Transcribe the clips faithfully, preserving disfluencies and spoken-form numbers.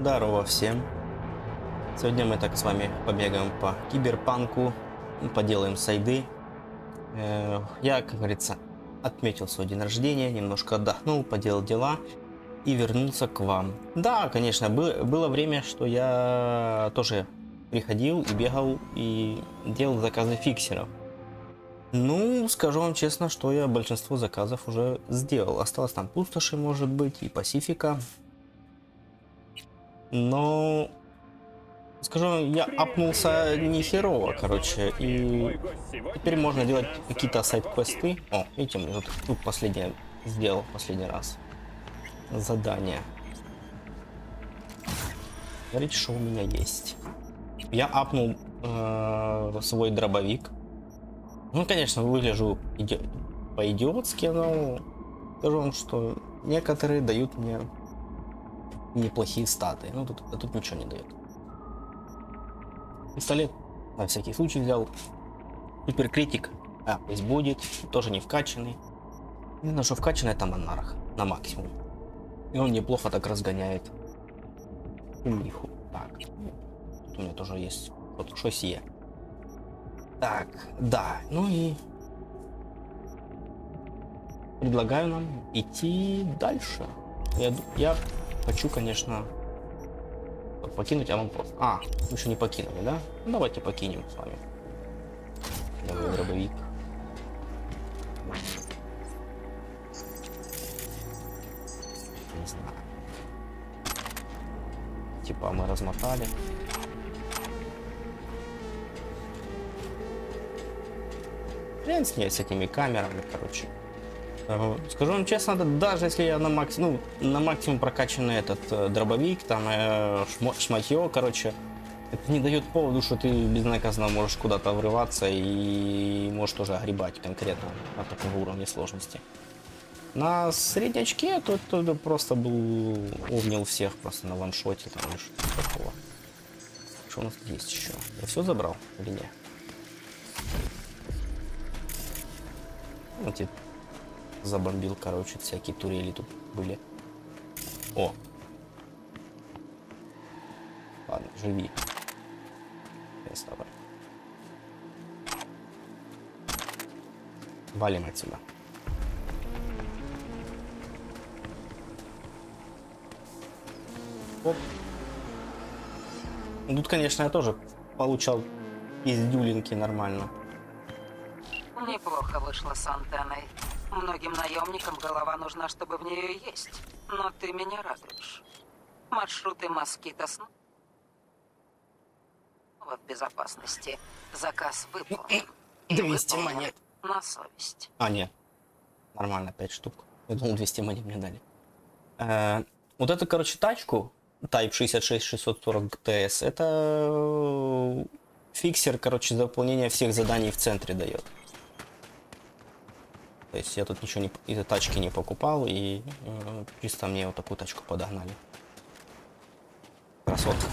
Здорово всем! Сегодня мы так с вами побегаем по киберпанку, поделаем сайды. Я, как говорится, отметил свой день рождения, немножко отдохнул, поделал дела и вернулся к вам. Да, конечно, было время, что я тоже приходил и бегал и делал заказы фиксеров. Ну, скажу вам честно, что я большинство заказов уже сделал. Осталось там пустоши, может быть, и Пасифика. Но, скажу вам, я апнулся не херово, короче, и теперь можно делать какие-то сайд-квесты. О, видите, я тут, тут последнее сделал, последний раз задание. Смотрите, что у меня есть. Я апнул э, свой дробовик. Ну, конечно, выгляжу иди... по-идиотски, но скажу вам, что некоторые дают мне неплохие статы. Ну, тут, а тут ничего не дает. Пистолет на всякий случай взял. Суперкритик. А, пусть будет. Тоже не вкачанный. Не знаю, что вкачанный, это монарх. На максимум. И он неплохо так разгоняет умиху. Так. Тут у меня тоже есть вот шоссе. Так, да. Ну и предлагаю нам идти дальше. Я, я хочу, конечно, покинуть аванпост. А, мы еще не покинули, да? Ну, давайте покинем с вами. Давай, дробовик. Не знаю. Типа мы размотали. Хрен с ней, с этими камерами, короче. Скажу вам честно, даже если я на максимум, ну, на максимум прокачанный этот э, дробовик, там э, шмо, шматье, короче, это не дает поводу, что ты безнаказанно можешь куда-то врываться и можешь тоже огребать конкретно на таком уровне сложности. На среднячке то, то просто был увнил всех просто на ваншоте, там что такого. Что у нас тут есть еще? Я все забрал или нет? Вот забомбил, короче, всякие турели тут были. О! Ладно, живи. Давай. Валим отсюда. Оп. Тут, конечно, я тоже получал из дюлинки нормально. Неплохо вышло с антенной. Многим наемникам голова нужна, чтобы в нее есть. Но ты меня радуешь. Маршруты москита снова в безопасности. Заказ выполнен. двести монет. На совесть. А, нет. Нормально, пять штук. Я думал, двести монет мне дали. Э, вот эту, короче, тачку Type шестьдесят шесть шестьсот сорок ти эс, это фиксер, короче, за выполнение всех заданий в центре дает. То есть я тут ничего не, из-за тачки не покупал, и э, чисто мне вот такую тачку подогнали. Красотка.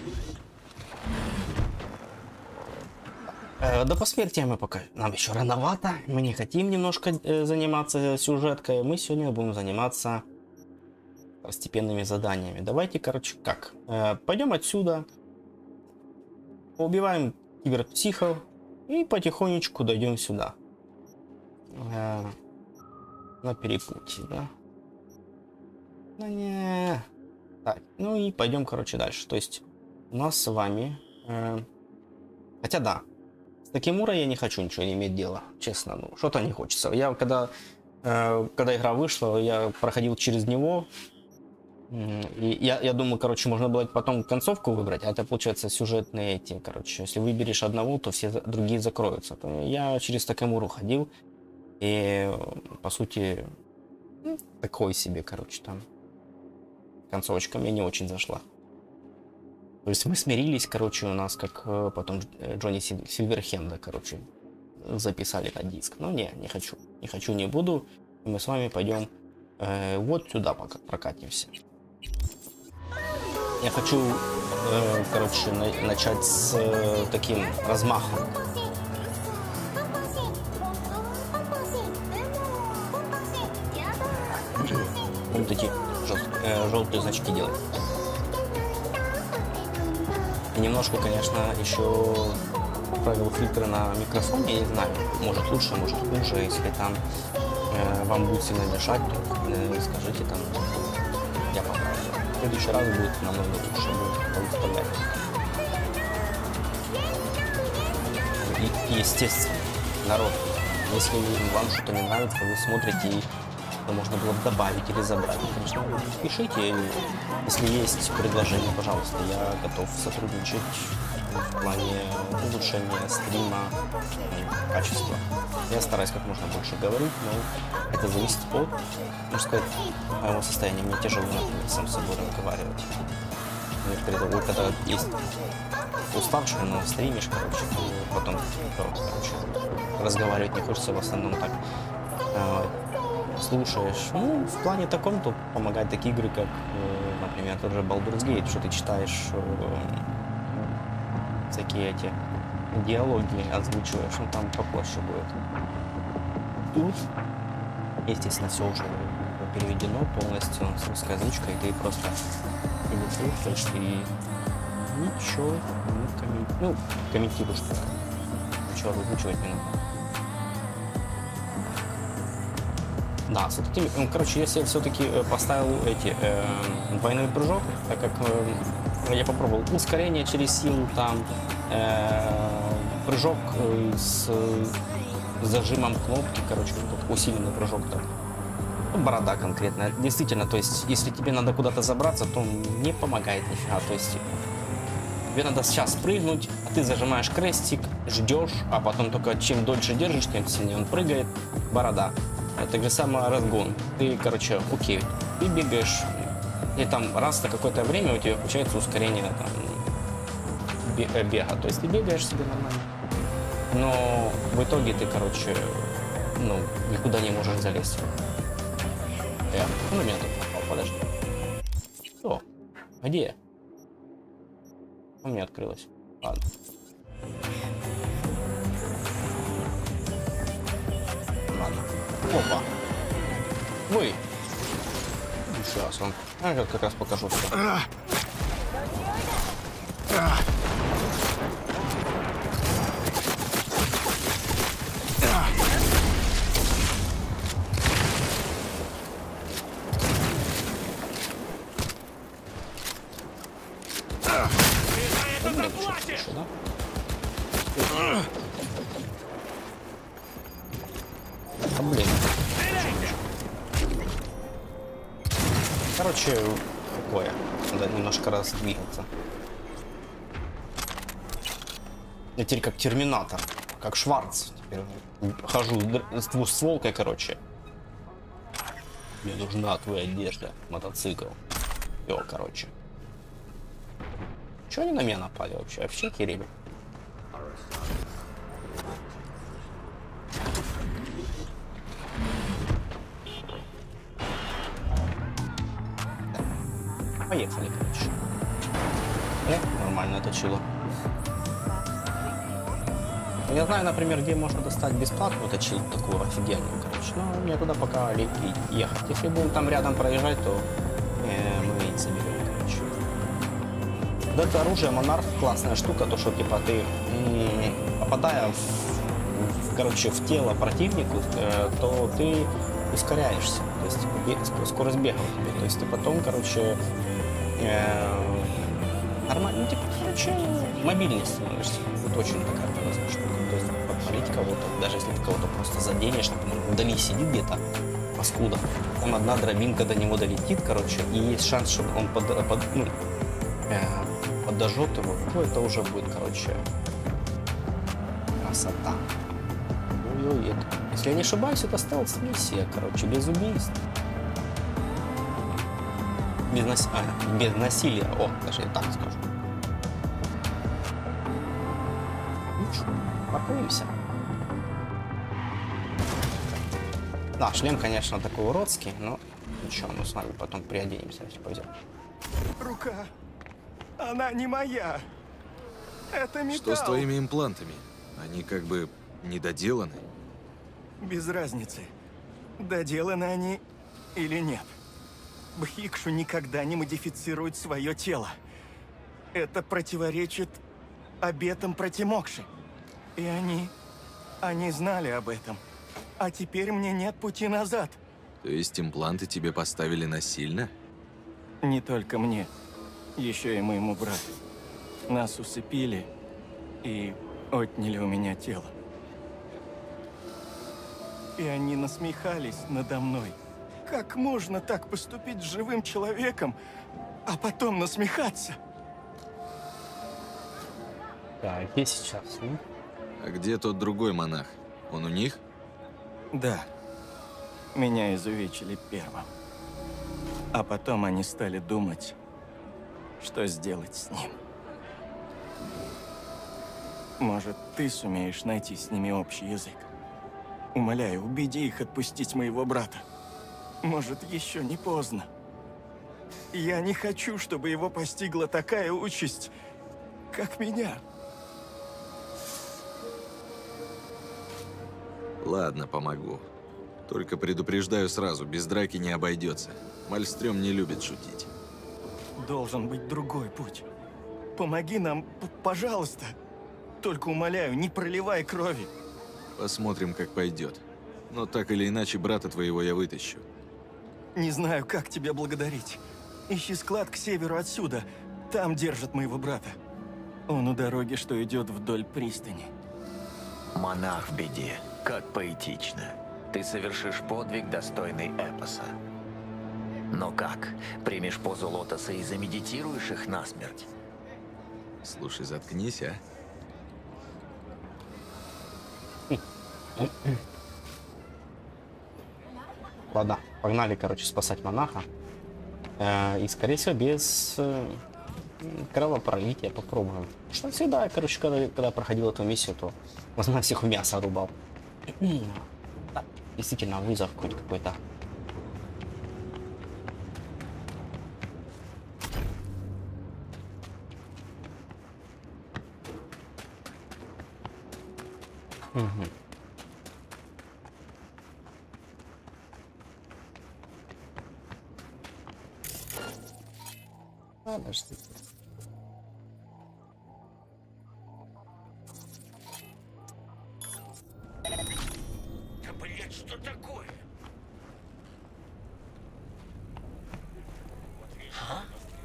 Э, до посмертия мы пока... Нам еще рановато, мы не хотим немножко э, заниматься сюжеткой. Мы сегодня будем заниматься второстепенными заданиями. Давайте, короче, как? Э, пойдем отсюда, убиваем киберпсихов и потихонечку дойдем сюда. Э, на перепутье, да? Ну не. Так, ну и пойдем, короче, дальше. То есть у нас с вами, э, хотя да, с таким ура я не хочу ничего не иметь дела, честно, ну что-то не хочется. Я когда, э, когда игра вышла, я проходил через него, э, и я, я думаю, короче, можно было потом концовку выбрать, а это получается сюжетные эти, короче, если выберешь одного, то все другие закроются. Я через Такемуру ходил. И, по сути, ну, такой себе, короче, там концовочка мне не очень зашла. То есть мы смирились, короче, у нас, как потом Джонни Сильверхенда, короче, записали на диск. Но не, не хочу, не хочу, не буду. И мы с вами пойдем э, вот сюда пока прокатимся. Я хочу, э, короче, на начать с э, таким размахом. Вот эти жел э, желтые значки делать. И немножко, конечно, еще правил фильтры на микрофоне, я не знаю, может лучше, может хуже. Если там э, вам будет сильно мешать, то э, скажите там, я поправлю. В следующий раз будет намного лучше, будет выставлять. И, естественно, народ, если вам что-то не нравится, вы смотрите, и что можно было бы добавить или забрать, конечно, пишите. Если есть предложение, пожалуйста, я готов сотрудничать в плане улучшения стрима и качества. Я стараюсь как можно больше говорить, но это зависит от, можно сказать, моего состояния. Мне тяжело, например, сам с собой разговаривать. Некоторые, когда есть уставший, но стримишь, короче, потом, короче, разговаривать не хочется, в основном так э, слушаешь. Ну, в плане таком, то помогают такие игры, как, э, например, тот же Baldur's Gate, что ты читаешь э, всякие эти диалоги, озвучиваешь, ну, там попроще будет. Тут, естественно, все уже переведено полностью с русской озвучкой, и ты просто или слушаешь, и ничего не комментируешь. Ну, комментируешь, что ничего озвучивать не надо. Да, с этими, ну, короче, если я все-таки поставил эти э, двойной прыжок, так как э, я попробовал ускорение через силу, там э, прыжок э, с, с зажимом кнопки, короче, вот усиленный прыжок, так. Ну, борода конкретно. Действительно, то есть, если тебе надо куда-то забраться, то не помогает нифига. То есть, тебе надо сейчас прыгнуть, а ты зажимаешь крестик, ждешь, а потом только чем дольше держишь, тем сильнее он прыгает. Борода. Так же самое разгон. Ты, короче, окей, ты бегаешь, и там раз на какое-то время у тебя получается ускорение там, бега. То есть ты бегаешь себе нормально. Но в итоге ты, короче, ну, никуда не можешь залезть. Я, ну, меня тут попал, подожди. Что? Где? У меня открылось. Ладно. Ладно. Опа. Вы. Сейчас он. А я как раз покажу все. А, блин. Короче, такое. Надо немножко раздвигаться. Я теперь как Терминатор, как Шварц. Теперь хожу с двустволкой, короче. Мне нужна твоя одежда, мотоцикл. Все, короче. Чего они на меня напали вообще? Вообще херели. Поехали, короче. Э, нормально точило. Я знаю, например, где можно достать бесплатно точилу такую офигенную, короче. Но мне туда пока ехать. Если будем там рядом проезжать, то э, мы и соберем, короче. Вот это оружие Монарх классная штука, то что типа ты попадая в, в, короче, в тело противнику, э, то ты ускоряешься. То есть типа, скорость бега у тебя. То есть ты потом, короче, э, нормально, ну, типа, короче, мобильнее становишься. Вот очень такая классная штука. То есть подпалить кого-то, даже если ты кого-то просто заденешь, например, вдали сидит где-то, паскуда, там одна дробинка до него долетит, короче, и есть шанс, что он под, под, ну, э, подожжет его, то это уже будет, короче, красота. Ой-ой, это, если я не ошибаюсь, это стелс-миссия, короче, без убийств. Без, нас... а, без насилия, о, даже я так скажу. Ну что, паркуемся. Да, шлем, конечно, такой уродский, но ничего, мы с вами потом приоденемся, если пойдем. Рука, она не моя. Это металл. Что с твоими имплантами? Они как бы недоделаны? Без разницы, доделаны они или нет. Бхикшу никогда не модифицирует свое тело. Это противоречит обетам протимокши. И они... они знали об этом. А теперь мне нет пути назад. То есть импланты тебе поставили насильно? Не только мне. Еще и моему брату. Нас усыпили и отняли у меня тело. И они насмехались надо мной. Как можно так поступить с живым человеком, а потом насмехаться? Так, и сейчас, ну? А где тот другой монах? Он у них? Да. Меня изувечили первым. А потом они стали думать, что сделать с ним. Может, ты сумеешь найти с ними общий язык? Умоляю, убеди их отпустить моего брата. Может, еще не поздно. Я не хочу, чтобы его постигла такая участь, как меня. Ладно, помогу. Только предупреждаю сразу, без драки не обойдется. Мальстрём не любит шутить. Должен быть другой путь. Помоги нам, пожалуйста. Только умоляю, не проливай крови. Посмотрим, как пойдет. Но так или иначе, брата твоего я вытащу. Не знаю, как тебя благодарить. Ищи склад к северу отсюда. Там держат моего брата. Он у дороги, что идет вдоль пристани. Монах в беде. Как поэтично. Ты совершишь подвиг, достойный эпоса. Но как? Примешь позу лотоса и замедитируешь их насмерть? Слушай, заткнись, а? Ладно, погнали, короче, спасать монаха. Э, и, скорее всего, без э, кровопролития попробуем. Что всегда, короче, когда, когда проходил эту миссию, то возможно всех в мясо рубал. Да, действительно, вызов какой-то какой-то. Угу. Подожди. Да, блядь, что такое? А?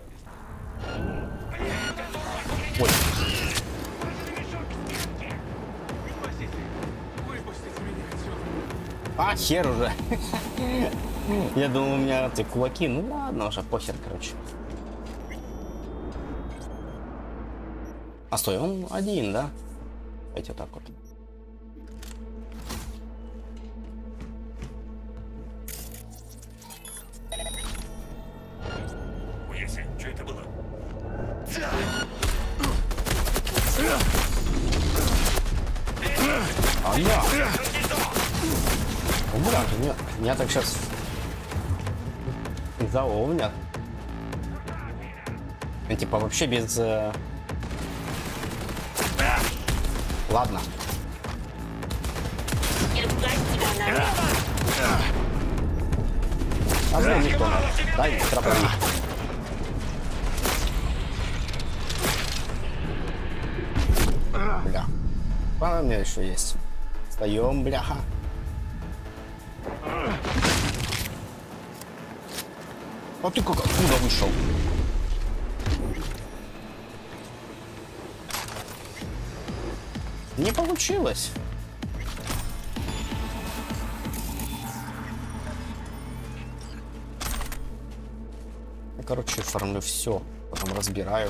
Ой. А, хер уже. Я думал, у меня эти кулаки. Ну ладно, уже похер, короче. А стой, он один, да? Давайте вот так вот. Уяси, что это было? А я! О, бля, меня, меня так сейчас заовнят. Ну, типа вообще без... Э... Ладно. А зря не понял. Дай дробовик. Бля. А у меня еще есть. Встаем, бляха. А ты как откуда вышел? Не получилось. Я, короче, оформлю все, потом разбираю.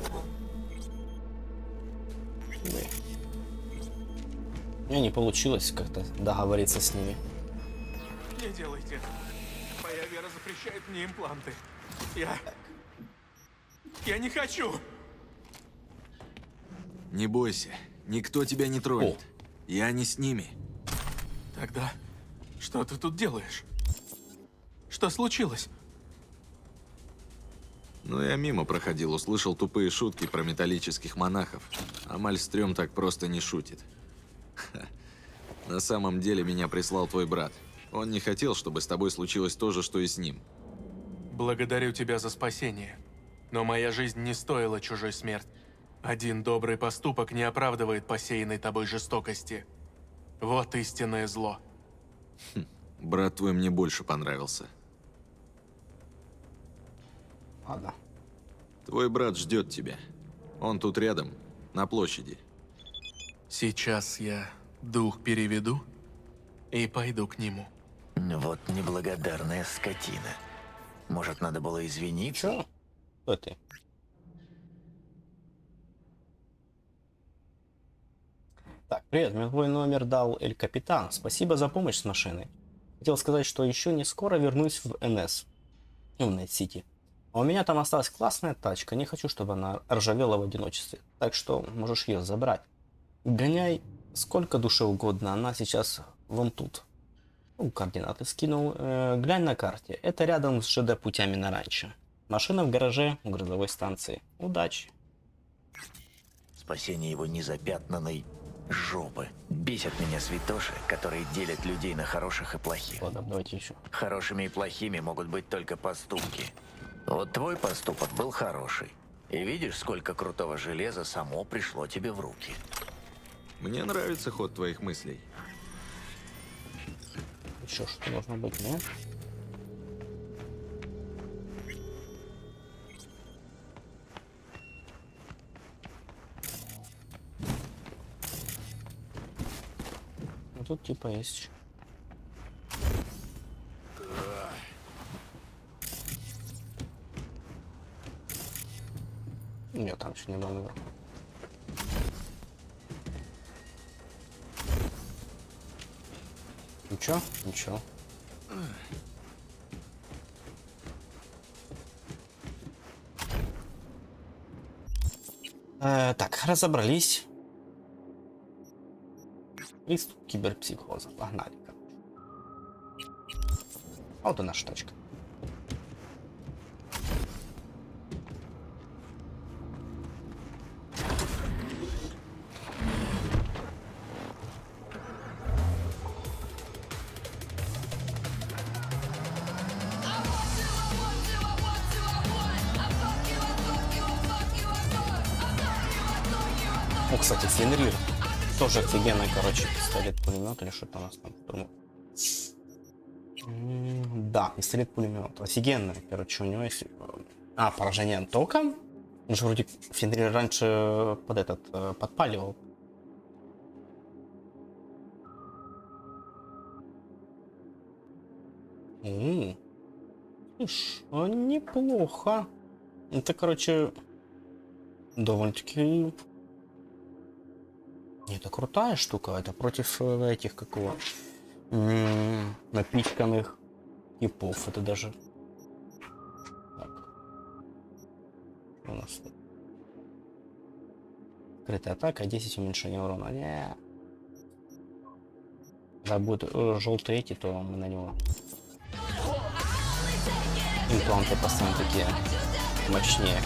У меня не получилось как-то договориться с ними. Не делайте этого. Моя вера запрещает мне импланты. Я... Я не хочу. Не бойся, никто тебя не тронет. О. Я не с ними. Тогда что ты тут делаешь? Что случилось? Ну, я мимо проходил, услышал тупые шутки про металлических монахов. А Мальстрём так просто не шутит. Ха. На самом деле меня прислал твой брат. Он не хотел, чтобы с тобой случилось то же, что и с ним. Благодарю тебя за спасение. но моя жизнь не стоила чужой смерти. Один добрый поступок не оправдывает посеянной тобой жестокости. Вот истинное зло. Хм, брат твой мне больше понравился. Ладно. Твой брат ждет тебя. Он тут рядом, на площади. Сейчас я дух переведу и пойду к нему. Вот неблагодарная скотина. Может, надо было извиниться? Чё? Кто ты? Так, привет, мне твой номер дал Эль Капитан. Спасибо за помощь с машиной. Хотел сказать, что еще не скоро вернусь в эн эс. Ну, в Найт-Сити. А у меня там осталась классная тачка. Не хочу, чтобы она ржавела в одиночестве. Так что можешь ее забрать. Гоняй сколько душе угодно. Она сейчас вон тут. Ну, координаты скинул. Э, глянь на карте. Это рядом с ЖД путями на ранчо. Машина в гараже у грузовой станции. Удачи. Спасение его незапятнанной жопы. Бесят меня святоши, которые делят людей на хороших и плохих. Ладно, давайте еще. Хорошими и плохими могут быть только поступки. Вот твой поступок был хороший. И видишь, сколько крутого железа само пришло тебе в руки. Мне нравится ход твоих мыслей. Еще что должно быть, нет? Ну тут типа есть. Нет, там еще не было. Ничего, ничего. Э, так, разобрались. Приступ киберпсихоза. Погнали, короче. А вот и наша тачка. О, кстати, Фенрир. Тоже офигенный, короче, пистолет-пулемет или что-то у нас там. Да, пистолет-пулемет. Офигенный, короче, у него есть... А, поражение током? Он же вроде Фенрир раньше под этот, подпаливал. М-м. Слушай, а неплохо. Это, короче, довольно-таки... Это крутая штука, это против этих, как его, м-м, напичканных типов, это даже... Так. Что у нас тут? Скрытая атака, десять уменьшения урона. Не. Когда будут э, желтые эти, то мы на него... Импланты поставим такие мощнее.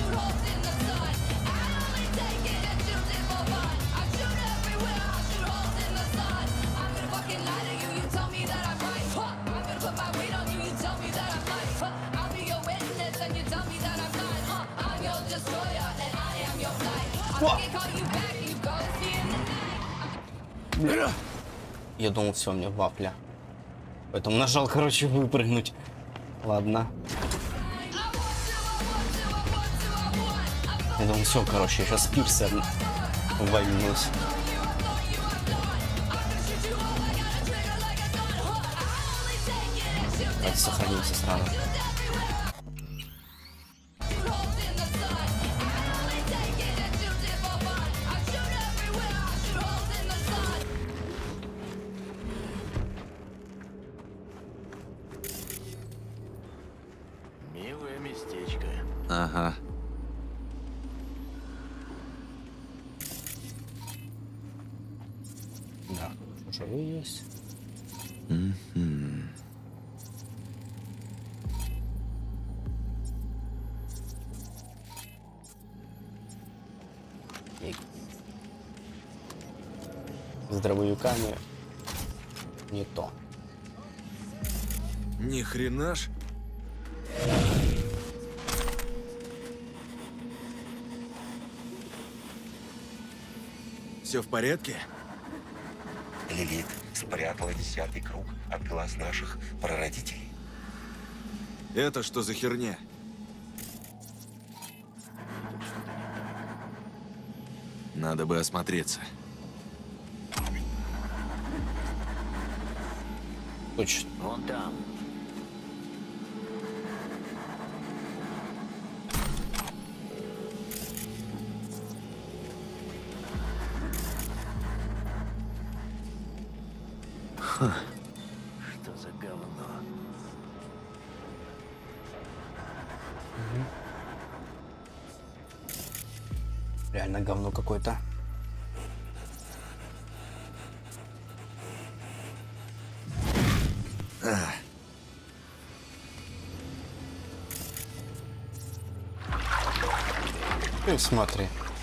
Бля. Я думал, все, мне вафля. Поэтому нажал, короче, выпрыгнуть. Ладно. Я думал, все, короче, я сейчас пирсер вальнусь. Давайте сохранимся сразу. Милое местечко. Ага. Да, живые есть. Mm-hmm. С дробовиками не то. Ни хрена ж. Все в порядке? Лилит спрятала десятый круг от глаз наших прародителей. Это что за херня? Надо бы осмотреться. Точно. Вон там. Что за говно? Реально говно какое-то. Ты смотри.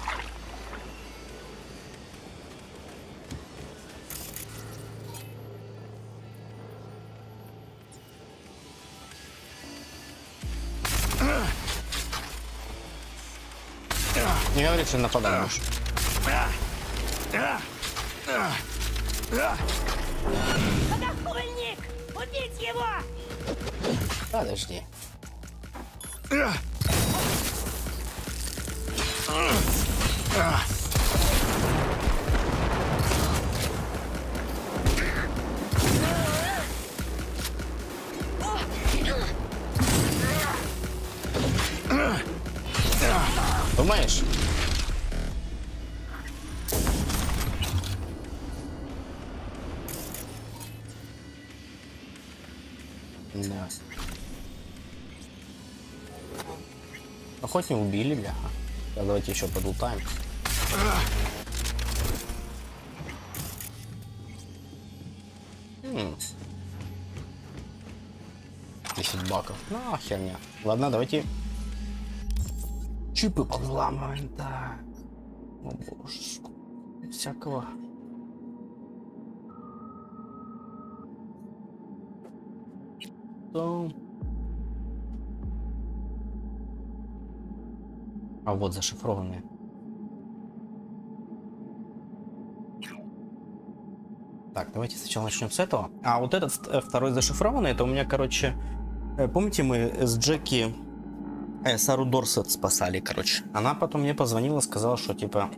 Не говори, что нападаешь. Подохульник! Убить его! Подожди. Думаешь? Да. Ну, хоть не убили, бля. Давайте еще подлутаем. М. десять баков. Ну, а херня. Ладно, давайте чипы подламываем, да. О боже, сколько всякого. Что? А вот зашифрованные. Так, давайте сначала начнем с этого. А вот этот второй зашифрованный, это у меня, короче, помните, мы с Джеки э, Сару Дорсет спасали, короче. Она потом мне позвонила, сказала, что типа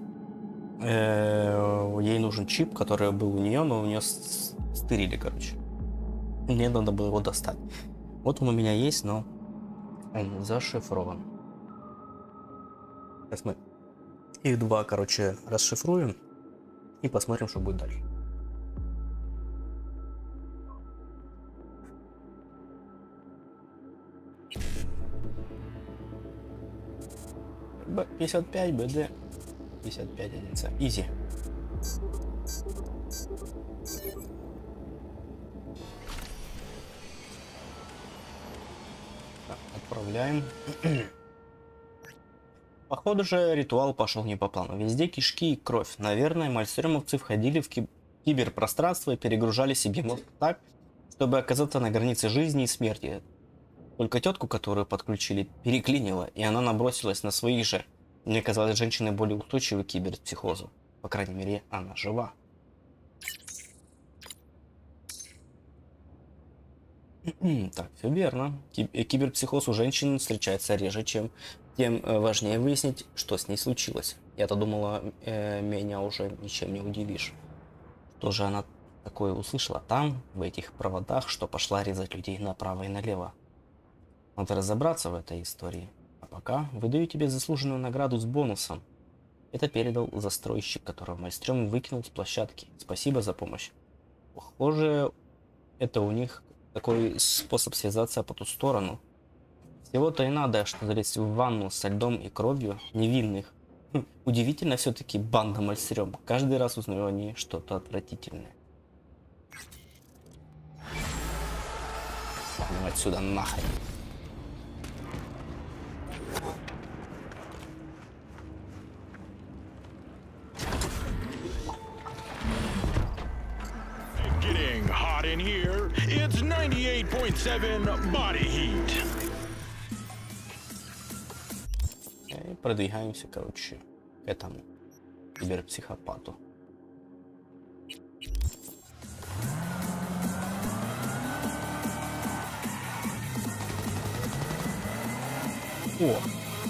э, ей нужен чип, который был у нее, но у нее стырили, короче. Мне надо было его достать. Вот он у меня есть, но он зашифрован. Сейчас мы их два, короче, расшифруем и посмотрим, что будет дальше. Б пятьдесят пять, БД пятьдесят пять, одиница. Изи. Так, отправляем. Походу же ритуал пошел не по плану. Везде кишки и кровь. Наверное, мальстрёмовцы входили в киб киберпространство и перегружали себе мозг так, чтобы оказаться на границе жизни и смерти. Только тетку, которую подключили, переклинило, и она набросилась на своих же. Мне казалось, женщины более устойчивы к киберпсихозу. По крайней мере, она жива. Так, все верно. Киберпсихоз у женщин встречается реже, чем тем важнее выяснить, что с ней случилось. Я-то думала, э, меня уже ничем не удивишь. Что же она такое услышала там, в этих проводах, что пошла резать людей направо и налево? Надо разобраться в этой истории. А пока выдаю тебе заслуженную награду с бонусом. Это передал застройщик, которого Мальстрём выкинул с площадки. Спасибо за помощь. Похоже, это у них такой способ связаться по ту сторону. Всего-то и надо, что залезть в ванну со льдом и кровью невинных. Хм, удивительно все-таки банда Мальстрём. Каждый раз узнаю о ней что-то отвратительное. Ну отсюда нахрен. Getting hot in here. It's ninety-eight point seven body heat. И продвигаемся, короче, к этому киберпсихопату. О!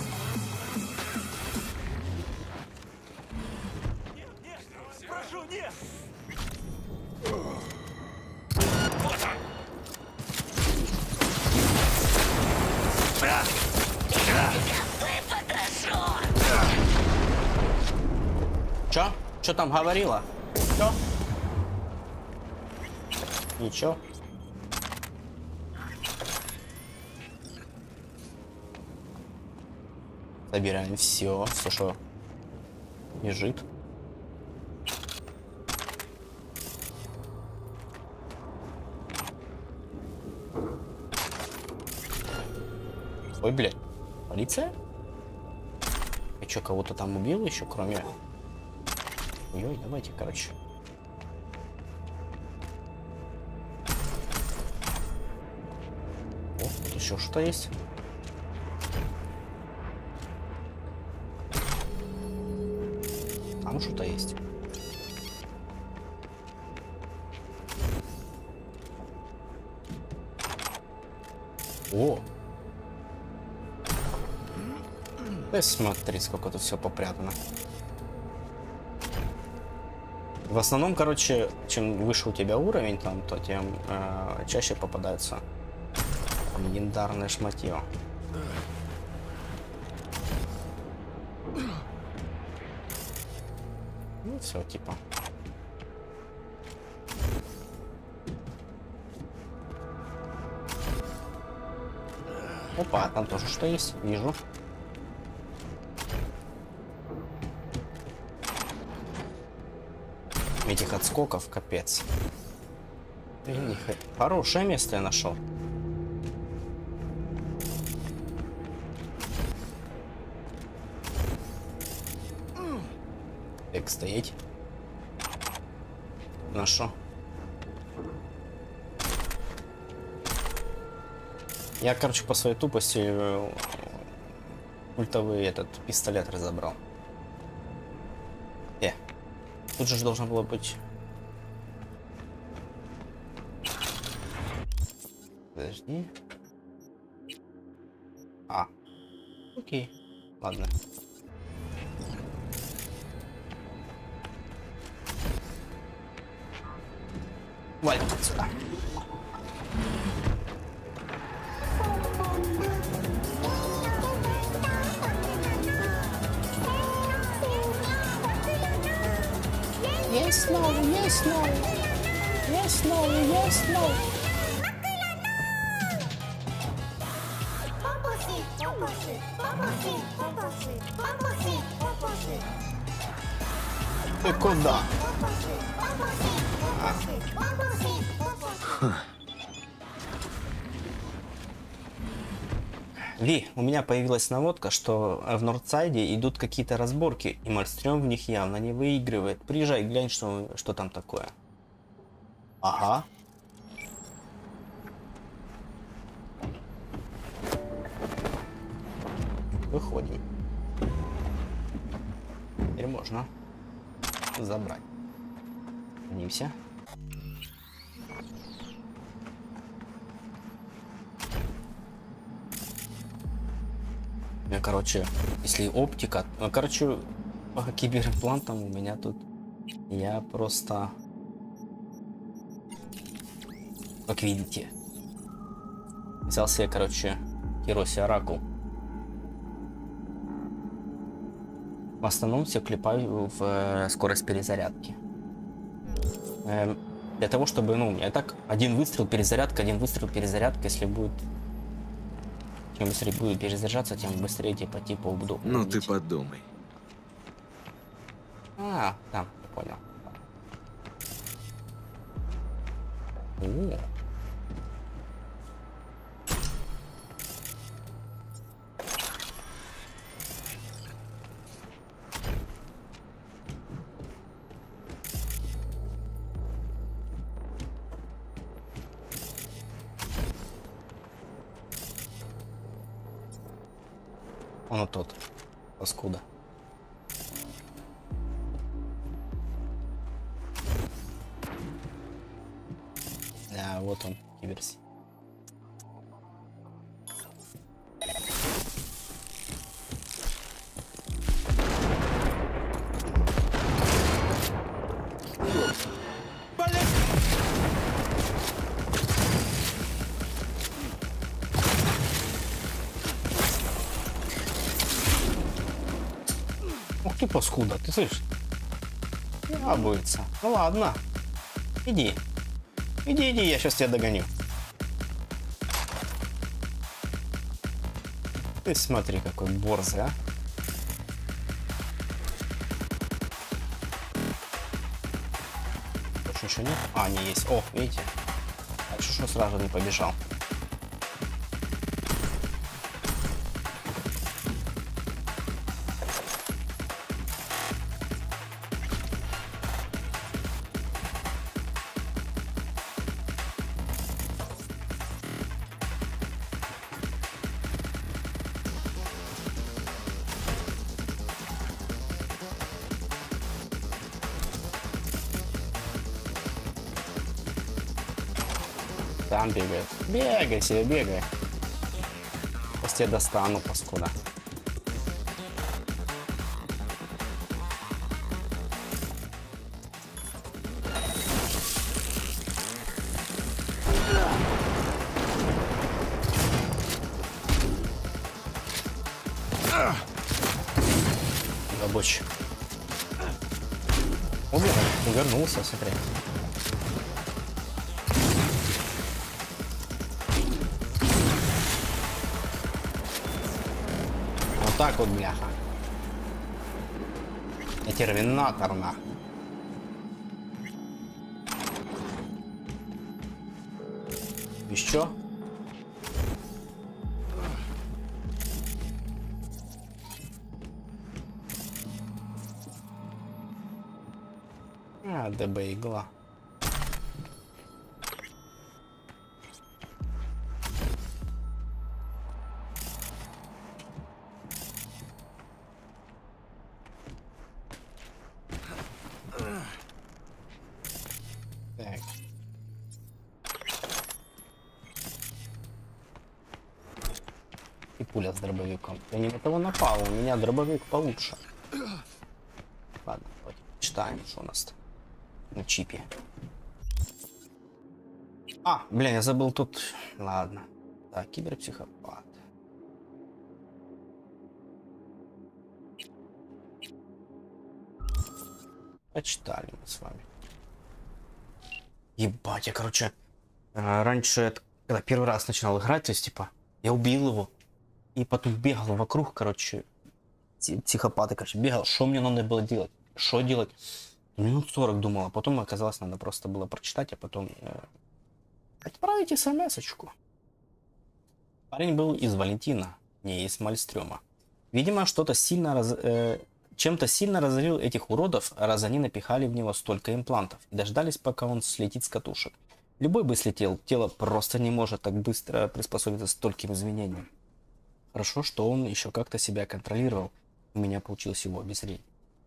Прошу, нет! Чё? Чё там говорила? Чё? Ничего. Собираем все, все, что лежит. Ой, блядь, полиция? Я что, кого-то там убил еще, кроме... Ой, давайте, короче. О, тут еще что-то есть. Там что-то есть. О! Да смотри, сколько тут все попрятано. В основном, короче, чем выше у тебя уровень, там, то тем э, чаще попадаются легендарные шматье. Ну все, типа. Опа, там тоже что есть, вижу. Этих отскоков капец. Хорошее место я нашел. Так, стоять. Нашел. Я, короче, по своей тупости ультовый этот пистолет разобрал. Э, тут же должно было быть. Подожди. А, окей, ладно. Валим отсюда. Yes, no, yes, no. Yes, no, yes, no. Ты куда? Ви, у меня появилась наводка, что в Нордсайде идут какие-то разборки, и Мальстрём в них явно не выигрывает. Приезжай, глянь, что, что там такое. Ага. Выходим. Теперь можно забрать. Садимся. Я, короче, если оптика... Короче, по киберимплантам у меня тут... Я просто... Как видите. Взял себе, короче, Хироси Араку. В основном все клепаю в э, скорость перезарядки. Э, для того, чтобы, ну, я так один выстрел, перезарядка, один выстрел, перезарядка, если будет... Чем быстрее будет перезаряжаться, тем быстрее, типа, типа удобно. Ну ты подумай. А, да, я понял. О. Он тот, паскуда. Да, вот он, киберси. Ах ты паскуда, ты слышишь? Ябается. Ну ладно. Иди. Иди, иди, я сейчас тебя догоню. Ты смотри, какой борзый, а. Больше ничего нет? А, не есть. О, видите? Так что, что сразу не побежал. Там бегает. Бегай себе, бегай. Сейчас тебя достану, паскуда. Рабочий. Убежал, увернулся, смотри. Так вот, бляха. Я терминатор, на. Еще? А, ДБ игла. Так. И пуля с дробовиком. Я не на того напал, у меня дробовик получше. Ладно, давайте читаем, что у нас на чипе. А, блин, я забыл тут. Ладно. Так, киберпсихопат. Почитали мы с вами. Ебать, я, короче, раньше, когда первый раз начинал играть, то есть, типа, я убил его, и потом бегал вокруг, короче, психопаты, короче, бегал, что мне надо было делать, что делать, минут сорок думал, а потом оказалось, надо просто было прочитать, а потом э, отправить смс-очку. Парень был из Валентина, не из Мальстрёма. Видимо, что-то сильно раз... Э, чем-то сильно разорил этих уродов, раз они напихали в него столько имплантов и дождались, пока он слетит с катушек. Любой бы слетел, тело просто не может так быстро приспособиться к стольким изменениям. Хорошо, что он еще как-то себя контролировал. У меня получилось его обезвредить.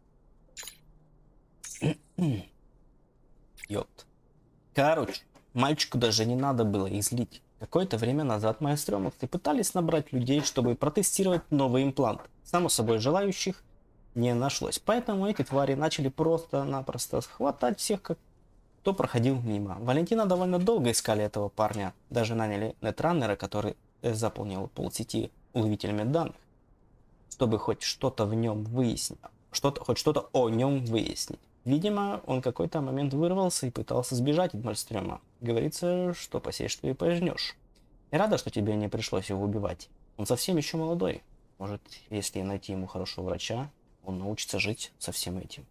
Ёпт. Короче, мальчику даже не надо было их злить. Какое-то время назад мои стрёмовцы пытались набрать людей, чтобы протестировать новый имплант. Само собой, желающих не нашлось. Поэтому эти твари начали просто-напросто хватать всех, как кто проходил мимо. Валентина довольно долго искали этого парня. Даже наняли нетраннера, который заполнил полсети уловителями данных, чтобы хоть что-то в нем выяснить. Что-то, хоть что-то о нем выяснить. Видимо, он в какой-то момент вырвался и пытался сбежать от Мальстрёма. Говорится, что посеешь, что и пожнешь. Я рада, что тебе не пришлось его убивать. Он совсем еще молодой. Может, если найти ему хорошего врача, он научится жить со всем этим.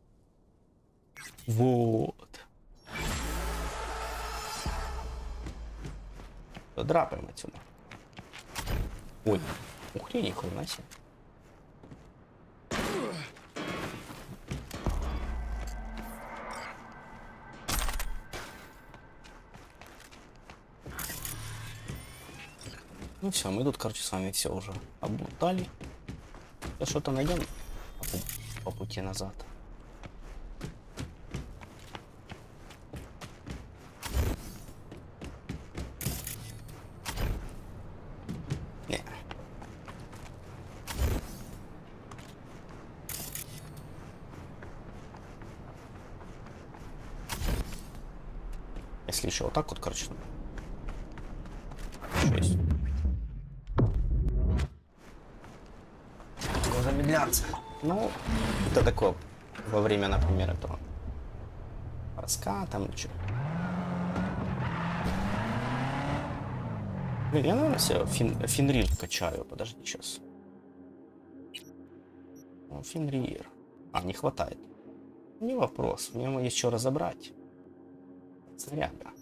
Вот. Драпаем отсюда. Ой. Ух ты, ни хрена себе. Ну все, мы тут, короче, с вами все уже облутали. Что-то найдем по пути назад. Не. Если еще вот так вот, короче. Шесть. Замедляться. Ну, это такое во время, например, этого броска там или что. Блин, я, наверное, себе фин, Фенрир качаю. Подожди, сейчас. Ну, Фенрир. А, не хватает. Не вопрос. Мне его еще разобрать. Снаряга.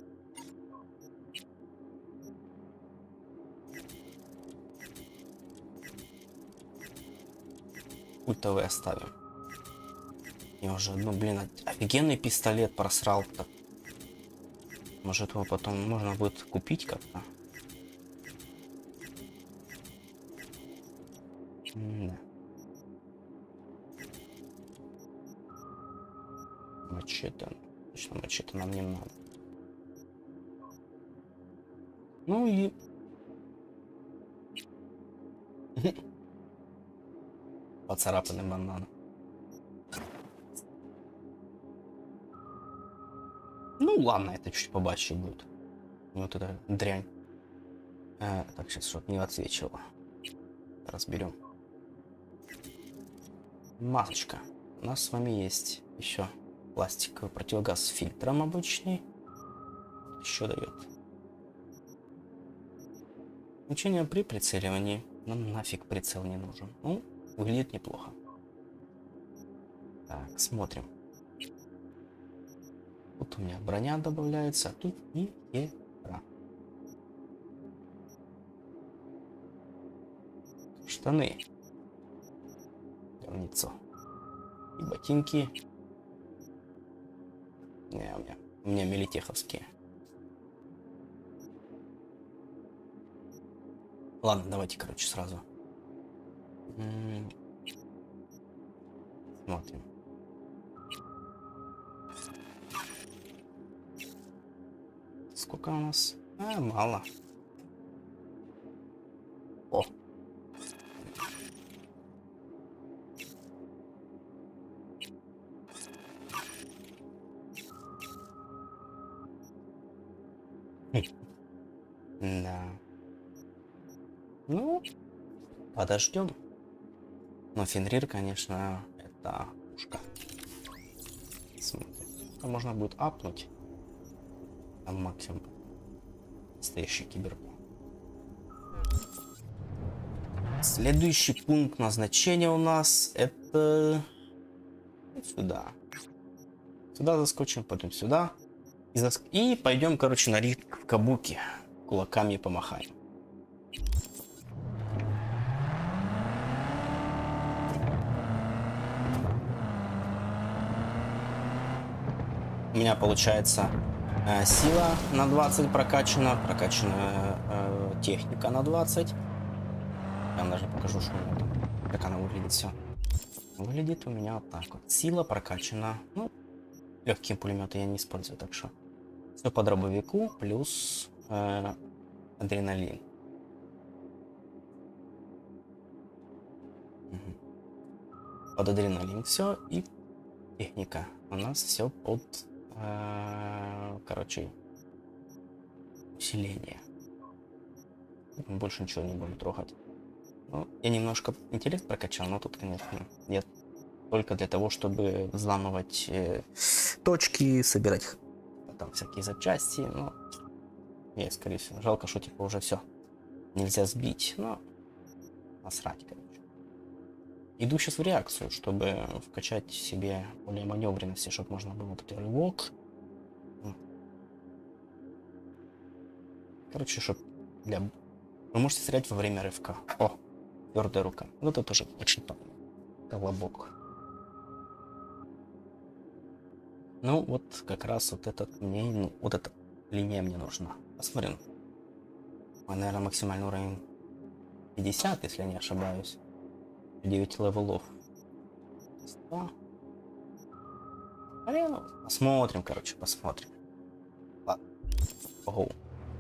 Ультовый оставим. Я уже, ну, блин, офигенный пистолет просрал-то. Может, его потом можно будет купить как-то? Да. Мачете. Точно, мачете нам не надо. Ну и... Поцарапанный банан. Ну ладно, это чуть побольше будет. Вот эта дрянь. А, так, сейчас, чтобы не отсвечивало. Разберем. Масочка. У нас с вами есть еще пластиковый противогаз с фильтром обычный. Еще дает. Учение при прицеливании. Нам нафиг прицел не нужен. Ну, выглядит неплохо. Так, смотрим. Вот у меня броня добавляется, а тут и хера. Штаны. Говнецо. И ботинки. Не, у меня, у меня милитеховские. Ладно, давайте, короче, сразу. Смотрим. Сколько у нас? А, мало. О. Да. Ну, подождем. Но Фенрир, конечно, это пушка. Смотрим. Можно будет апнуть. Там максимум настоящий киберпанк. Следующий пункт назначения у нас это сюда. Сюда заскочим, потом сюда. И, заск... и пойдем, короче, на ринг в Кабуки. Кулаками помахаем. У меня получается э, сила на двадцать прокачана, прокачана э, техника на двадцать. Я вам даже покажу, что у меня там, как она выглядит все. Выглядит у меня вот так вот. Сила прокачана. Ну, легкие пулеметы я не использую, так что все по дробовику плюс э, адреналин. Угу. Под адреналин все и техника. У нас все под, э, короче, усиление. Больше ничего не будем трогать. Ну, я немножко интеллект прокачал, но тут, конечно, нет. Только для того, чтобы взламывать э, точки, собирать там всякие запчасти. Но я, скорее всего, жалко, что типа уже все нельзя сбить. Но насрать, короче. Иду сейчас в реакцию, чтобы вкачать себе более маневренности, чтобы можно было вот этот рывок. Короче, чтобы для... Вы можете стрелять во время рывка. О, твердая рука. Ну, это тоже очень там колобок. Ну, вот как раз вот этот мне, ну, вот эта линия мне нужна. Посмотрим. Наверное, максимальный уровень пятьдесят, если я не ошибаюсь. девять левелов. сто. Посмотрим, короче, посмотрим. Ладно. Ого.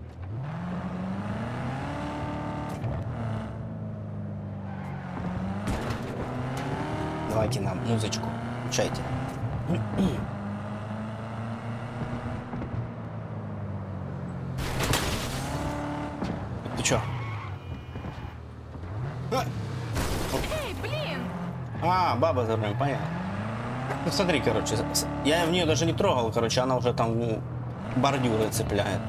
Давайте нам музычку. Включайте. Ты чё? А! Эй, блин! А, баба за рулем, понятно. Ну смотри, короче, я в нее даже не трогал, короче, она уже там ну, бордюры цепляет.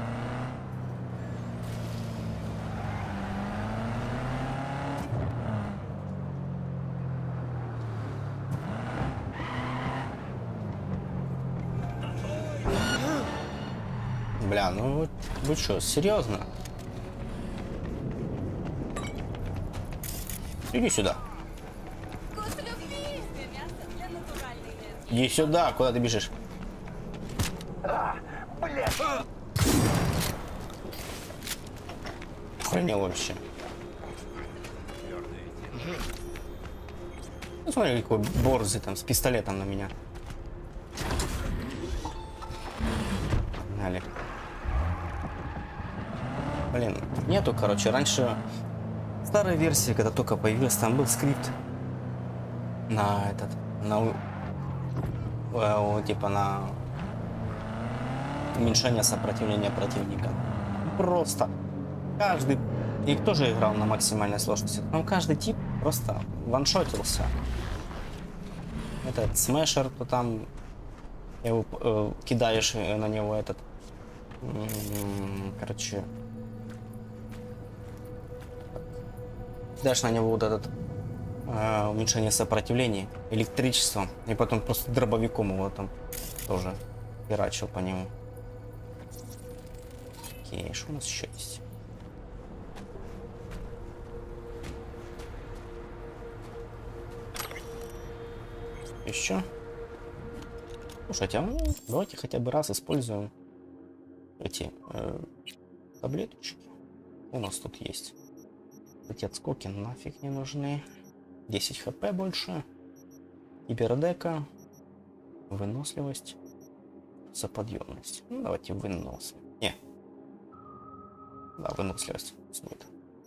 Бля, ну вы, вы что, серьезно? Иди сюда. Иди сюда, куда ты бежишь? А, блядь! Охренел вообще. Ну смотри, какой борзый там с пистолетом на меня. Погнали. Блин, нету, короче, раньше в старой версии, когда только появилась, там был скрипт на этот, на э, типа на уменьшение сопротивления противника. Просто каждый, и тоже играл на максимальной сложности, но каждый тип просто ваншотился. Этот смешер, то там его, э, кидаешь на него этот, короче, кидаешь на него вот этот э, уменьшение сопротивления электричеством, и потом просто дробовиком его там тоже херачил по нему. Окей, что у нас еще есть? Еще? Слушайте, а ну, давайте хотя бы раз используем эти э, таблеточки. У нас тут есть. Эти отскоки нафиг не нужны. десять хп больше. Гипердека. Выносливость. Заподъемность. Ну, давайте вынос. Не. Да, выносливость. Снит.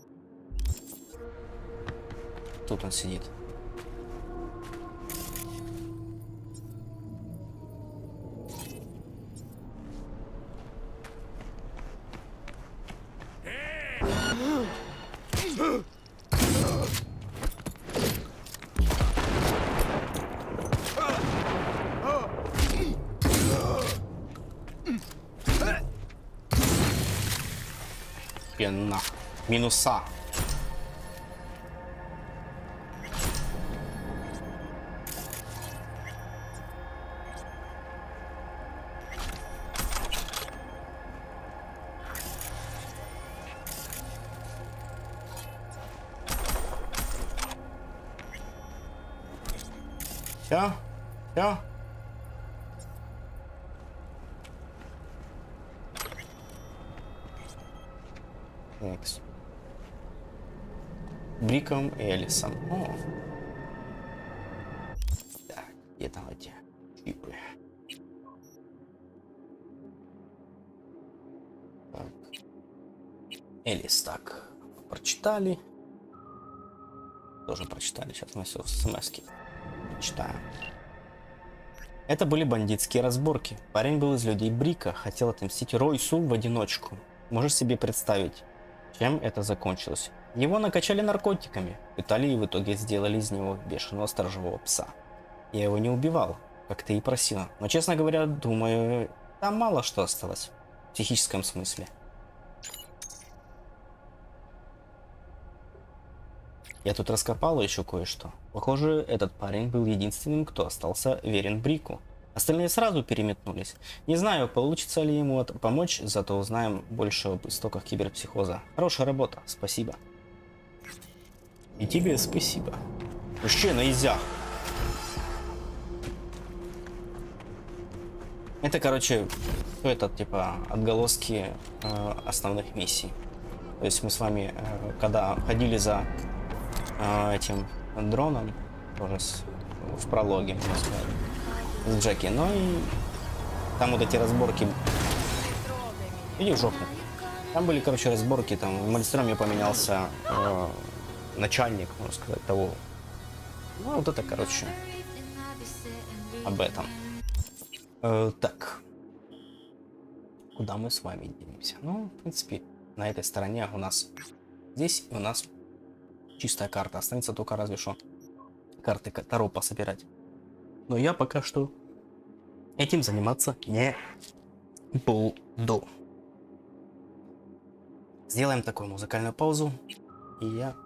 Тут он сидит. Пена. Минуса. Все? Все? Next. Бриком и Элисом. О. Так, где там эти чипы? Так. Элис, так. Прочитали. Тоже прочитали. Сейчас мы все в смс-ке читаем. Это были бандитские разборки. Парень был из людей Брика, хотел отомстить Ройсу в одиночку. Можешь себе представить, чем это закончилось? Его накачали наркотиками, пытали и в итоге сделали из него бешеного сторожевого пса. Я его не убивал, как ты и просила, но, честно говоря, думаю, там мало что осталось в психическом смысле. Я тут раскопал еще кое-что. Похоже, этот парень был единственным, кто остался верен Брику. Остальные сразу переметнулись. Не знаю, получится ли ему помочь, зато узнаем больше об истоках киберпсихоза. Хорошая работа, спасибо. И тебе спасибо. Мужчина, нельзя. Это, короче, это типа отголоски э, основных миссий. То есть мы с вами, э, когда ходили за э, этим дроном, тоже с, в прологе, можно сказать, с Джеки, ну и там вот эти разборки. Иди в жопу. Там были, короче, разборки, там в Мальстроме поменялся э, начальник, можно сказать, того. Ну вот это, короче, об этом. Э, так. Куда мы с вами денемся? Ну, в принципе, на этой стороне у нас, здесь у нас чистая карта. Останется только разве что карты Таро пособирать. Но я пока что этим заниматься не буду. Сделаем такую музыкальную паузу, и я...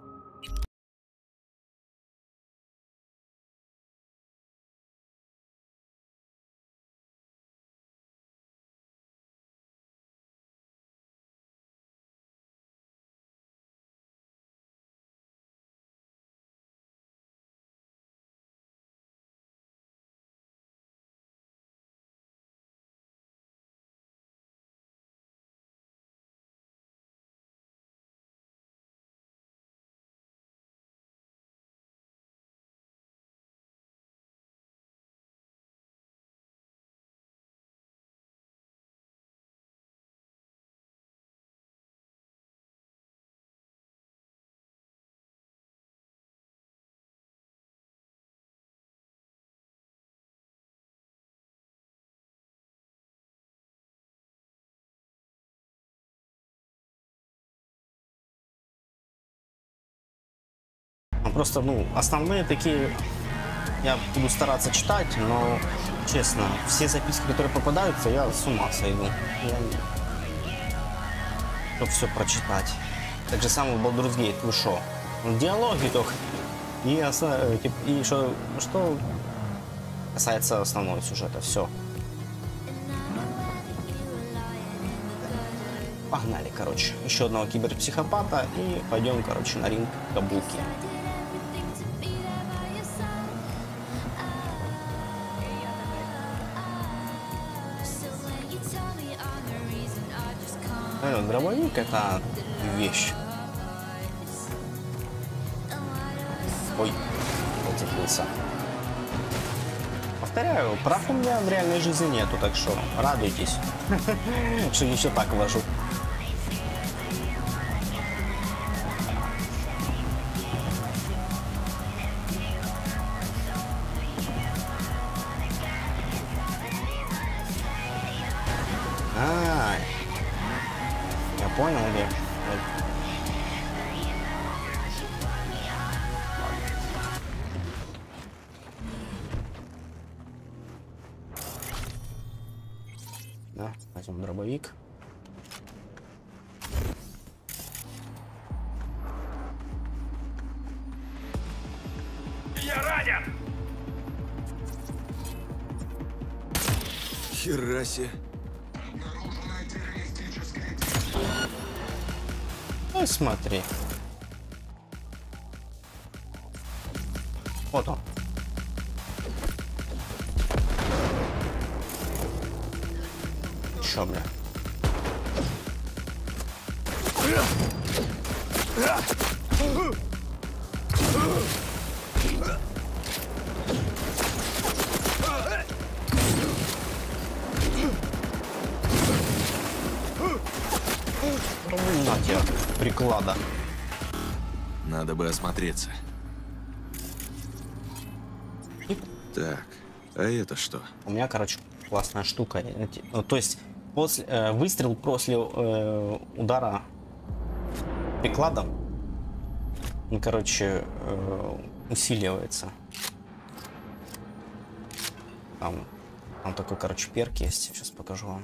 Просто, ну, основные такие я буду стараться читать, но, честно, все записки, которые попадаются, я с ума сойду. Я... Чтобы все прочитать. Так же самое в Baldur's Gate, вы шо? Диалоги только. И, осно... и что, что касается основного сюжета, все. Погнали, короче. Еще одного киберпсихопата и пойдем, короче, на ринг Кабуки. Дробовик — это вещь. Ой, зацепился. Повторяю, прав у меня в реальной жизни нету, так что радуйтесь, что еще так вожу. Ай. Я понял, где? Да, возьмем дробовик. Я ранен! Хераси. Ну смотри. Вот он. Чё, бля? На тебе приклада. Надо бы осмотреться. И... Так, а это что? У меня, короче, классная штука. Ну, то есть после э, выстрел после э, удара прикладом, он, короче, э, усиливается. Там, там такой, короче, перк есть. Сейчас покажу вам.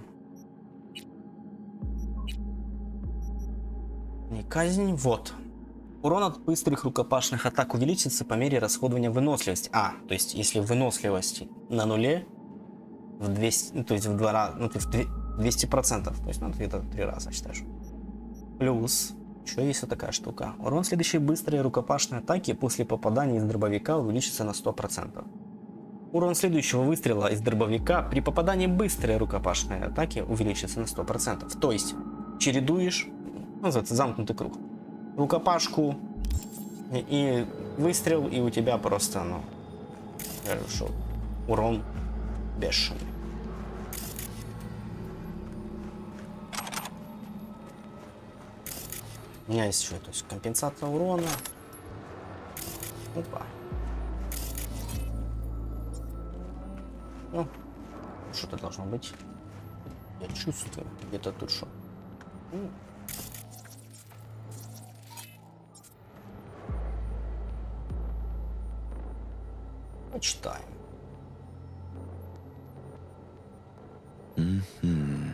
Не казнь, вот. Урон от быстрых рукопашных атак увеличится по мере расходования выносливости. А, то есть, если выносливости на нуле, в двести, ну, то есть в два раза, ну, то есть двести процентов, то есть, ну, где-то три раза, считаешь. Плюс, еще есть вот такая штука. Урон следующей быстрой рукопашной атаки после попадания из дробовика увеличится на сто процентов. Урон следующего выстрела из дробовика при попадании быстрой рукопашной атаки увеличится на сто процентов. То есть, чередуешь, называется замкнутый круг. Рукопашку и, и выстрел, и у тебя просто, ну, хорошо, урон бешеный. У меня есть еще, то есть компенсация урона. Опа. Ну, что-то должно быть. Я чувствую, где-то тут что. Ну. Почитаем. Mm-hmm.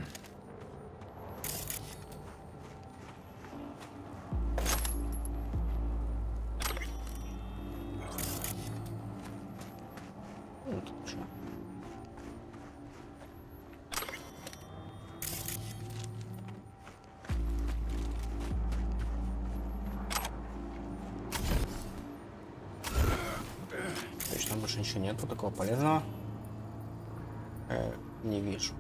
Точно больше ничего нету такого полезного. Э, не вижу.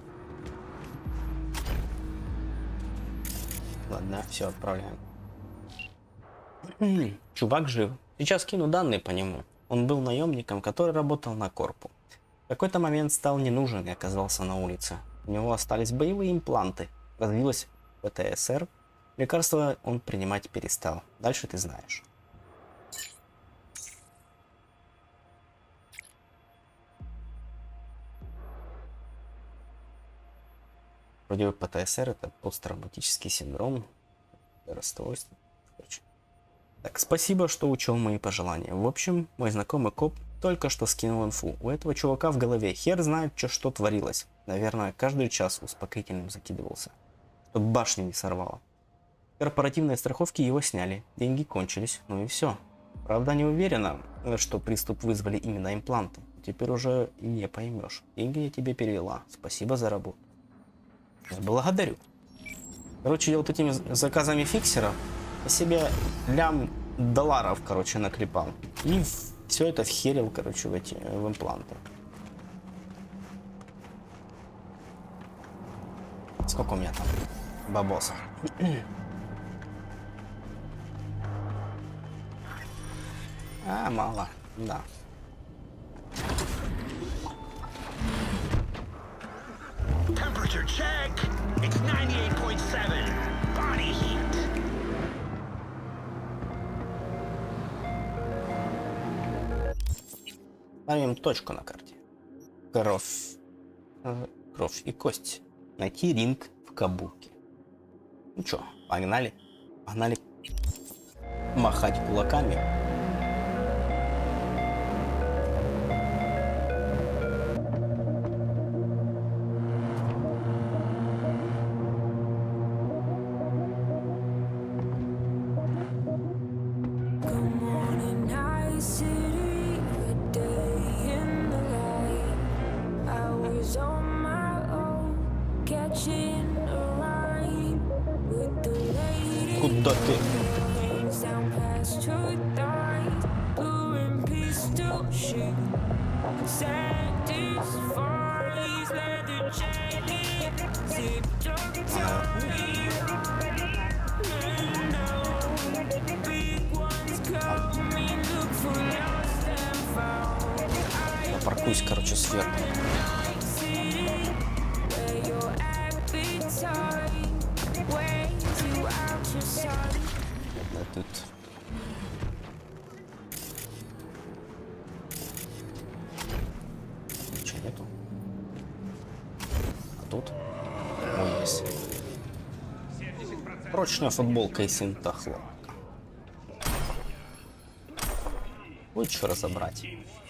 Ладно, все, отправляем. Чувак жив. Сейчас кину данные по нему. Он был наемником, который работал на корпу. В какой-то момент стал не нужен и оказался на улице. У него остались боевые импланты. Развилась ПТСР. Лекарства он принимать перестал. Дальше ты знаешь. Вроде бы ПТСР это посттравматический синдром. Расстройство. Так, спасибо, что учел мои пожелания. В общем, мой знакомый коп только что скинул инфу. У этого чувака в голове хер знает, что, что творилось. Наверное, каждый час успокоительным закидывался, чтобы башню не сорвало. Корпоративные страховки его сняли, деньги кончились, ну и все. Правда, не уверена, что приступ вызвали именно импланты. Теперь уже не поймешь. Деньги я тебе перевела. Спасибо за работу. Благодарю. Короче, я вот этими заказами фиксеров себе лям долларов, короче, наклепал. И все это вхерил, короче, в эти в импланты. Сколько у меня там бабосов? А, мало, да. Temperature check. It's ninety-eight point seven. Body heat. Ставим точку на карте. Кровь. Кровь и кость. Найти ринг в Кабуке. Ну чё, погнали. Погнали махать кулаками. Куда ты? Паркуюсь, короче, сверху. Тут. Ничего нету. А тут? О, есть. Прочная футболка и синтахло. Будет что разобрать.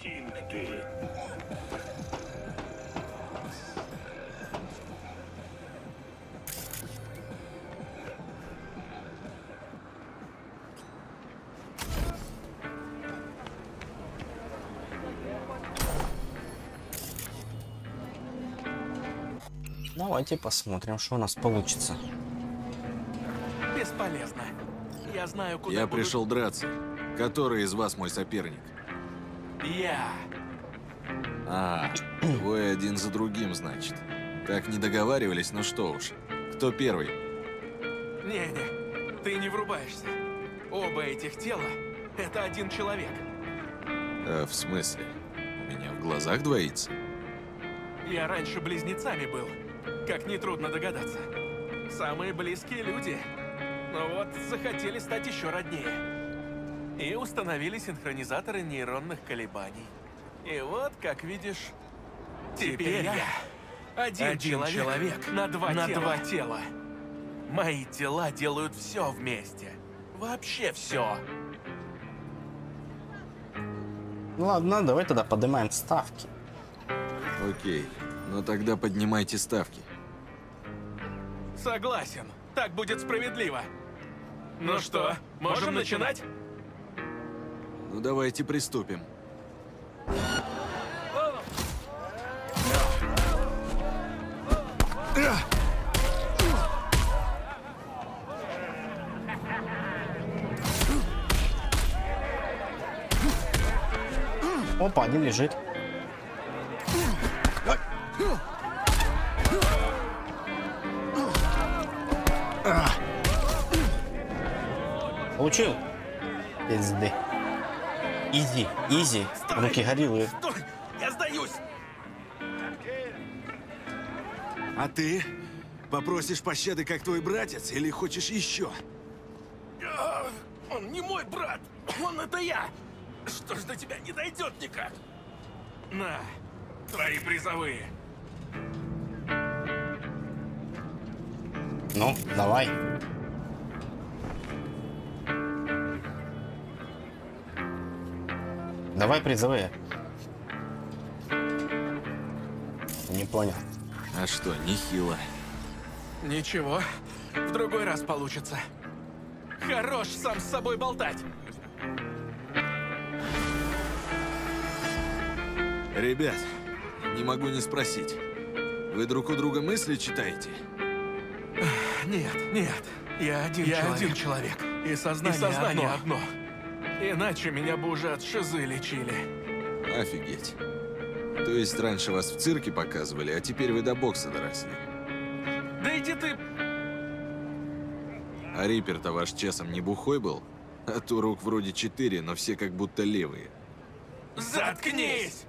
Давайте посмотрим, что у нас получится. Бесполезно. Я знаю, куда Я будут... пришел драться. Который из вас мой соперник? Я. А, вы один за другим, значит. Так не договаривались, ну что уж. Кто первый? Не-не, ты не врубаешься. Оба этих тела — это один человек. А, в смысле? У меня в глазах двоится? Я раньше близнецами был. Как нетрудно догадаться. Самые близкие люди. Но вот захотели стать еще роднее. И установили синхронизаторы нейронных колебаний. И вот, как видишь, теперь, теперь я один, один человек, человек на, два, на тела. два тела. Мои тела делают все вместе. Вообще все. Ну ладно, давай тогда поднимаем ставки. Окей, но тогда поднимайте ставки. Согласен. Так будет справедливо. Ну что, можем начинать? Ну давайте приступим. Опа, один лежит. Получил? Пизды. Изи, изи. Руки гориллы. Стой! Я сдаюсь! А ты? Попросишь пощады, как твой братец, или хочешь еще? А, Он не мой брат! Он это я! Что ж до тебя не дойдет никак? На, твои призовые. Ну, давай. Давай призовые. Не понял. А что, нехило. Ничего, в другой раз получится. Хорош сам с собой болтать. Ребят, не могу не спросить. Вы друг у друга мысли читаете? Нет, нет. Я один я человек. один человек. И сознание, и сознание одно. одно. Иначе меня бы уже от шизы лечили. Офигеть. То есть раньше вас в цирке показывали, а теперь вы до бокса доросли. Да иди ты... А Риппер-то ваш часом не бухой был? А то рук вроде четыре, но все как будто левые. Заткнись!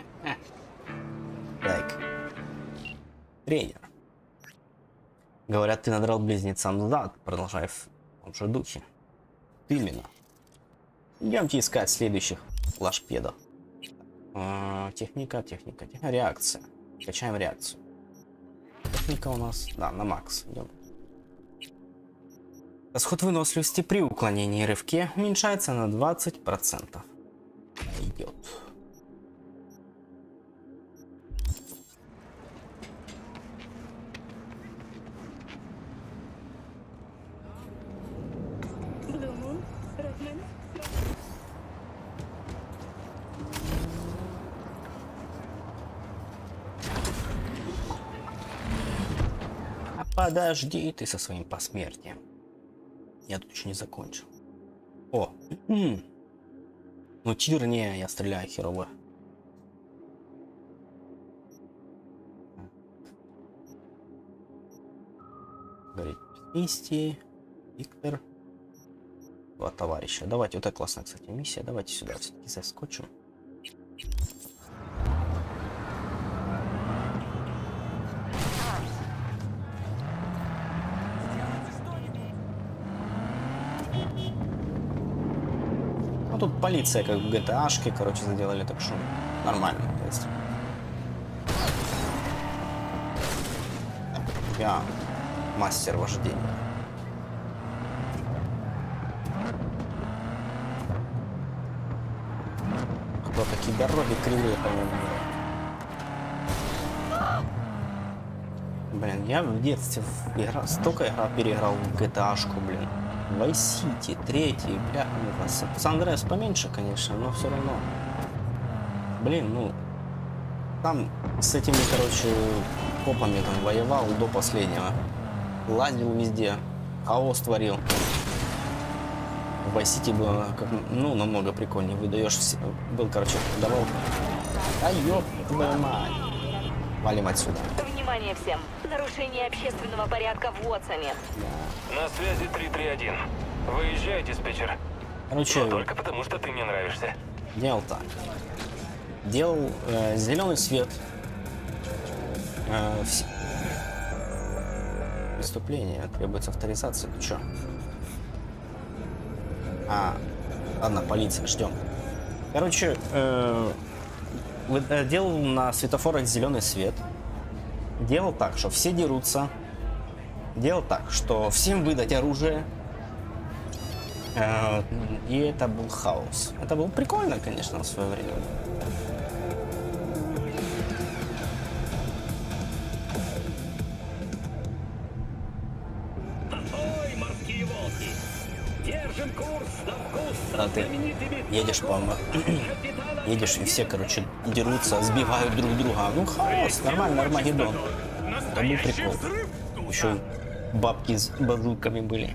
Так. Тренер. Говорят, ты надрал близнецам зад. Продолжай в том же духе. Именно. Идемте искать следующих лашпедов. А, техника, техника, техника. Реакция. Качаем реакцию. Техника у нас... Да, на макс. Идем. Расход выносливости при уклонении и рывке уменьшается на двадцать процентов. Идет. Подожди ты со своим посмертием. Я тут еще не закончил. О! Ну тир не, я стреляю херово. Говорит, миссии. Виктор. Два товарища. Давайте, вот это классная, кстати, миссия. Давайте сюда все-таки заскочим. Ну, тут полиция, как в джи ти эй-шке, короче, заделали, так что нормально. То есть. Я мастер вождения. Кто такие дороги кривые, по-моему. Блин, я в детстве играл, столько игра переиграл в джи ти эй-шку, блин. Vice City, третий, бля, ну, Сан-Андреас поменьше, конечно, но все равно. Блин, ну, там с этими, короче, копами там воевал до последнего. Лазил везде, хаос творил. В Vice City было, как, ну, намного прикольнее. Выдаешь, был, короче, давал. Да ёб твою мать. Валим отсюда. Внимание всем! Нарушение общественного порядка в Уотсоне. Да. На связи три три один. Выезжай, диспетчер. Короче, но только потому, что ты мне нравишься. Делал так. Делал э, зеленый свет. Э, вс... Преступление. Требуется авторизация. Ты чё? А, ладно, полиция, ждем. Короче, э, делал на светофорах зеленый свет. Делал так, что все дерутся. Делал так, что всем выдать оружие. Э, и это был хаос. Это было прикольно, конечно, в свое время. Когда ты едешь по едешь и все, короче, дерутся, сбивают друг друга. Ну, хаос, нормально, Армагеддон. Это был прикол. Еще бабки с базуками были.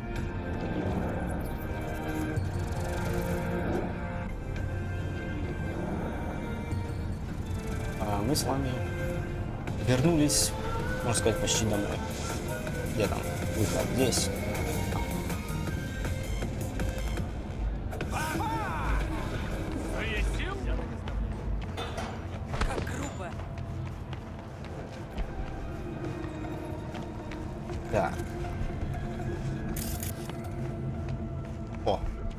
А мы с вами вернулись, можно сказать, почти домой. Где там? Выход здесь. Да. О.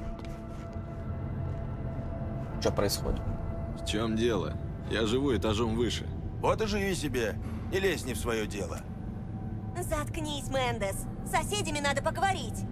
Что происходит? В чем дело? Я живу этажом выше. Вот и живи себе. Не лезь не в свое дело. Заткнись, Мендес. С соседями надо поговорить.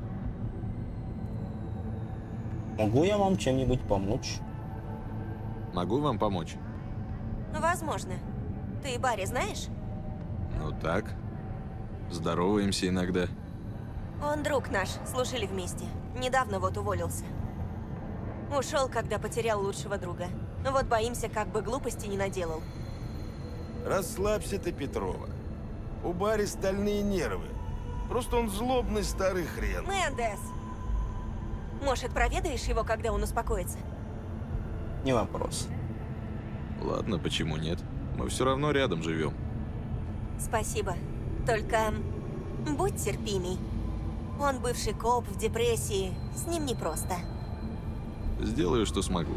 Могу я вам чем-нибудь помочь? Могу вам помочь? Возможно. Ты Барри знаешь? Ну так. Здороваемся иногда. Он друг наш, служили вместе. Недавно вот уволился. Ушел, когда потерял лучшего друга. Вот боимся, как бы глупости не наделал. Расслабься ты, Петрова. У Барри стальные нервы. Просто он злобный старый хрен. Мендес! Может, проведаешь его, когда он успокоится? Не вопрос. Ладно, почему нет? Мы все равно рядом живем. Спасибо. Только будь терпимей. Он бывший коп в депрессии. С ним непросто. Сделаю, что смогу.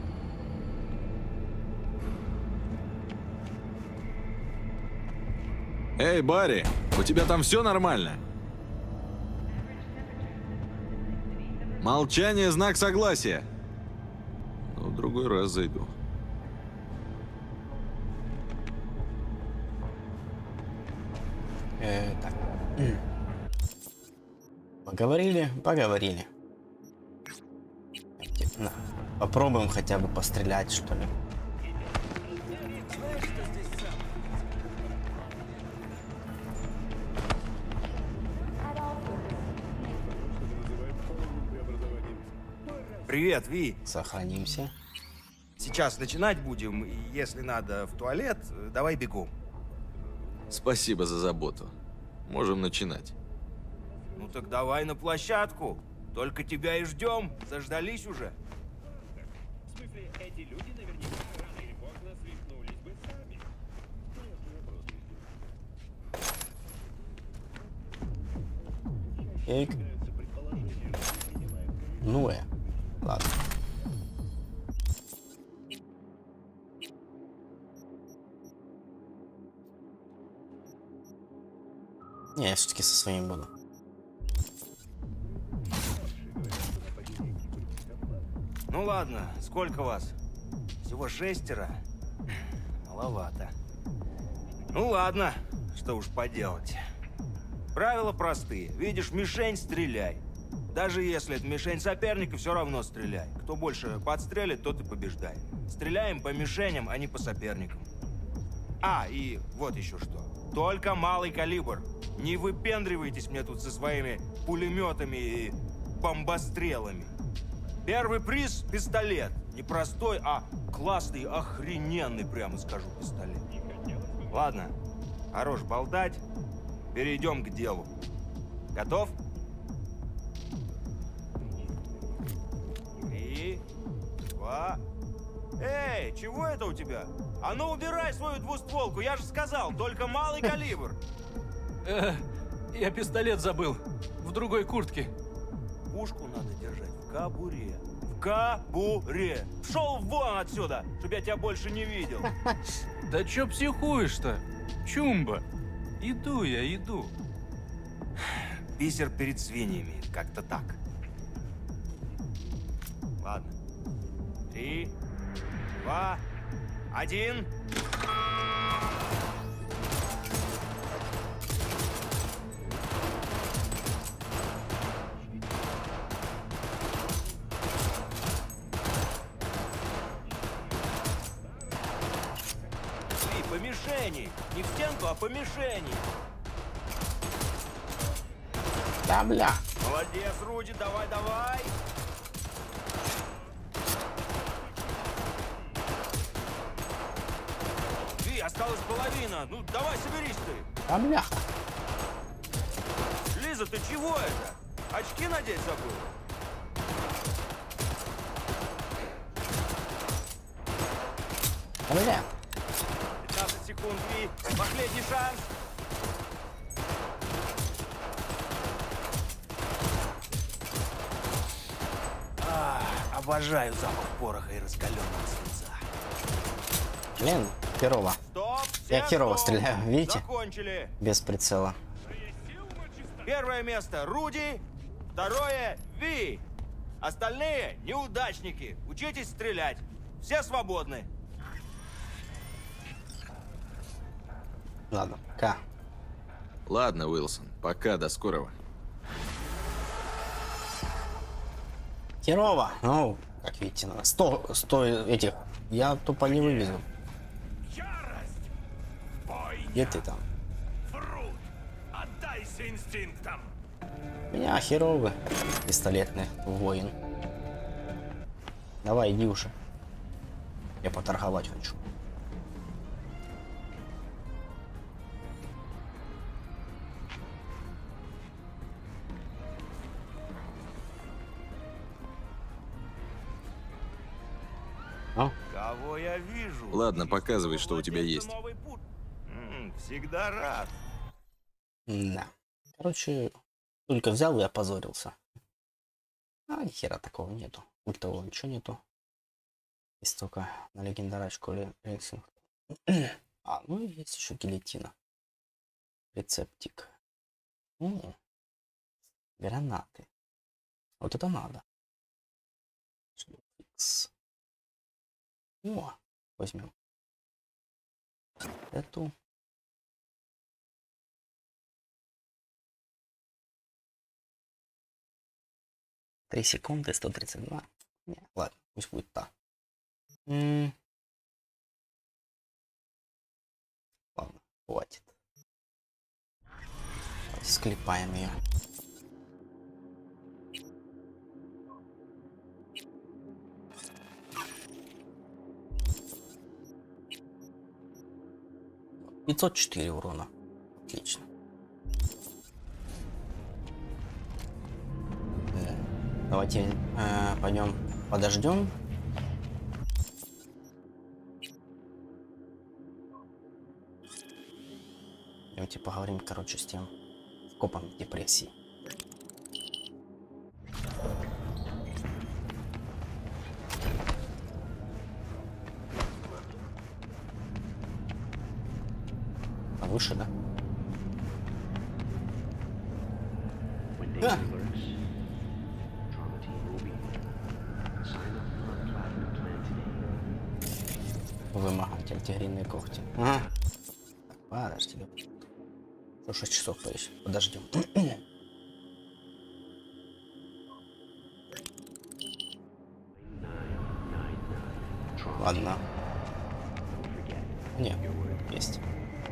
Эй, Барри, у тебя там все нормально? Молчание – знак согласия. Ну, в другой раз зайду. Э, так. Поговорили, поговорили. На, попробуем хотя бы пострелять, что ли. Привет, Ви. Сохранимся. Сейчас начинать будем. Если надо в туалет, давай бегом. Спасибо за заботу. Можем начинать. Ну так давай на площадку. Только тебя и ждем. Заждались уже. В смысле, эти люди наверняка рано или поздно свихнулись бы сами. Эйк. Ну, э. Ладно. Не, я все-таки со своим буду. Ну ладно, сколько вас? Всего шестеро? Маловато. Ну ладно, что уж поделать. Правила простые. Видишь мишень — стреляй. Даже если это мишень соперника, все равно стреляй. Кто больше подстрелит, тот и побеждает. Стреляем по мишеням, а не по соперникам. А, и вот еще что. Только малый калибр. Не выпендривайтесь мне тут со своими пулеметами и бомбострелами. Первый приз – пистолет. Не простой, а классный, охрененный, прямо скажу, пистолет. Ладно, хорош болтать. Перейдем к делу. Готов? Три, два. Эй, чего это у тебя? А ну убирай свою двустволку, я же сказал, только малый калибр. Э, я пистолет забыл. В другой куртке. Пушку надо держать в кобуре. В кобуре. Шел вон отсюда, чтобы я тебя больше не видел. Да чё психуешь-то? Чумба. Иду я, иду. Бисер перед свиньями, как-то так. Ладно. Три, два, один. мишени. Не в стенку, а по мишени. Да, бля. Молодец, Руди, давай, давай. Ви, осталась половина. Ну, давай, соберись ты. Да, бляха. Лиза, ты чего это? Очки надеть забыл? Бля. пятнадцать секунд, Ви. Последний шанс. А, обожаю запах пороха и раскаленного свинца. Блин, херово. Стоп, Я херово стоп. стреляю, видите? Закончили. Без прицела. Первое место Руди, второе Ви. Остальные неудачники. Учитесь стрелять. Все свободны. Ладно, пока. Ладно, Уилсон, пока, до скорого. Херово. Ну, как видите, на сто, сто этих я тупо не вывезу. Где ты там? Отдайся инстинктам. У меня херовый пистолетный воин. Давай, иди уже. Я поторговать хочу. А? Кого я вижу? Ладно, показывай, что у тебя есть. Новый путь. М, всегда рад. Да. Короче, только взял и опозорился. А, ни хера такого нету. Ультового ничего нету. Есть только на легендарочку Рексинг. А, ну и есть еще гильотина. Рецептик. О, гранаты. Вот это надо. Шлюпикс. О, возьмем эту. Три секунды, сто тридцать два. Не, ладно, пусть будет так. М-м. Ладно, хватит. Давайте склепаем ее. пятьсот четыре урона. Отлично. Давайте э, пойдем подождем. Давайте поговорим, короче, с тем копом депрессии. Повыше, да? А! Вымогатель, тигриные когти. Ага. Так, подожди. Что, шесть часов поищем. Подождем. Ладно. Не, есть.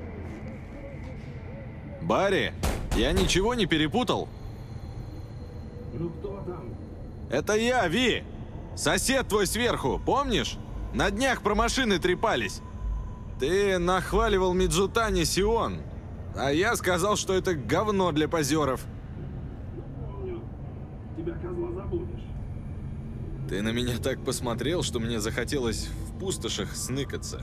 Барри, я ничего не перепутал? Ну кто там? Это я, Ви! Сосед твой сверху, помнишь? На днях про машины трепались. Ты нахваливал Мидзутани Сион, а я сказал, что это говно для позеров. Помню. Тебя, козла, забудешь. Ты на меня так посмотрел, что мне захотелось в пустошах сныкаться.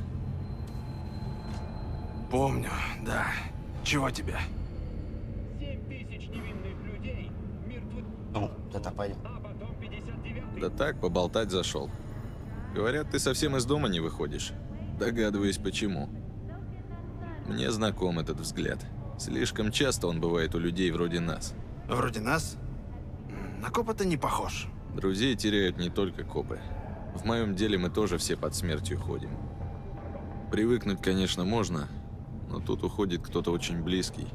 Помню, да. Чего тебе? Семь тысяч невинных людей мертвы. Ну, это пойдем. А потом пятьдесят девятый. Да так, поболтать зашел. Говорят, ты совсем из дома не выходишь. Догадываюсь, почему. Мне знаком этот взгляд. Слишком часто он бывает у людей вроде нас. Вроде нас? На копа-то не похож. Друзей теряют не только копы. В моем деле мы тоже все под смертью ходим. Привыкнуть, конечно, можно, но тут уходит кто-то очень близкий.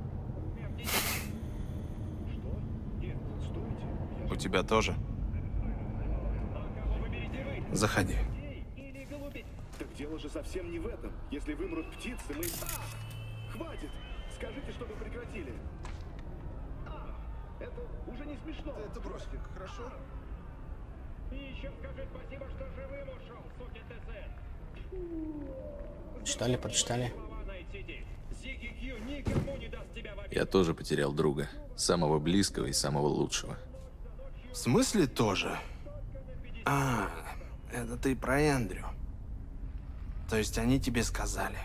У тебя тоже? Заходи. Дело же совсем не в этом. Если вымрут птицы, мы... А! Хватит! Скажите, чтобы прекратили. А! Это уже не смешно. Ты это бросьте, хорошо? И еще скажи спасибо, что живым ушел, сукин ТС. Читали, прочитали. Я тоже потерял друга. Самого близкого и самого лучшего. В смысле тоже? А, это ты про Эндрю. То есть они тебе сказали.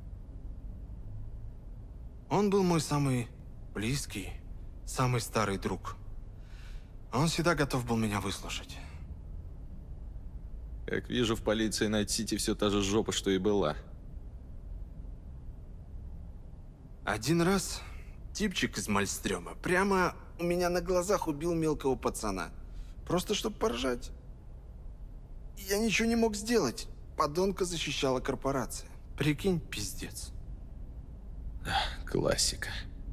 Он был мой самый близкий, самый старый друг. Он всегда готов был меня выслушать. Как вижу, в полиции Найт-Сити все та же жопа, что и была. Один раз типчик из Мальстрёма прямо у меня на глазах убил мелкого пацана. Просто чтобы поржать. Я ничего не мог сделать. Подонка защищала корпорация. Прикинь, пиздец. Классика.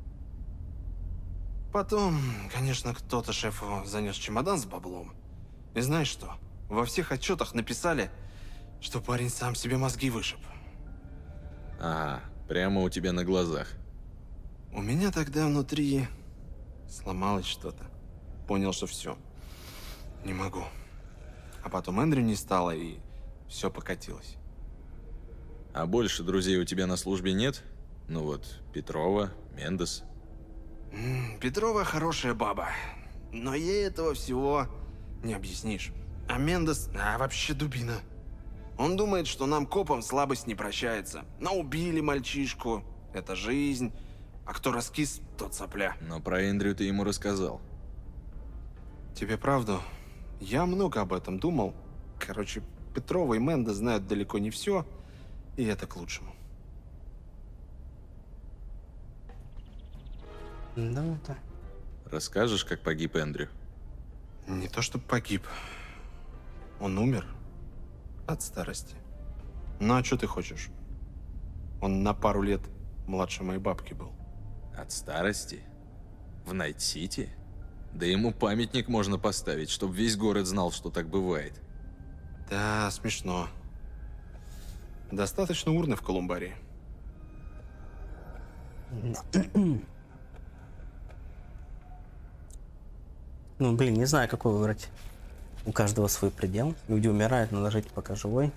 Потом, конечно, кто-то шефу занес чемодан с баблом. И знаешь что? Во всех отчетах написали, что парень сам себе мозги вышиб. А, прямо у тебя на глазах. У меня тогда внутри сломалось что-то. Понял, что все. Не могу. А потом Эндрю не стало, и все покатилось. А больше друзей у тебя на службе нет? Ну вот, Петрова, Мендес. М-м, Петрова хорошая баба. Но ей этого всего не объяснишь. А Мендес, а вообще дубина. Он думает, что нам, копам, слабость не прощается. Но убили мальчишку. Это жизнь. А кто раскис, тот сопля. Но про Эндрю ты ему рассказал. Тебе правду? Я много об этом думал. Короче, Петрова и Мендес знают далеко не все. И это к лучшему. Да, да. Расскажешь, как погиб Эндрю? Не то, чтобы погиб. Он умер от старости. Ну а что ты хочешь? Он на пару лет младше моей бабки был. От старости? В Найт-Сити? Да ему памятник можно поставить, чтобы весь город знал, что так бывает. Да, смешно. Достаточно урны в колумбарии. Ну, блин, не знаю, какой выбрать. У каждого свой предел. Люди умирают, надо жить пока живой.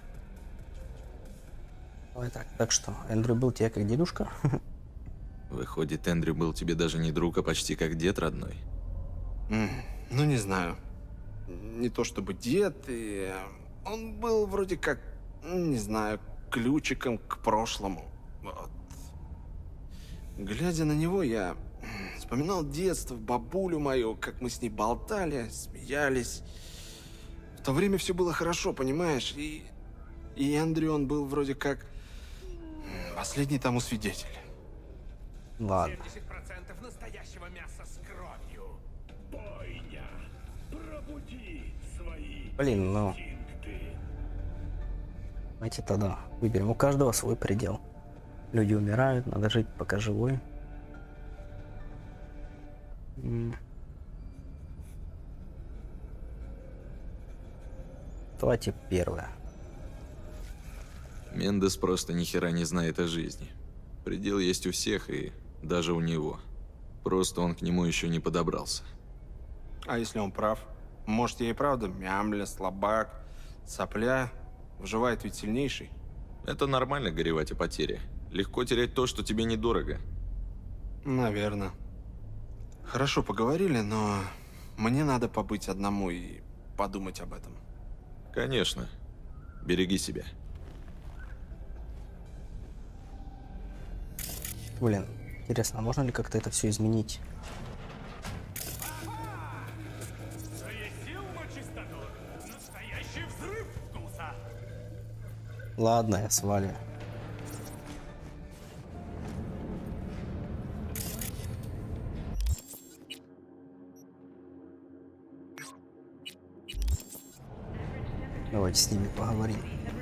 Давай так. Так что, Эндрю был тебе как дедушка? Выходит, Эндрю был тебе даже не друг, а почти как дед родной. Mm, ну, не знаю. Не то чтобы дед, и... он был вроде как, не знаю, ключиком к прошлому. Вот. Глядя на него, я вспоминал детство, бабулю мою, как мы с ней болтали, смеялись. В то время все было хорошо, понимаешь? И, и Эндрю, он был вроде как последний тому свидетель. Ладно. семьдесят процентов настоящего мяса с кровью. Бойня. Пробуди свои Блин, ну... инстинкты. Давайте тогда выберем. У каждого свой предел. Люди умирают, надо жить пока живой. М. Давайте первое. Мендес просто ни хера не знает о жизни. Предел есть у всех, и даже у него. Просто он к нему еще не подобрался. А если он прав? Может, я и правда мямля, слабак, сопля. Выживает ведь сильнейший. Это нормально горевать о потере. Легко терять то, что тебе недорого. Наверное. Хорошо поговорили, но мне надо побыть одному и подумать об этом. Конечно. Береги себя. Блин, интересно, а можно ли как-то это все изменить? Ладно, я сваливаю. Давайте с ними поговорим.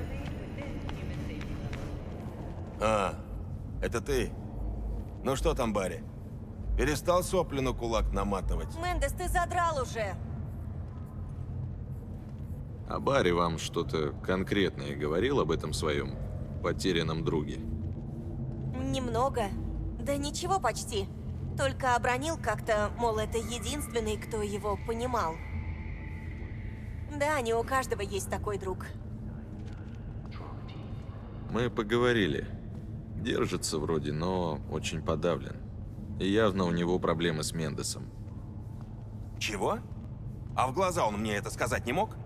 А, это ты? Ну что там, Барри? Перестал сопли на кулак наматывать? Мендес, ты задрал уже. А Барри вам что-то конкретное говорил об этом своем потерянном друге? Немного. Да ничего почти. Только обронил как-то, мол, это единственный, кто его понимал. Да, не у каждого есть такой друг. Мы поговорили. Держится вроде, но очень подавлен. И явно у него проблемы с Мендесом. Чего? А в глаза он мне это сказать не мог?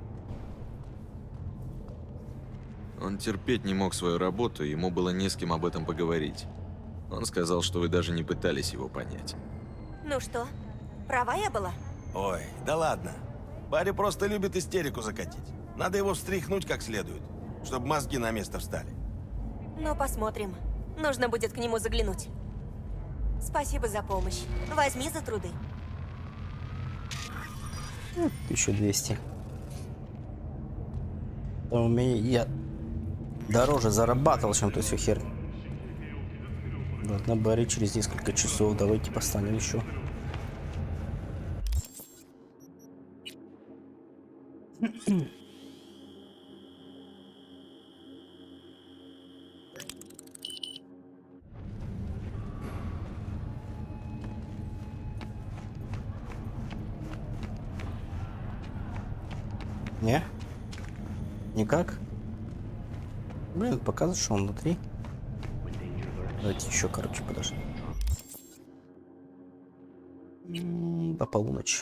Он терпеть не мог свою работу, и ему было не с кем об этом поговорить. Он сказал, что вы даже не пытались его понять. Ну что, права я была? Ой, да ладно. Барри просто любит истерику закатить. Надо его встряхнуть как следует, чтобы мозги на место встали. Ну, посмотрим. Нужно будет к нему заглянуть. Спасибо за помощь. Возьми за труды. тысяча двести. Да у меня я дороже зарабатывал, чем ты всю херню. Ладно, Барри, через несколько часов давайте постанем еще. Не? Никак? Блин, показывает, что он внутри. Давайте еще, короче, подожди. М-м, до полуночи.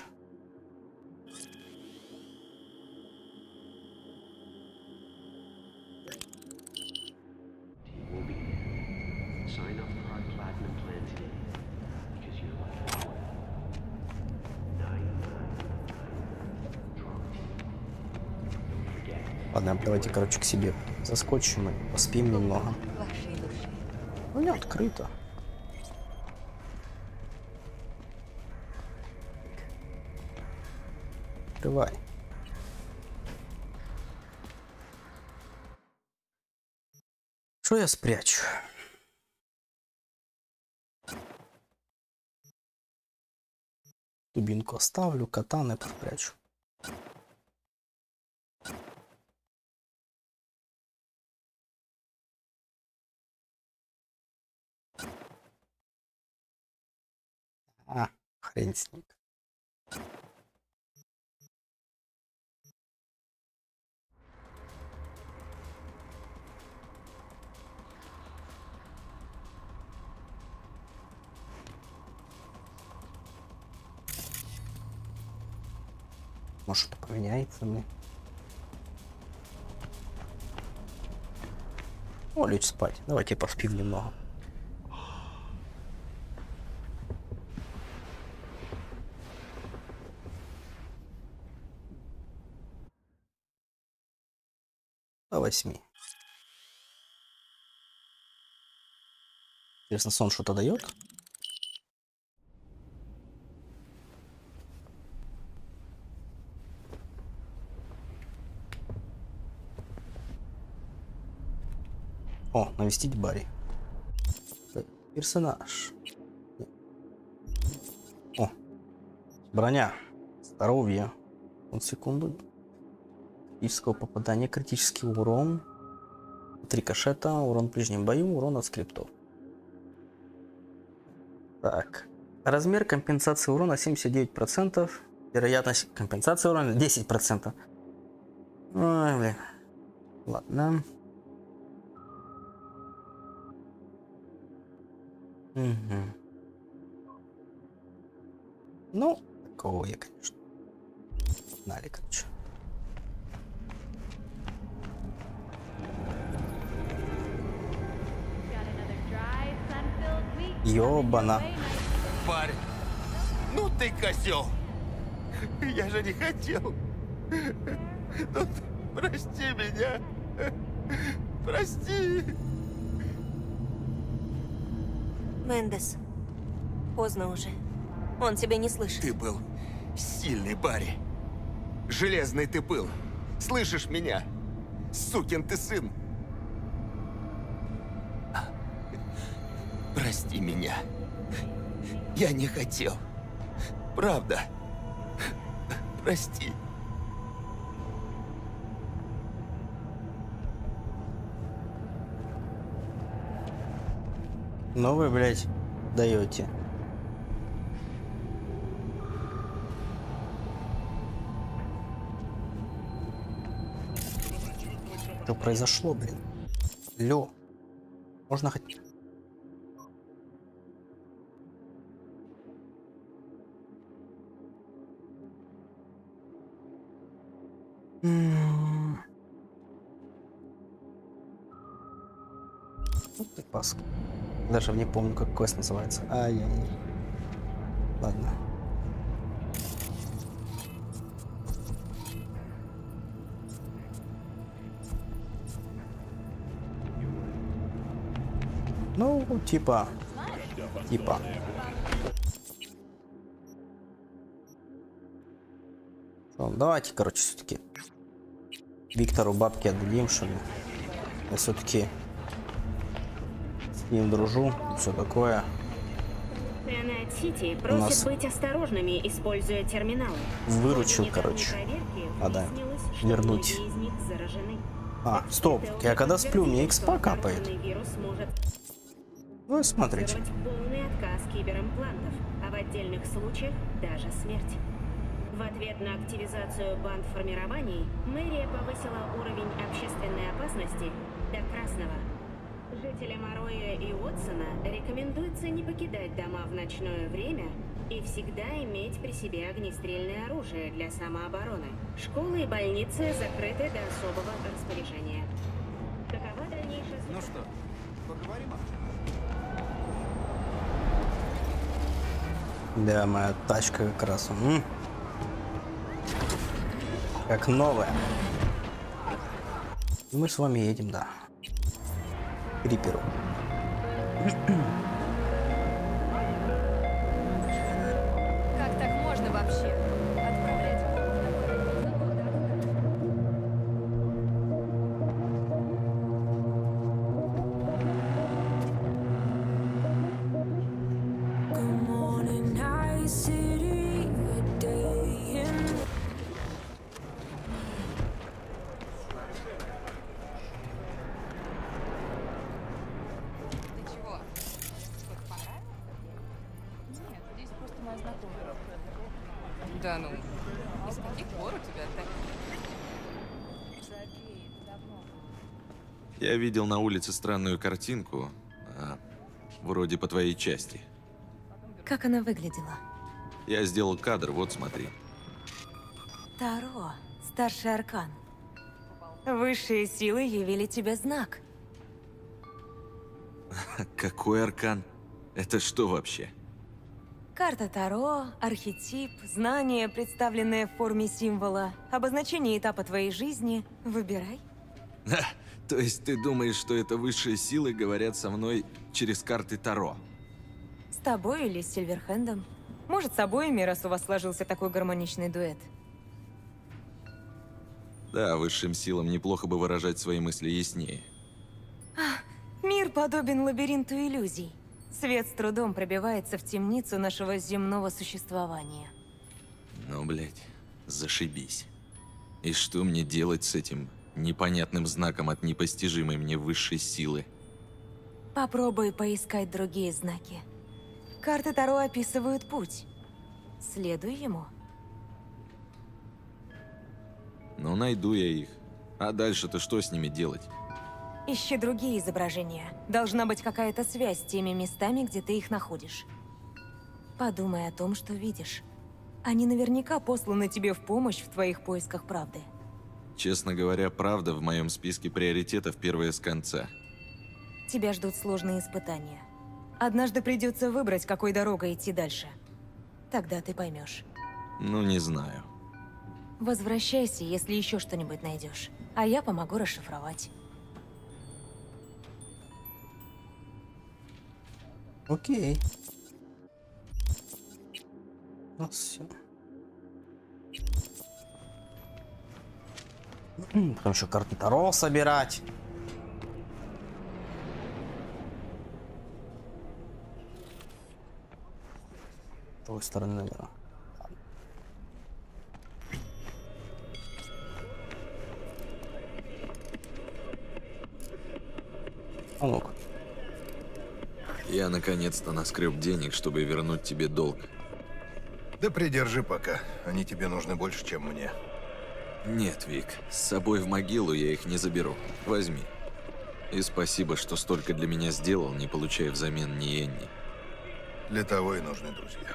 Ладно, давайте, короче, к себе заскочим и поспим немного. Ну, не открыто. Открывай. Что я спрячу? Дубинку оставлю, катаны спрячу. А, хрен с ним. Может, что-то поменяется мне. О, лечь спать. Давайте поспим немного. До восьми. Интересно, сон что-то дает? О, навестить Барри. Персонаж. О, броня. Здоровье. Вот секунду. Критического попадания, критический урон. Три кашета, урон в ближнем бою, урон от скриптов. Так. Размер компенсации урона семьдесят девять процентов. Вероятность компенсации урона десять процентов. Ой, блин. Ладно. Угу. Ну, такого я, конечно. Погнали, короче. Ёбана. Парень, ну ты козел. Я же не хотел. Ну, прости меня. Прости. Мендес, поздно уже. Он тебя не слышит. Ты был сильный, Барри. Железный ты был. Слышишь меня? Сукин ты сын. Прости меня. Я не хотел. Правда. Прости. Но вы, блядь, даете. Что произошло, блин? Лё. Можно хоть... Ну ты паск. Даже не помню, как квест называется. Ай-яй-яй. Ладно. Ну, типа. Типа. Что, давайте, короче, все-таки Виктору бабки отдадим, что ли. Я все-таки с ним дружу, все такое. Night City просит нас... быть осторожными, используя терминалы. Выручил, короче. А, да. Вернуть. А, стоп. Я когда сплю, мне экспа капает. Ну, смотрите. Полный отказ киберимплантов, а в отдельных случаях даже смерть. В ответ на активизацию банд-формирований, мэрия повысила уровень общественной опасности до красного. Жителям Ароя и Уотсона рекомендуется не покидать дома в ночное время и всегда иметь при себе огнестрельное оружие для самообороны. Школы и больницы закрыты до особого распоряжения. Какова дальнейшая... Ну что, поговорим об этом? Да, моя тачка как раз. М-м. Как новая. Мы с вами едем, да. К Риперу. Как так можно вообще отправлять? Да ну, из каких пор у тебя так? Я видел на улице странную картинку, а, вроде по твоей части. Как она выглядела? Я сделал кадр, вот смотри. Таро, старший аркан. Высшие силы явили тебе знак. Какой аркан? Это что вообще? Карта Таро, архетип, знания, представленные в форме символа, обозначение этапа твоей жизни. Выбирай. Ха, то есть ты думаешь, что это высшие силы говорят со мной через карты Таро? С тобой или с Сильверхендом? Может, с обоими, раз у вас сложился такой гармоничный дуэт. Да, высшим силам неплохо бы выражать свои мысли яснее. А, мир подобен лабиринту иллюзий. Свет с трудом пробивается в темницу нашего земного существования. Ну, блядь, зашибись. И что мне делать с этим непонятным знаком от непостижимой мне высшей силы? Попробуй поискать другие знаки. Карты Таро описывают путь. Следуй ему. Ну, найду я их. А дальше-то что с ними делать? Ищи другие изображения. Должна быть какая-то связь с теми местами, где ты их находишь. Подумай о том, что видишь. Они наверняка посланы тебе в помощь в твоих поисках правды. Честно говоря, правда в моем списке приоритетов первая с конца. Тебя ждут сложные испытания. Однажды придется выбрать, какой дорогой идти дальше. Тогда ты поймешь. Ну, не знаю. Возвращайся, если еще что-нибудь найдешь. А я помогу расшифровать. Окей. Ну все. Потом еще карты Таро собирать. С другой стороны, наверное. А ну-ка. Я наконец-то наскреб денег, чтобы вернуть тебе долг. Да придержи пока. Они тебе нужны больше, чем мне. Нет, Вик, с собой в могилу я их не заберу. Возьми. И спасибо, что столько для меня сделал, не получая взамен ни енни. Для того и нужны друзья.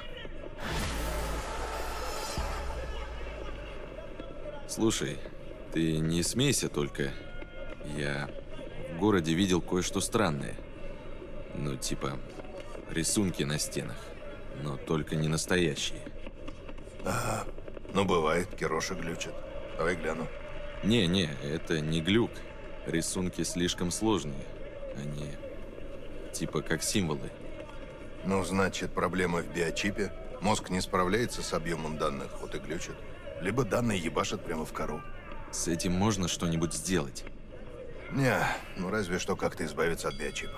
Слушай, ты не смейся только. Я в городе видел кое-что странное. Ну, типа, рисунки на стенах. Но только не настоящие. Ага. Ну, бывает, Кироша глючит. Давай гляну. Не-не, это не глюк. Рисунки слишком сложные. Они типа как символы. Ну, значит, проблема в биочипе. Мозг не справляется с объемом данных, вот и глючит. Либо данные ебашат прямо в кору. С этим можно что-нибудь сделать? Не, ну разве что как-то избавиться от биочипа.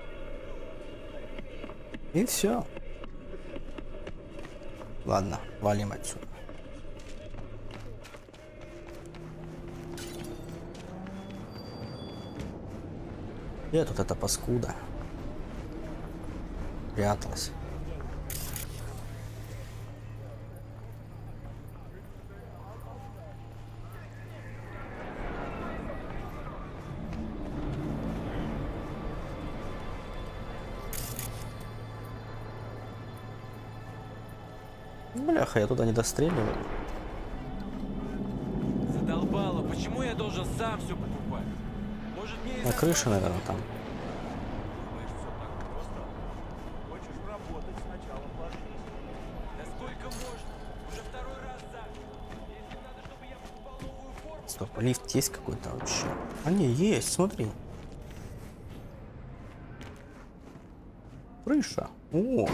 И все. Ладно, валим отсюда. Где тут эта паскуда? Пряталась. Бляха, я туда не достреливаю. Задолбало, почему я должен сам все покупать? Может, мне На крыше, наверное, там. Стоп, лифт есть какой-то вообще? А не, есть, смотри. Крыша. О!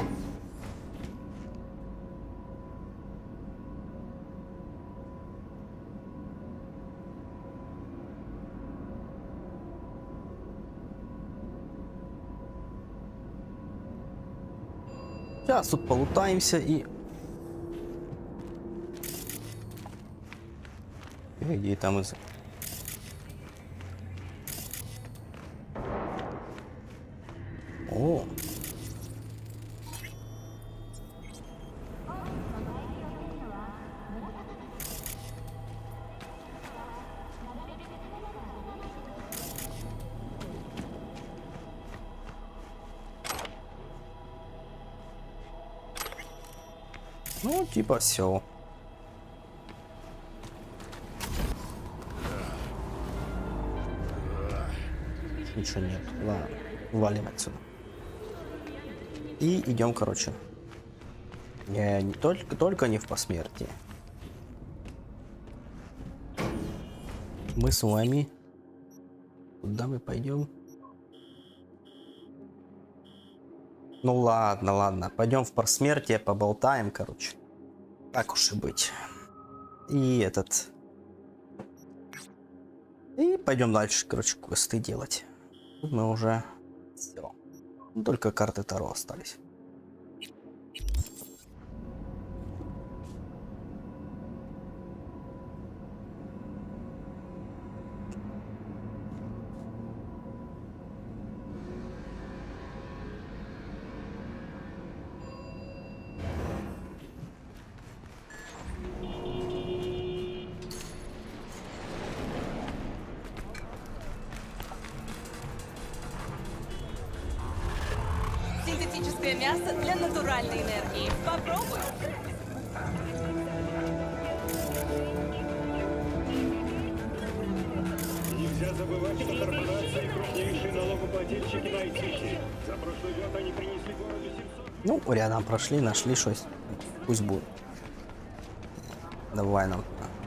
Сейчас тут полутаемся и... Иди там из... О! Ну, типа все. Ничего нет. Ладно, валим отсюда. И идем, короче. Не, не только, только не в посмертии. Мы с вами. Куда мы пойдем? Ну ладно, ладно. Пойдем в посмертие, поболтаем, короче. Так уж и быть. И этот. И пойдем дальше, короче, квесты делать. Тут мы уже все. Только карты Таро остались. Синтетическое мясо для натуральной энергии. Попробуй. Нельзя забывать, что корпорации крупнейшие налогоплательщики Найт-Сити. За прошлый год они принесли городу семьсот... Ну, рядом прошли, нашли что-то. Пусть будет. Давай нам.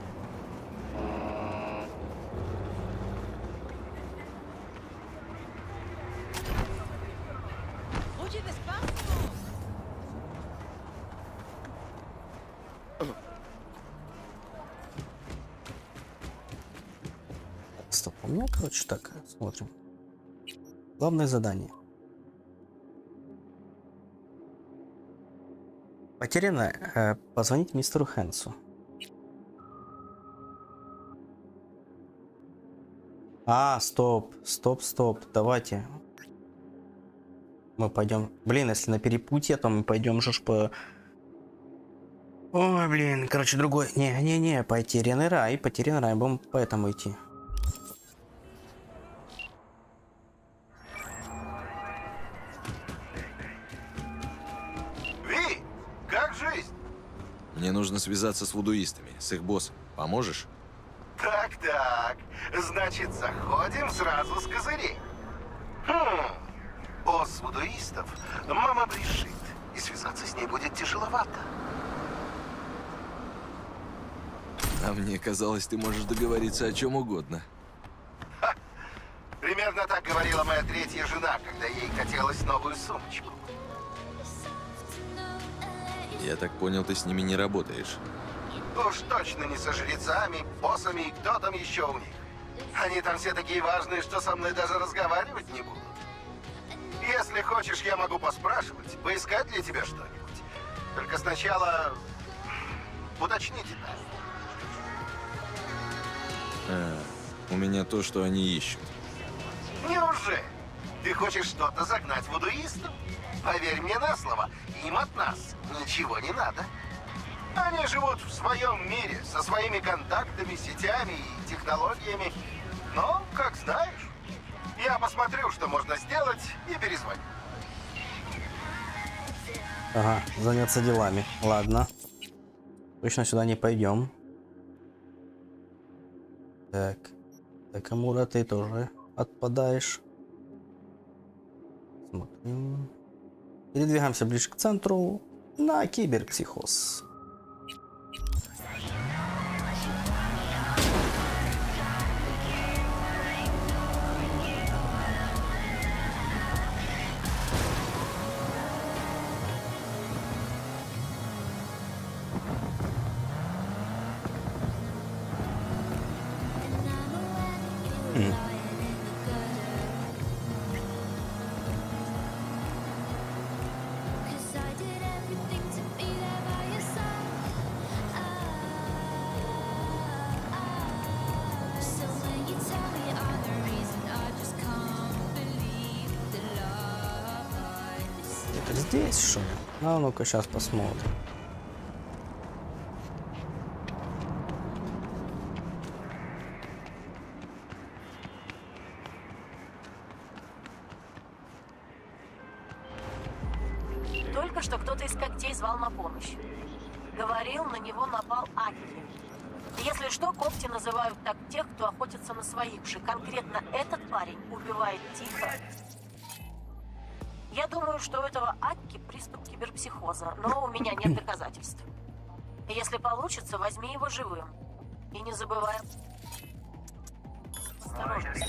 Стоп, у меня, короче, так, смотрим. Главное задание. Потеряно. Э, позвонить мистеру Хэнсу. А, стоп, стоп, стоп. Давайте. Мы пойдем. Блин, если на перепутье, то мы пойдем же по. Ой, блин, короче, другой. Не-не-не, потерянный рай, потерянный рай, будем по этому идти. Ви, как жизнь? Мне нужно связаться с вудуистами, с их боссом. Поможешь? Так-так, значит, заходим сразу с козырей. Хм, босс вудуистов, мама Бришит, и связаться с ней будет тяжеловато. А мне казалось, ты можешь договориться о чем угодно. Ха. Примерно так говорила моя третья жена, когда ей хотелось новую сумочку. Я так понял, ты с ними не работаешь. Уж точно не со жрецами, боссами и кто там еще у них. Они там все такие важные, что со мной даже разговаривать не будут. Если хочешь, я могу поспрашивать, поискать для тебя что-нибудь. Только сначала уточни детали. А, у меня то, что они ищут. Неужели? Ты хочешь что-то загнать вудуистам? Поверь мне на слово, им от нас ничего не надо. Они живут в своем мире, со своими контактами, сетями и технологиями. Но, как знаешь, я посмотрю, что можно сделать, и перезвоню. Ага, заняться делами. Ладно. Точно сюда не пойдем. Так. Так, Амура, ты тоже отпадаешь. Смотрим. Передвигаемся ближе к центру на киберпсихоз. Хм. Это здесь, что ли? А ну-ка, сейчас посмотрим. Только что кто-то из когтей звал на помощь. Говорил, на него напал Акки. Если что, когти называют так тех, кто охотится на своих же. Конкретно этот парень убивает тихо. Я думаю, что у этого Акки приступ киберпсихоза, но у меня нет доказательств. Если получится, возьми его живым. И не забывай... Осторожность.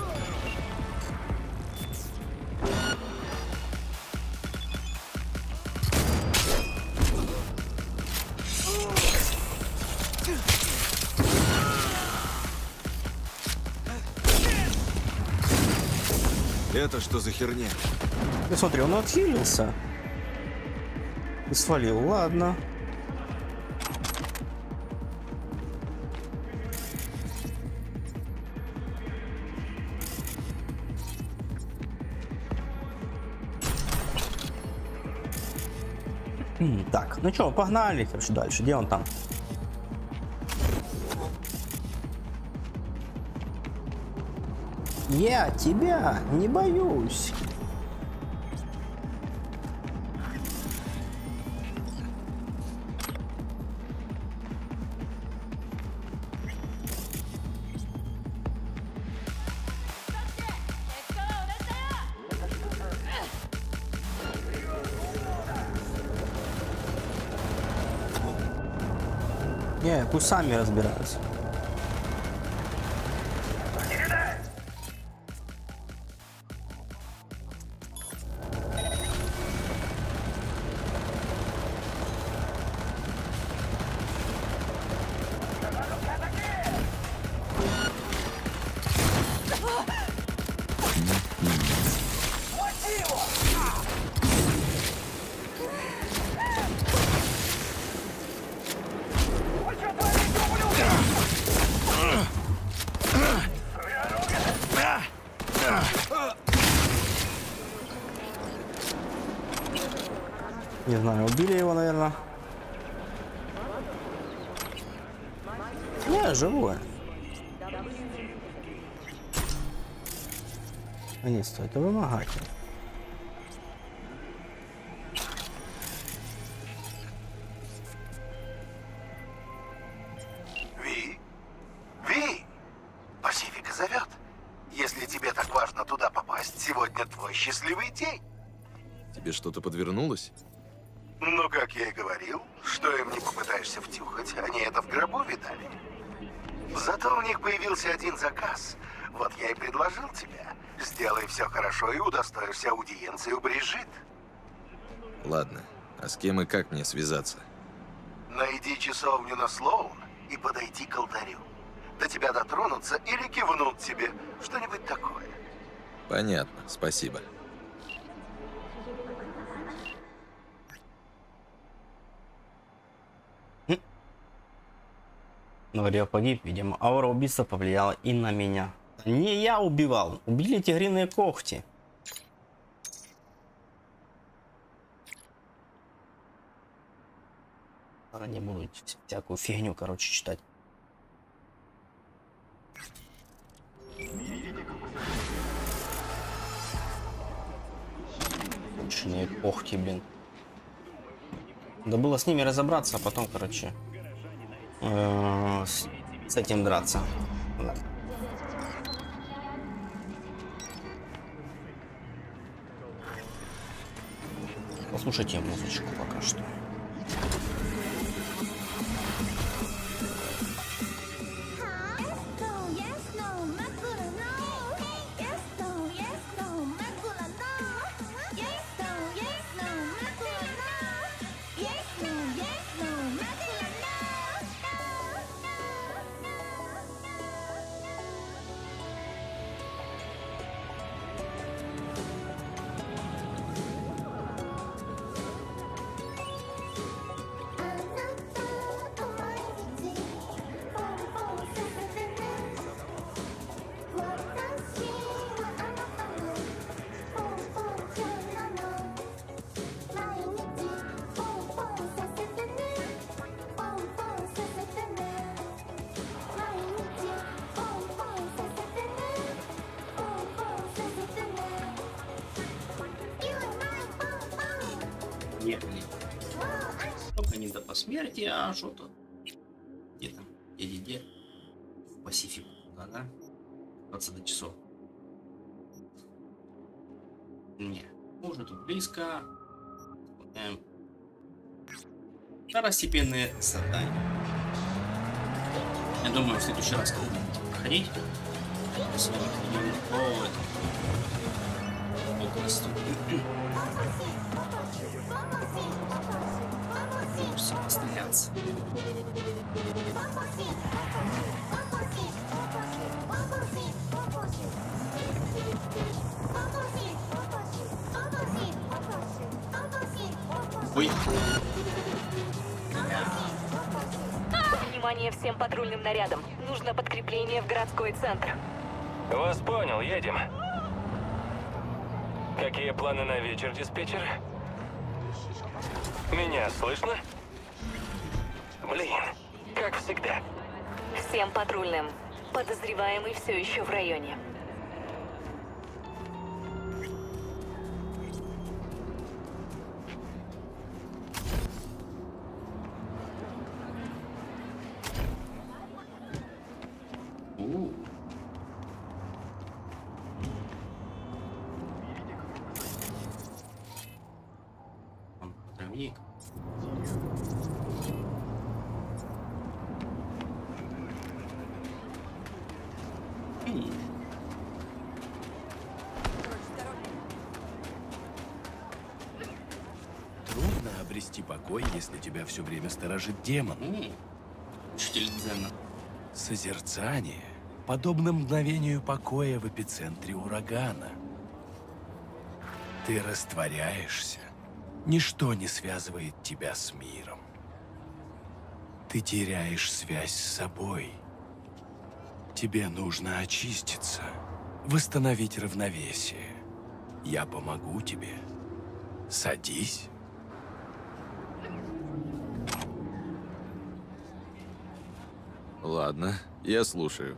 Это что за херня? Ты смотри, он отхилился. И свалил, ладно. М, Так, ну что, погнали, короче, дальше. Где он там? Я тебя не боюсь. Не, пусть сами разбираются. Не знаю, убили его, наверное. Не, живое. А не стоит, это вымогатель. Ви? Ви? Пасифика зовет. Если тебе так важно туда попасть, сегодня твой счастливый день. Тебе что-то подвернулось? Ну, как я и говорил, что им не попытаешься втюхать, они это в гробу видали. Зато у них появился один заказ. Вот я и предложил тебе. Сделай все хорошо и удостоишься аудиенции у Брижит. Ладно, а с кем и как мне связаться? Найди часовню на Слоун и подойди к алтарю. До тебя дотронутся или кивнут тебе. Что-нибудь такое. Понятно, спасибо. Говорил, погиб, видимо. Аура убийства повлияла и на меня. Не я убивал. Убили тигриные когти. Не буду всякую фигню, короче, читать. Точные когти, блин. Да было с ними разобраться, а потом, короче, с, с этим драться. Да. Послушайте музычку пока что. Ехали. Только не до посмерти, а что тут? Где там? Где-где? В Пасифику, да, да? двадцать часов. Не, уже тут близко. Эм. Второстепенные задания. Я думаю, в следующий раз, когда будем проходить, посмотрим, о, это растут. Все постреляться. Ой. Внимание всем патрульным нарядам. Нужно подкрепление в городской центр. Вас понял, едем. Какие планы на вечер, диспетчер? Меня слышно? Блин, как всегда. Всем патрульным. Подозреваемый все еще в районе. Травник. Трудно обрести покой, если тебя все время сторожит демон. Учитель дзена. Созерцание подобно мгновению покоя в эпицентре урагана. Ты растворяешься. Ничто не связывает тебя с миром. Ты теряешь связь с собой. Тебе нужно очиститься, восстановить равновесие. Я помогу тебе. Садись. Ладно, я слушаю.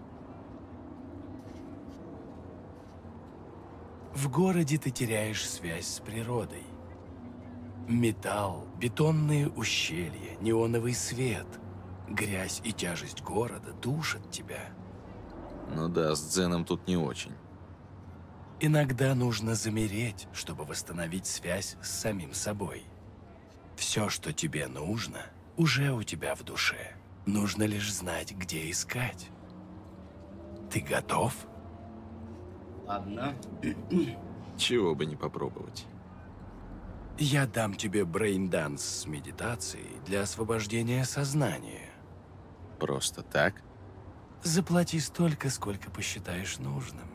В городе ты теряешь связь с природой. Металл, бетонные ущелья, неоновый свет, грязь и тяжесть города душат тебя. Ну да, с дзеном тут не очень. Иногда нужно замереть, чтобы восстановить связь с самим собой. Все, что тебе нужно, уже у тебя в душе. Нужно лишь знать, где искать. Ты готов? Ладно. Чего бы не попробовать. Я дам тебе брейн-данс с медитацией для освобождения сознания. Просто так? Заплати столько, сколько посчитаешь нужным.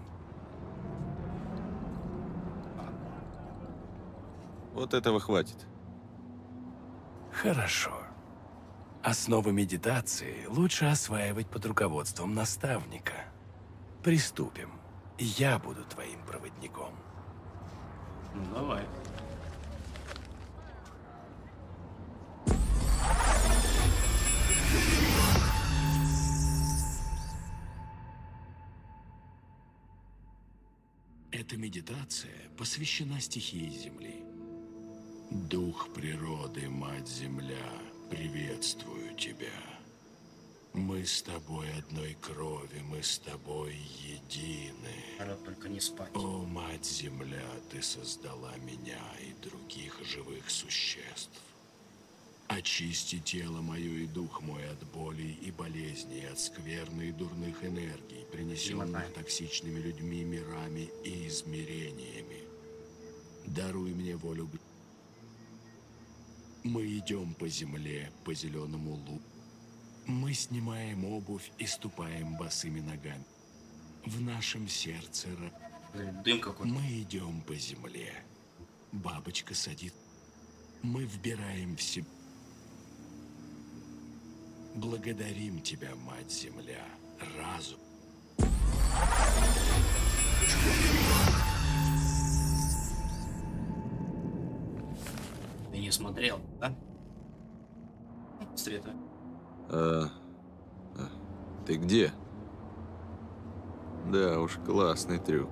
Вот этого хватит. Хорошо. Основы медитации лучше осваивать под руководством наставника. Приступим. Я буду твоим проводником. Ну, давай. Эта медитация посвящена стихии Земли. Дух природы, Мать-Земля, приветствую тебя. Мы с тобой одной крови, мы с тобой едины. Надо только не спать. О, Мать-Земля, ты создала меня и других живых существ. Очисти тело мое и дух мой от болей и болезней, от скверны и дурных энергий, принесенных токсичными людьми, мирами и измерениями. Даруй мне волю. Мы идем по земле, по зеленому лугу. Мы снимаем обувь и ступаем босыми ногами. В нашем сердце дым какой-то. Мы идем по земле. Бабочка садит. Мы вбираем в себя. Благодарим тебя, Мать-Земля, разум. Ты не смотрел, да? Быстрее-то. А, а, ты где? Да уж, классный трюк.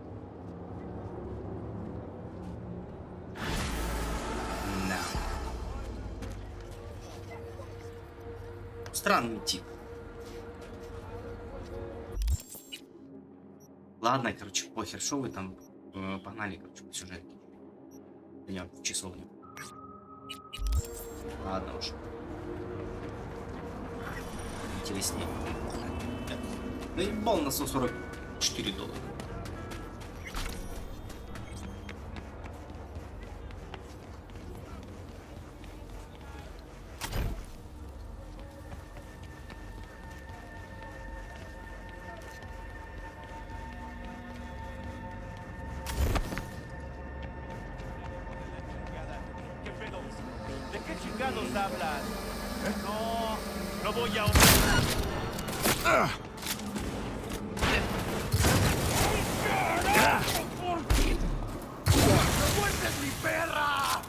Да. Странный тип. Ладно, короче, похер, шо вы там, э, погнали, короче, по сюжету. Идем в часовню. Ладно уж. Интереснее. Наебал на сто сорок четыре доллара. ¿De qué chingados hablas? No, no voy a... ¡No muerdes mi perra!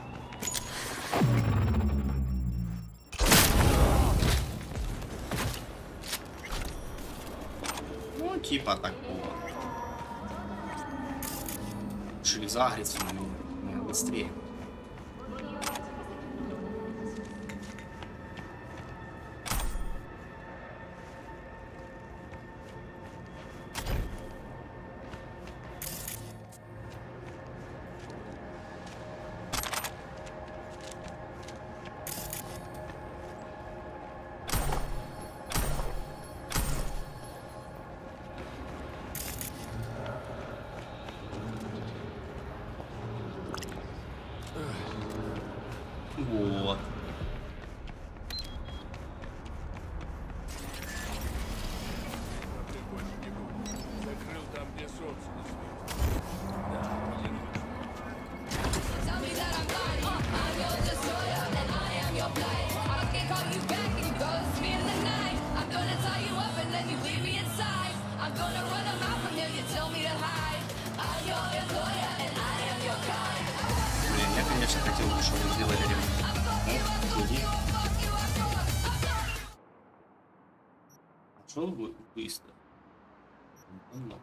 Ну, типа такого. Решили загреться на меня быстрее. Вот. Закрыл там, где солнце не светит. Блин, я, конечно, хотел, чтобы сделали ремонт. Ну, иди. Шел бы быстро. Ну,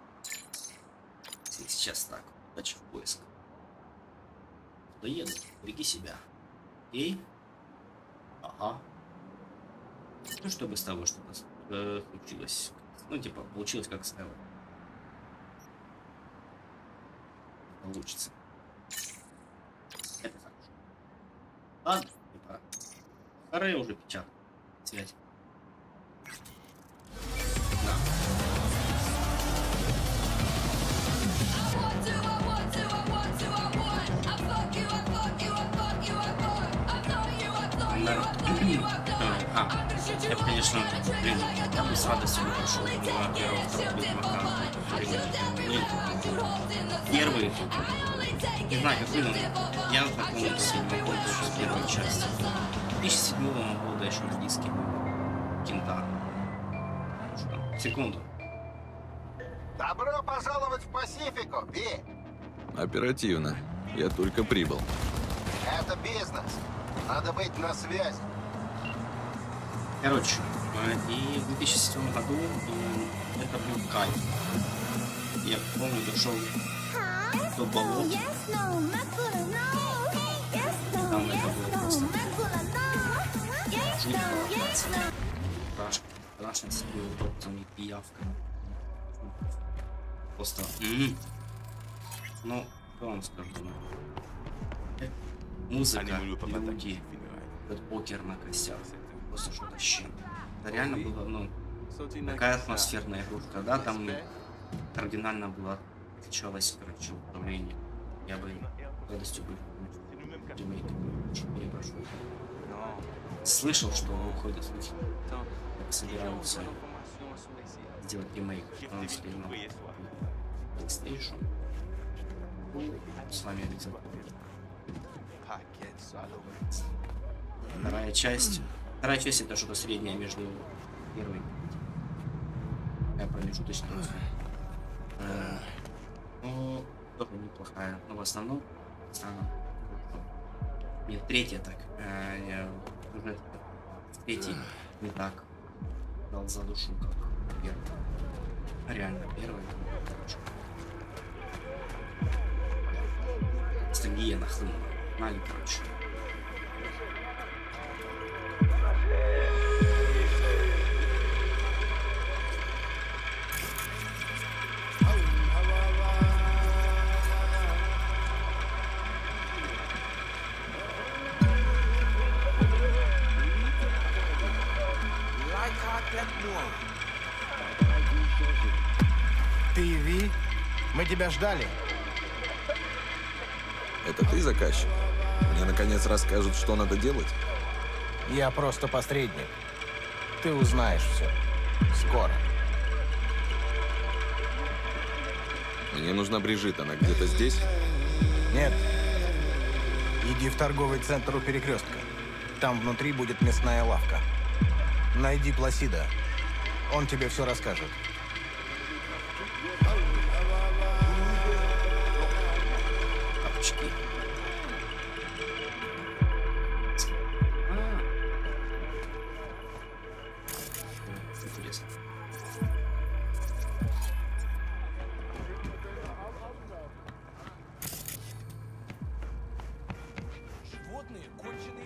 сейчас так. Дальше в поиск. Доеду. Береги себя. Окей? Ага. Ну, чтобы с того что-то э, случилось. Ну, типа, получилось как с Эвой. Получится. Это хорошо. Ладно, не пора. Вторые уже печатают. Связь. Да. А, я бы, конечно, блин, я бы с радостью пошел на первого, второго Ведьмака. Первый, не знаю, как вы, но я знакомился с Ведьмаком тоже с первой части. В две тысячи седьмом он был, да, еще на диске. Кента. Секунду. Добро пожаловать в Пасифику, Ви! Оперативно. Я только прибыл. Это бизнес. Надо быть на связи. Короче, и в две тысячи седьмом году это был кайф. Я помню, дошел до болот. Там это было просто жутко. Страшно. Страшно с удобцами и явкой. Просто... М-м. Ну, что вам скажу? Музыка, люди, этот покер на костях. Просто что-то щит. Это реально было, ну, такая атмосферная игрушка. Да, там кардинально было отличалось, короче, управление. Я бы с радостью бы ремейк перепрошел. Слышал, что выходит слухи, как собираются сделать ремейк, потому что на PlayStation. С вами обязательно. Вторая часть. Вторая часть это что-то среднее между первой. Такая промежуточная. Ну, тоже неплохая. Но в основном странно. Нет, третья так. Я уже в третьей не так дал за душу, как первая. Реально первая. Ностальгия нахлынула. Нали, короче. Ты, Ви? Мы тебя ждали. Это ты заказчик? Мне наконец расскажут, что надо делать? Я просто посредник. Ты узнаешь все. Скоро. Мне нужна Брижит, она где-то здесь? Нет. Иди в торговый центр у перекрестка. Там внутри будет мясная лавка. Найди Пласида. Он тебе все расскажет. Папочки. Интересно. Животные конченые.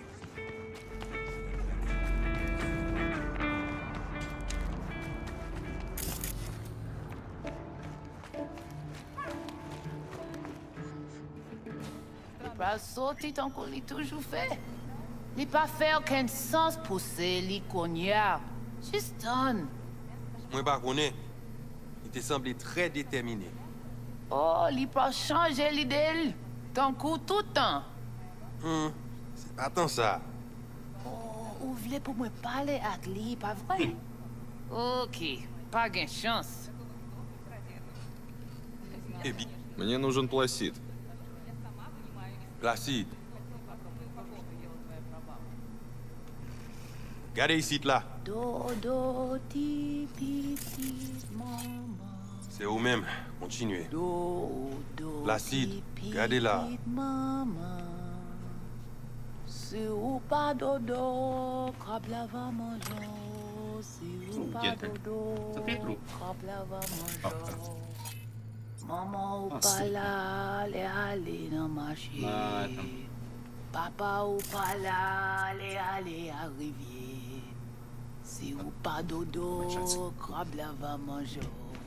Pas sorti tant qu'on l'a toujours fait. Les pas faire aucun sens pousser les cognards. Juste donne. Moi, pas connais. Il te semblait très déterminé. Oh, il pas changer l'idée. Tant coup tout le temps. Hum, c'est pas tant ça. Oh, vous voulez pour moi parler à lui, pas vrai? Ok, pas gain chance. Eh bien, Мне нужен Пласид. Placide. Regardez ici, là. Dodo, ti, pi, ti, maman. C'est vous-même. Continuez. Dodo, Placide. Regardez là. maman. Si ou pas dodo, crabe la va manger. Где-то. Закрой круг. Maman ou Ah, pas c'est- là, allez, allez, dans ma chérie. На этом. Papa ou pas là, allez, allez, arriviez. Si ou pas dodo, crabe là va manger.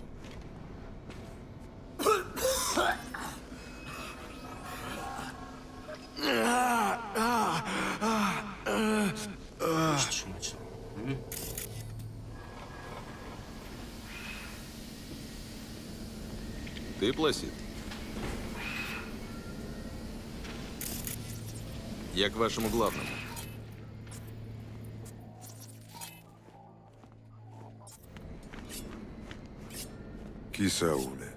Что начал? М? Ты, Пласид? Я к вашему главному. Кисауля.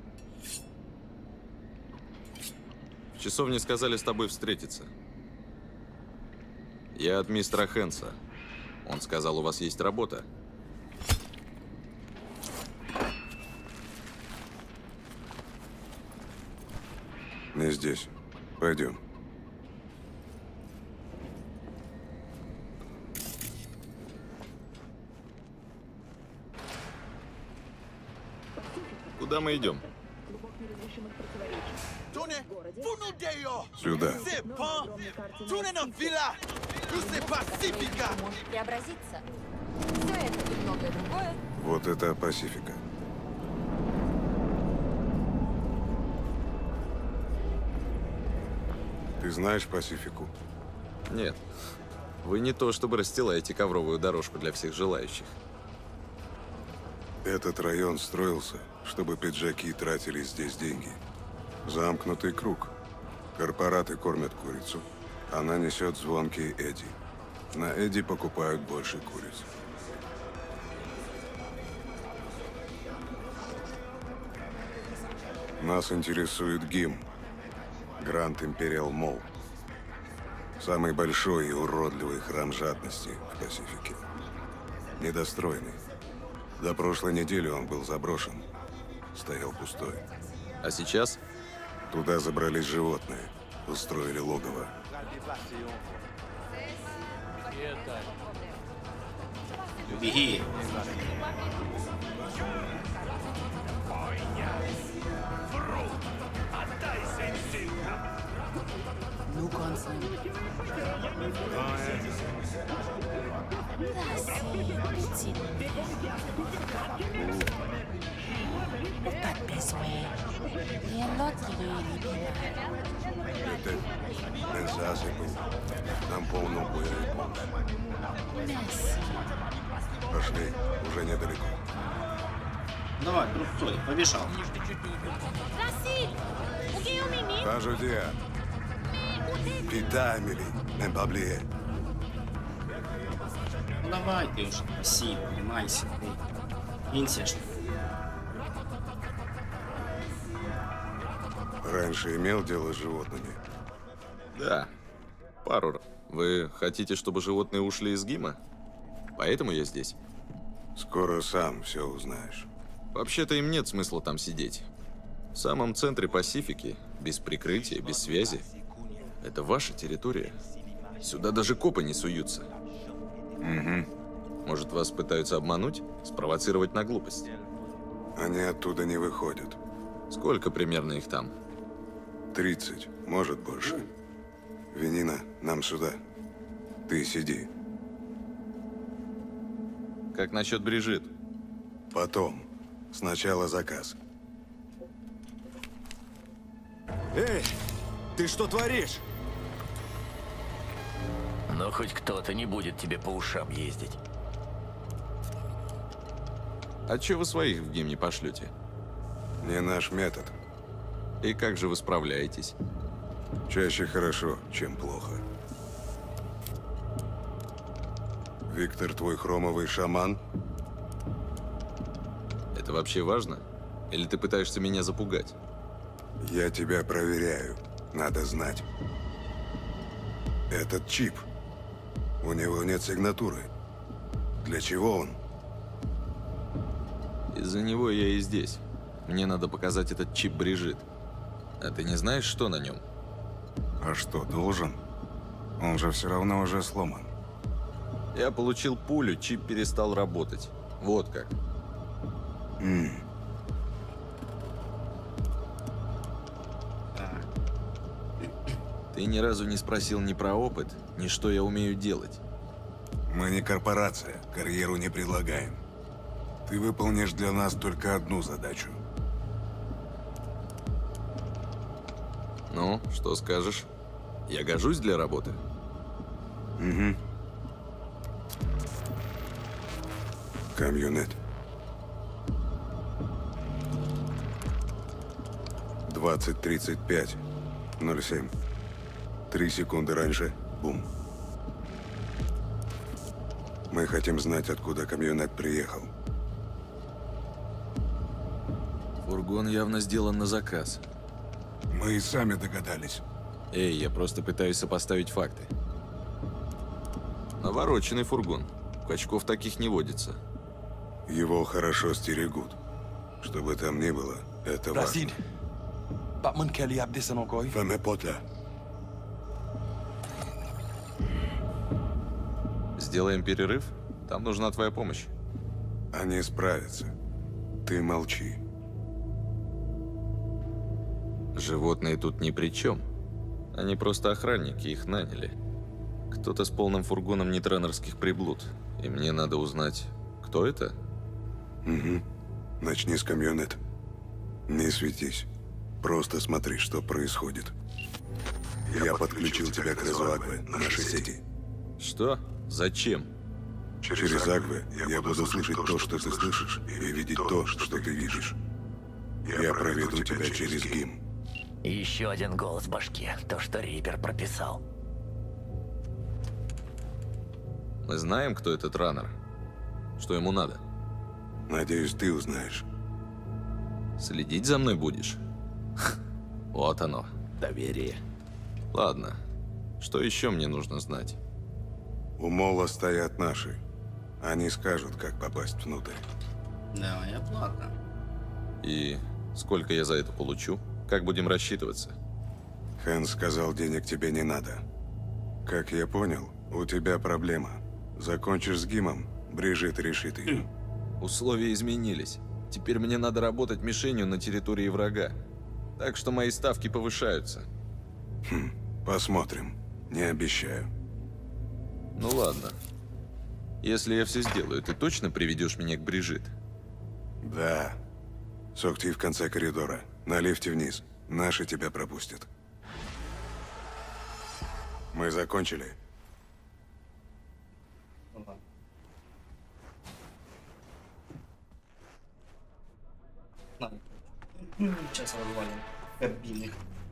В часовне сказали с тобой встретиться. Я от мистера Хэнса. Он сказал, у вас есть работа. Не здесь. Пойдем. Куда мы идем? Сюда. Может преобразиться. Все это и многое другое. Вот это Пасифика. Ты знаешь Пасифику? Нет. Вы не то чтобы расстилаете ковровую дорожку для всех желающих. Этот район строился, чтобы пиджаки тратили здесь деньги. Замкнутый круг. Корпораты кормят курицу. Она несет звонкие эдди. На эдди покупают больше куриц. Нас интересует ГИМ. Гранд Империал Молл. Самый большой и уродливый храм жадности в Пасифике. Недостроенный. До прошлой недели он был заброшен. Стоял пустой. А сейчас? Туда забрались животные. Устроили логово. Беги. Ну, конца. Pas de besoin. Rien d'autre, il est Это Мензази был. Нам полно боевой помощи. Пошли, уже недалеко. Давай, крутой, побежал. Пожудия. Питамили, Мембаблие. Ну давай ты уже, спасибо, понимайся ты. Инся, что ли? Раньше имел дело с животными? Да. Пару раз. Вы хотите, чтобы животные ушли из ГИМа? Поэтому я здесь. Скоро сам все узнаешь. Вообще-то им нет смысла там сидеть. В самом центре Пасифики, без прикрытия, без связи. Это ваша территория. Сюда даже копы не суются. Угу. Может, вас пытаются обмануть? Спровоцировать на глупость? Они оттуда не выходят. Сколько примерно их там? Тридцать, может больше. Винина, нам сюда. Ты сиди. Как насчет Брижит? Потом. Сначала заказ. Эй, ты что творишь? Но хоть кто-то не будет тебе по ушам ездить. А чё вы своих в ГИМ не пошлете? Не наш метод. И как же вы справляетесь? Чаще хорошо, чем плохо. Виктор, твой хромовый шаман? Это вообще важно? Или ты пытаешься меня запугать? Я тебя проверяю. Надо знать. Этот чип. У него нет сигнатуры. Для чего он? Из-за него я и здесь. Мне надо показать этот чип Брижит. А ты не знаешь, что на нем? А что, должен? Он же все равно уже сломан. Я получил пулю, чип перестал работать. Вот как. Mm. Ты ни разу не спросил ни про опыт, ни что я умею делать. Мы не корпорация, карьеру не предлагаем. Ты выполнишь для нас только одну задачу. Ну, что скажешь? Я гожусь для работы? Угу. Камьюнет. двадцать тридцать пять ноль семь. Три секунды раньше. Бум. Мы хотим знать, откуда камьюнет приехал. Фургон явно сделан на заказ. Мы и сами догадались. Эй, я просто пытаюсь сопоставить факты. Навороченный фургон. Качков таких не водится. Его хорошо стерегут. Что бы там ни было, это важно. Фэмепота. Сделаем перерыв? Там нужна твоя помощь. Они справятся. Ты молчи. Животные тут ни при чем. Они просто охранники, их наняли. Кто-то с полным фургоном нетренерских приблуд. И мне надо узнать, кто это? Угу. Начни с камьюнет. Не светись. Просто смотри, что происходит. Я, Я подключил тебя к Резу Агве, нашей сети. Что? Зачем? Через, Через Агве я буду слышать то, что ты слышишь, и видеть то, что ты видишь. Я проведу тебя через ГИМ. И еще один голос в башке. То, что Риппер прописал. Мы знаем, кто этот раннер. Что ему надо? Надеюсь, ты узнаешь. Следить за мной будешь? Вот оно, доверие. Ладно, что еще мне нужно знать? У Мола стоят наши. Они скажут, как попасть внутрь. Да, я платно. И сколько я за это получу? Как будем рассчитываться? Хэн сказал, денег тебе не надо. Как я понял, у тебя проблема. Закончишь с ГИМом, Брижит решит ее. Условия изменились. Теперь мне надо работать мишенью на территории врага. Так что мои ставки повышаются. Хм, посмотрим. Не обещаю. Ну ладно. Если я все сделаю, ты точно приведешь меня к Брижит? Да. Сокти в конце коридора. На лифте вниз. Наши тебя пропустят. Мы закончили. Сейчас развалим кабины.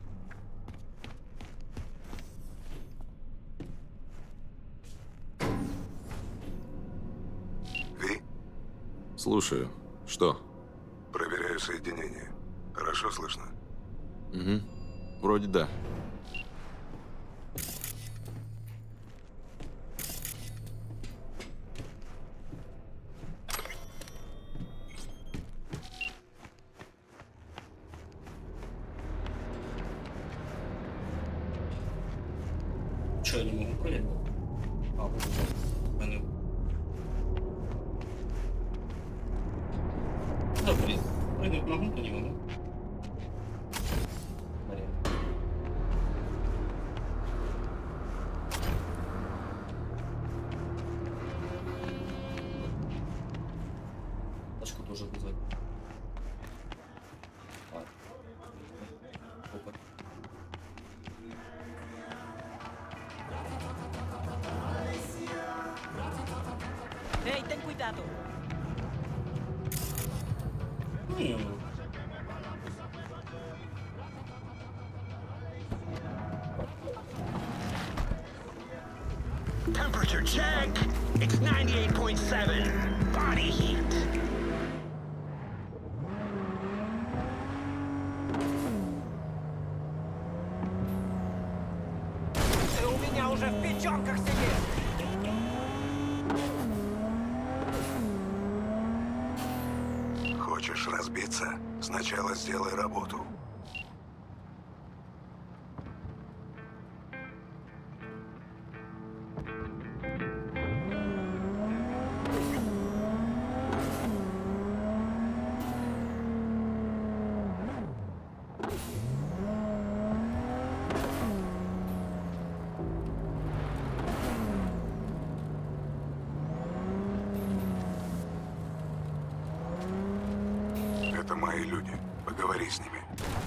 Ви? Слушаю. Что? Проверяю соединение. Хорошо слышно? Угу. Вроде да. Че, я не могу прыгать? А, вот. Да, блин. Прыгать могу, то не могу. Блин. Тачку тоже вызвать. Ладно. Опа. Ei, ten cuidado! Hmm. Temperature check. It's ninety-eight point seven. Body heat. Ты у меня уже в печенках сидишь! Хочешь разбиться? Сначала сделай работу. Это мои люди. Поговори с ними.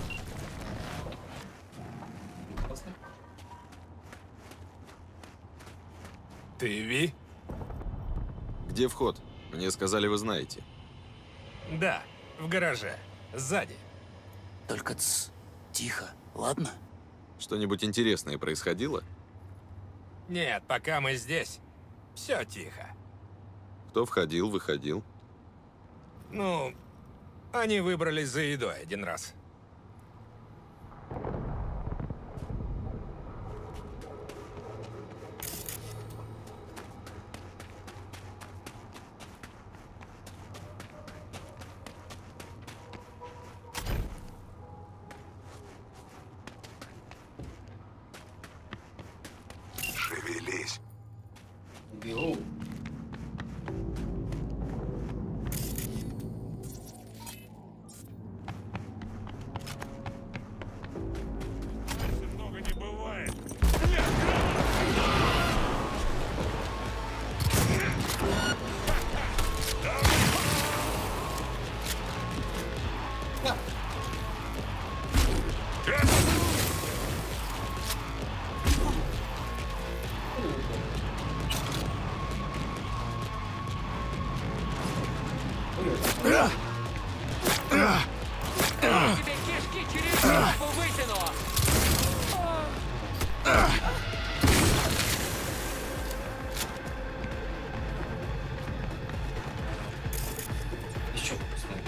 Ты Ви? Где вход? Мне сказали, вы знаете. Да, в гараже. Сзади. Только тс, тихо, ладно? Что-нибудь интересное происходило? Нет, пока мы здесь, все тихо. Кто входил, выходил? Ну, они выбрались за едой один раз. Шевелись. Бегу. Много не бывает. Тебе кишки через жопу вытяну! Еще поставим.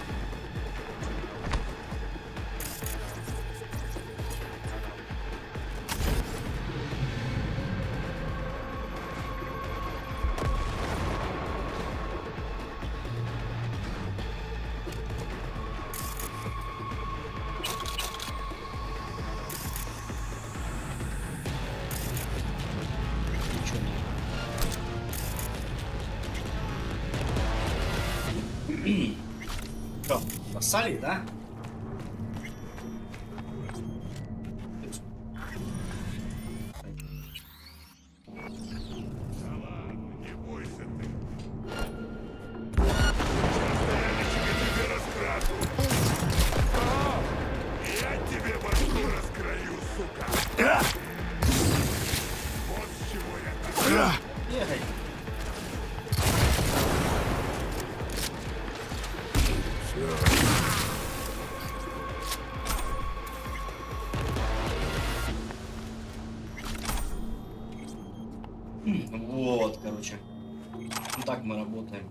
Что, спасали, да? Не бойся ты. Я тебе башку раскрою, сука! Вот с чего я так. Ехай. Вот, короче. Ну так мы работаем.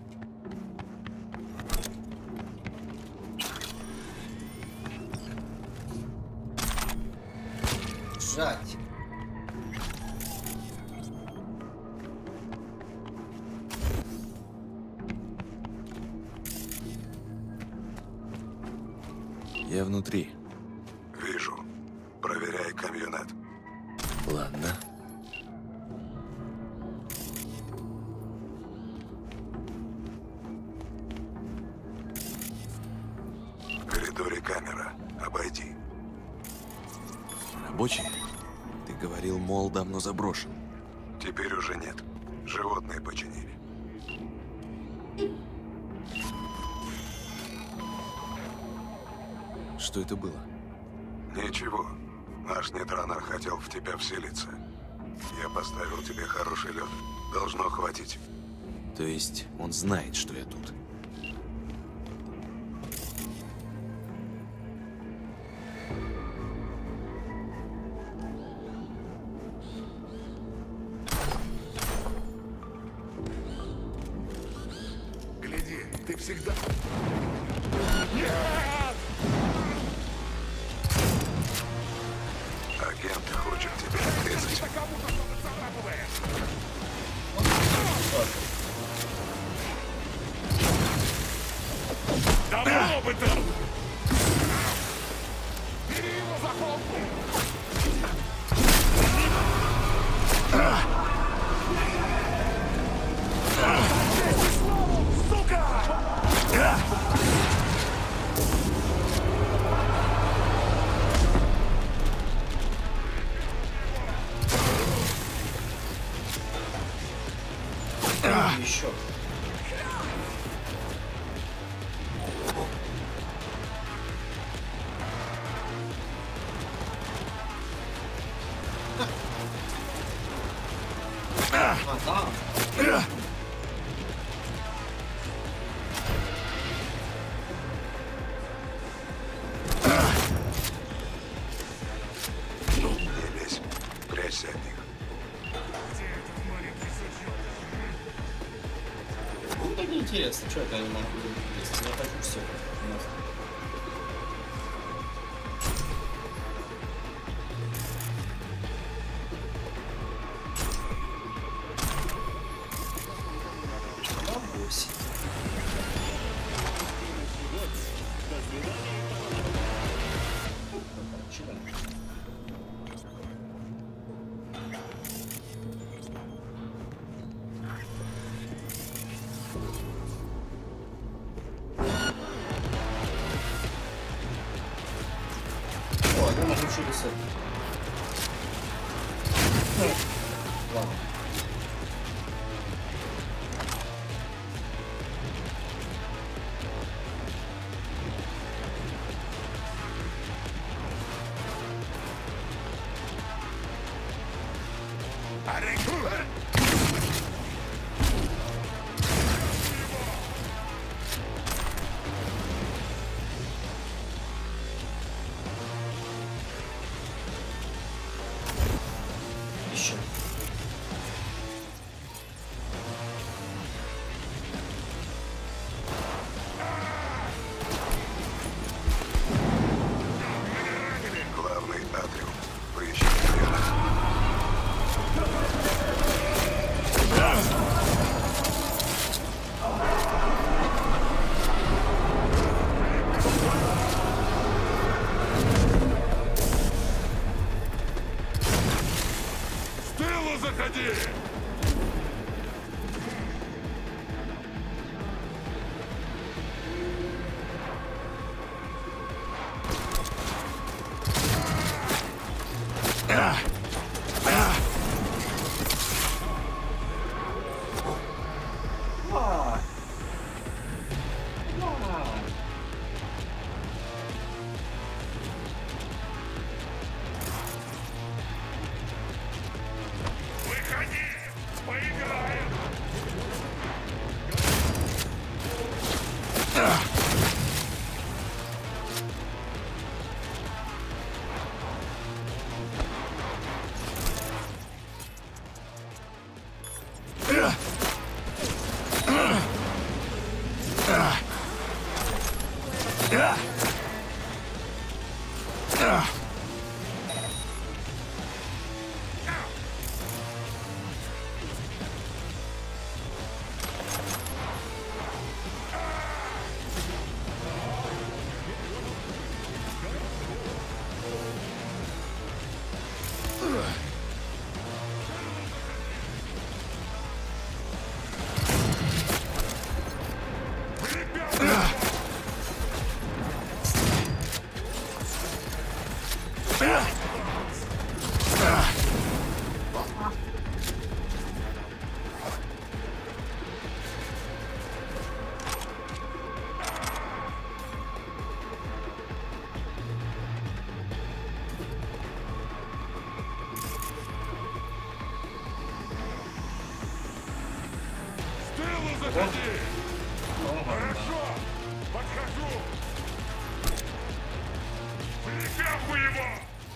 Жать. Я внутри. Вижу. Проверяй камьонет. Ладно. В коридоре камера. Обойди. Рабочий? Ты говорил, мол, давно заброшен. Теперь уже нет. Животные починили. Что это было? Ничего. Наш нетранер хотел в тебя вселиться. Я поставил тебе хороший лед. Должно хватить. То есть он знает, что я тут? Гляди, ты всегда... Агент хочет тебя отрезать. Давно бы ты! Бери его за холку! Еще. Если что, это я не могу если я хочу все. Хорошо! Подхожу! Прикапывай его!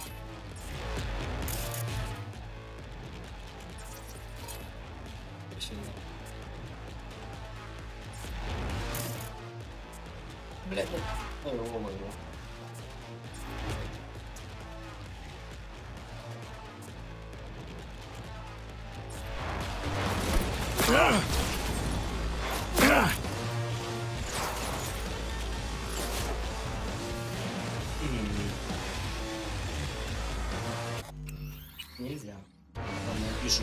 Блядь, ну, его моего. Нельзя. Там мы пишем.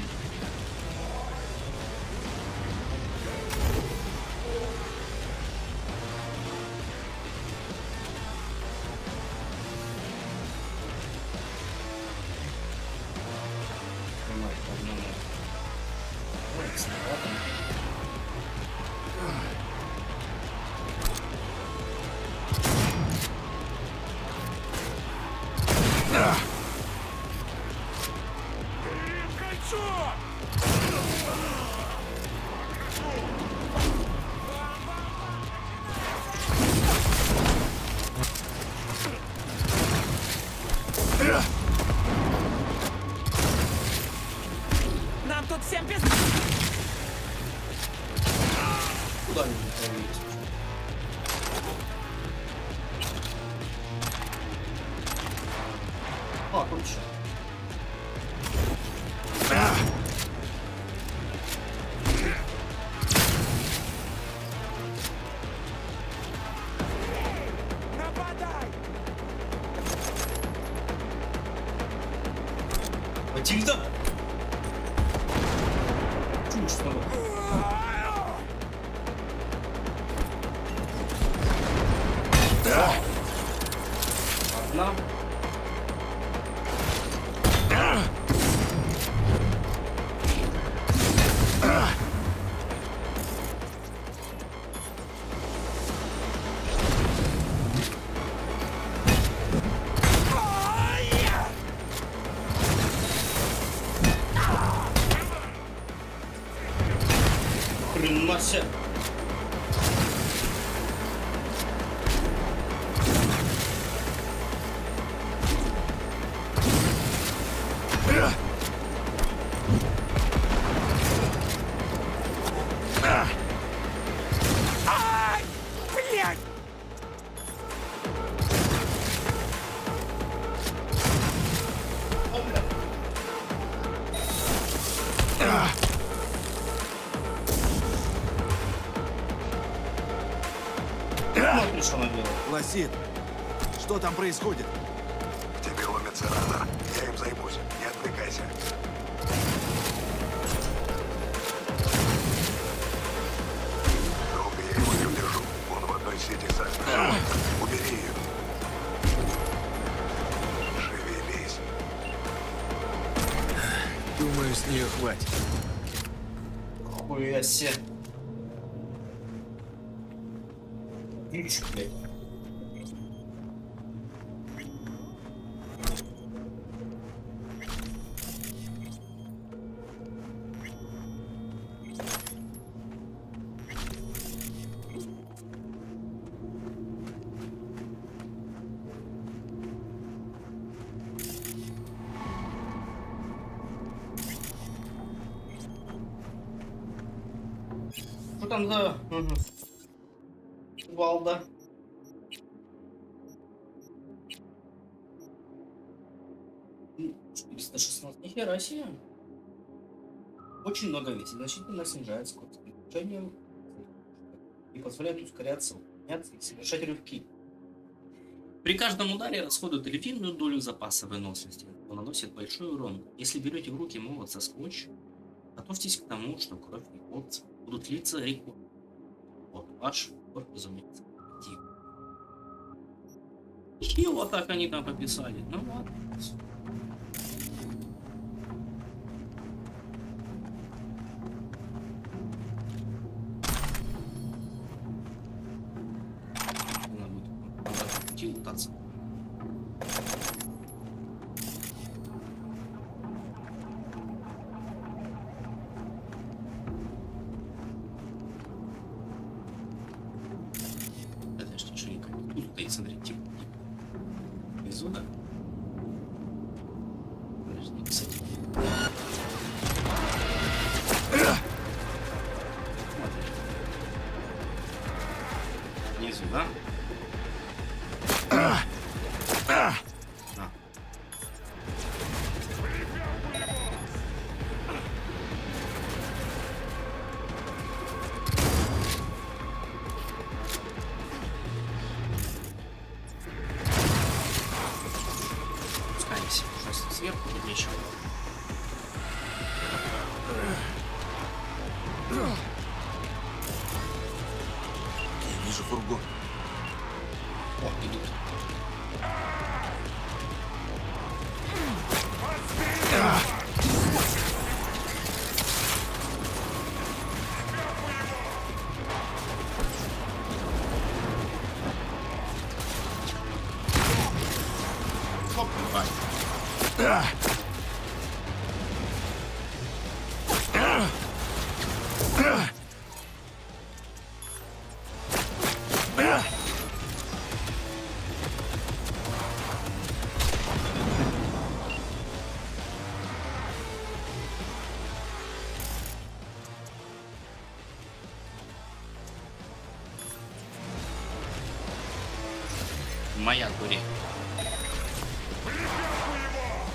Кольцо! круче. Матильда? Чушь снова. Одна. Приносят. Лосит, что там происходит? К тебе ломится радар. Я им займусь. Не отвлекайся. Долго я его не удержу. Он в одной сети со мной. Убери ее. Шевелись. Думаю, с нее хватит. Хуя себе. Ключ, блядь. Что там за... Угу. Валда? четыреста шестнадцать. Нихера себе. Очень много весит. Значительно снижает скорость передвижения и позволяет ускоряться, уклоняться и совершать рывки. При каждом ударе расходует львиную долю запаса выносливости, но наносит большой урон. Если берете в руки молот со скотч, готовьтесь к тому, что кровь и пот будут литься рекой. Вот ваш упор, разумеется, актив. И вот так они там пописали. Ну ладно. Надо будет tiltаться. Подожди, что никак тут стоит, смотри, типа, внизу, да? Подожди, кстати. Внизу, да? Сверху тут ничего. Я вижу фургон. О, идут. Оп, давай. Моя турель.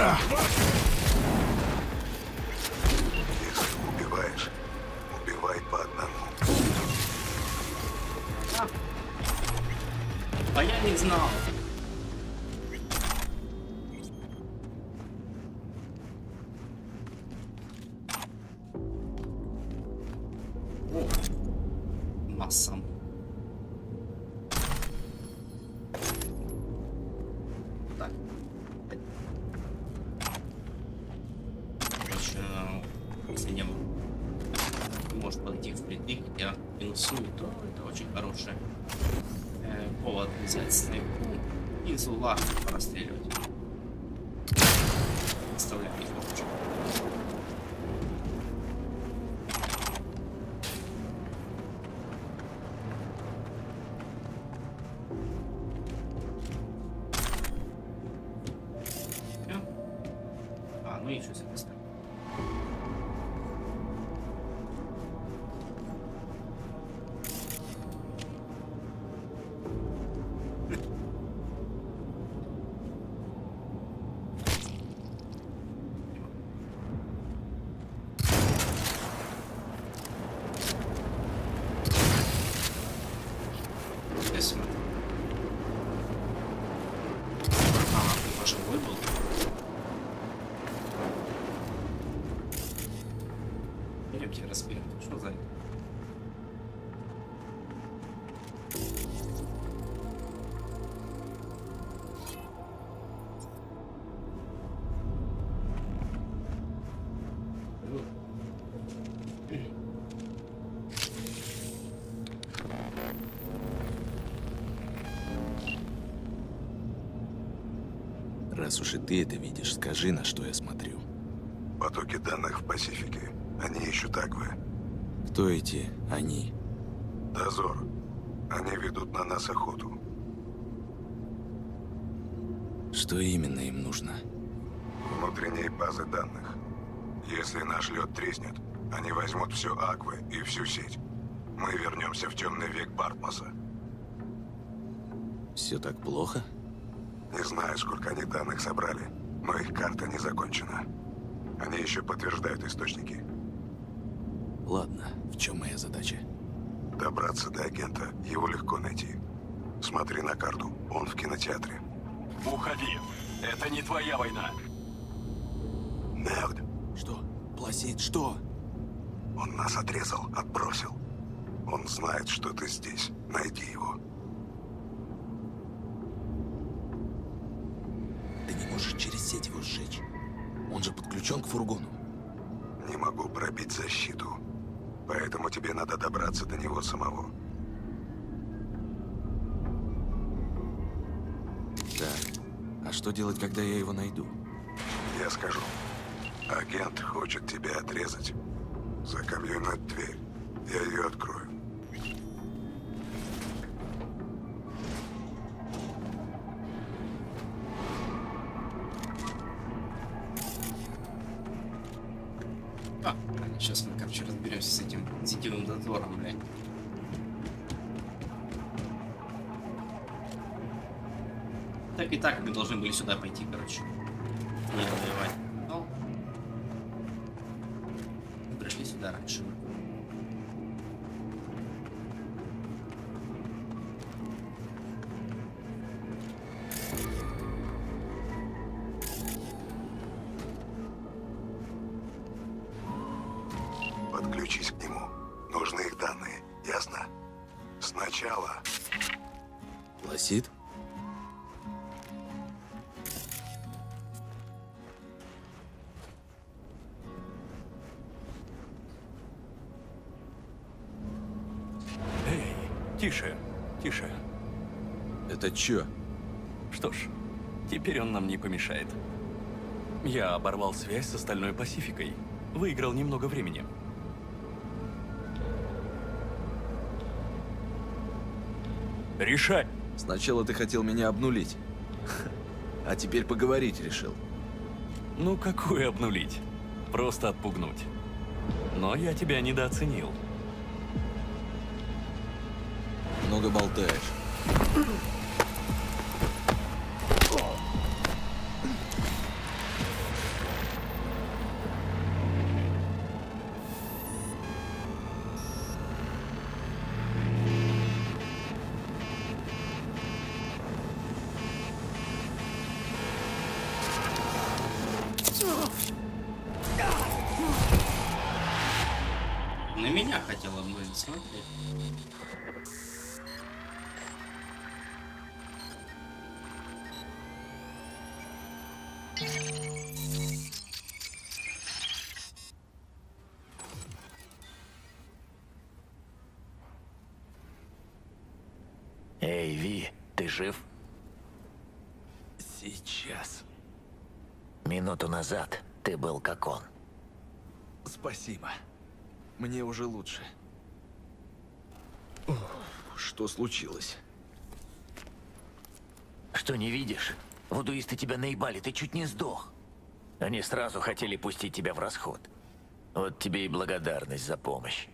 Если убиваешь, убивай по одному. А я не знал. О, масса. Так. Короче, если не может подойти впритык, я минусую, то это очень хороший э, повод взять снайпу и из угла расстреливать. Оставляю их вообще. А, ну и еще себе ставим. Что за это? Раз уж и ты это видишь, скажи, на что я смотрю. Потоки данных в Пасифике. Они ищут Аквы. Кто эти они? Дозор. Они ведут на нас охоту. Что именно им нужно? Внутренние базы данных. Если наш лед треснет, они возьмут все Аквы и всю сеть. Мы вернемся в темный век Бартмоса. Все так плохо? Не знаю, сколько они данных собрали, но их карта не закончена. Они еще подтверждают источники. Ладно, в чем моя задача? Добраться до агента, его легко найти. Смотри на карту, он в кинотеатре. Уходи, это не твоя война. Невд. Что? Пласид, что? Он нас отрезал, отбросил. Он знает, что ты здесь. Найди его. Ты не можешь через сеть его сжечь. Он же подключен к фургону. Не могу пробить защиту. Поэтому тебе надо добраться до него самого. Так, а что делать, когда я его найду? Я скажу. Агент хочет тебя отрезать. За каменную дверь. Я ее открою. А, сейчас мы, короче, разберемся с этим сетевым дозором, блядь. Так и так мы должны были сюда пойти, короче. Не воевать. Но мы пришли сюда раньше. Подключись к нему. Нужны их данные. Ясно? Сначала. Пласид? Эй, тише, тише. Это чё? Что ж, теперь он нам не помешает. Я оборвал связь с остальной Пасификой. Выиграл немного времени. Решай! Сначала ты хотел меня обнулить. А теперь поговорить решил. Ну, какую обнулить? Просто отпугнуть. Но я тебя недооценил. Много болтаешь. меня хотела бы смотреть. Эй, Ви, ты жив? Сейчас. Минуту назад ты был как он. Спасибо. Мне уже лучше. Ох, что случилось? Что, не видишь? Вудуисты тебя наебали, ты чуть не сдох. Они сразу хотели пустить тебя в расход. Вот тебе и благодарность за помощь.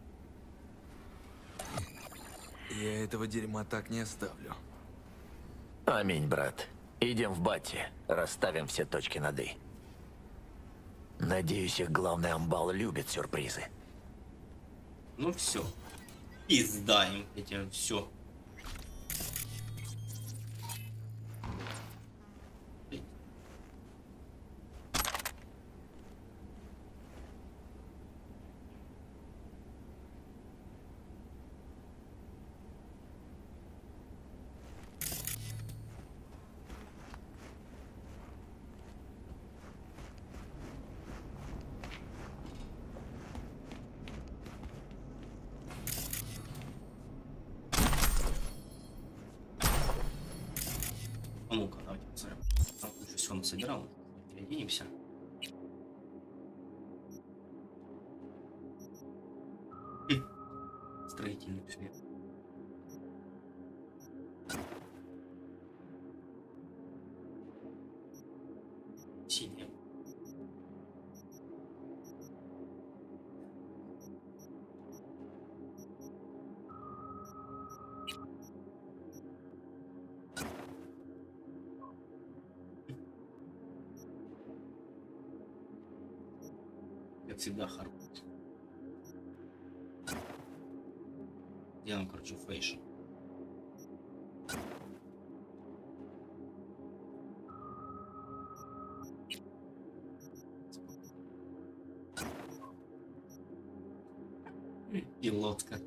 Я этого дерьма так не оставлю. Аминь, брат. Идем в Батти, расставим все точки над «и». Надеюсь, их главный амбал любит сюрпризы. Ну все. Пизда им этим все. А ну-ка, давайте посмотрим. Там уже все насобирал. Переоденемся. Хм. Строительный шлем. Синяя. Как всегда, хорош. Делаем, короче, фейшн. Пилотка.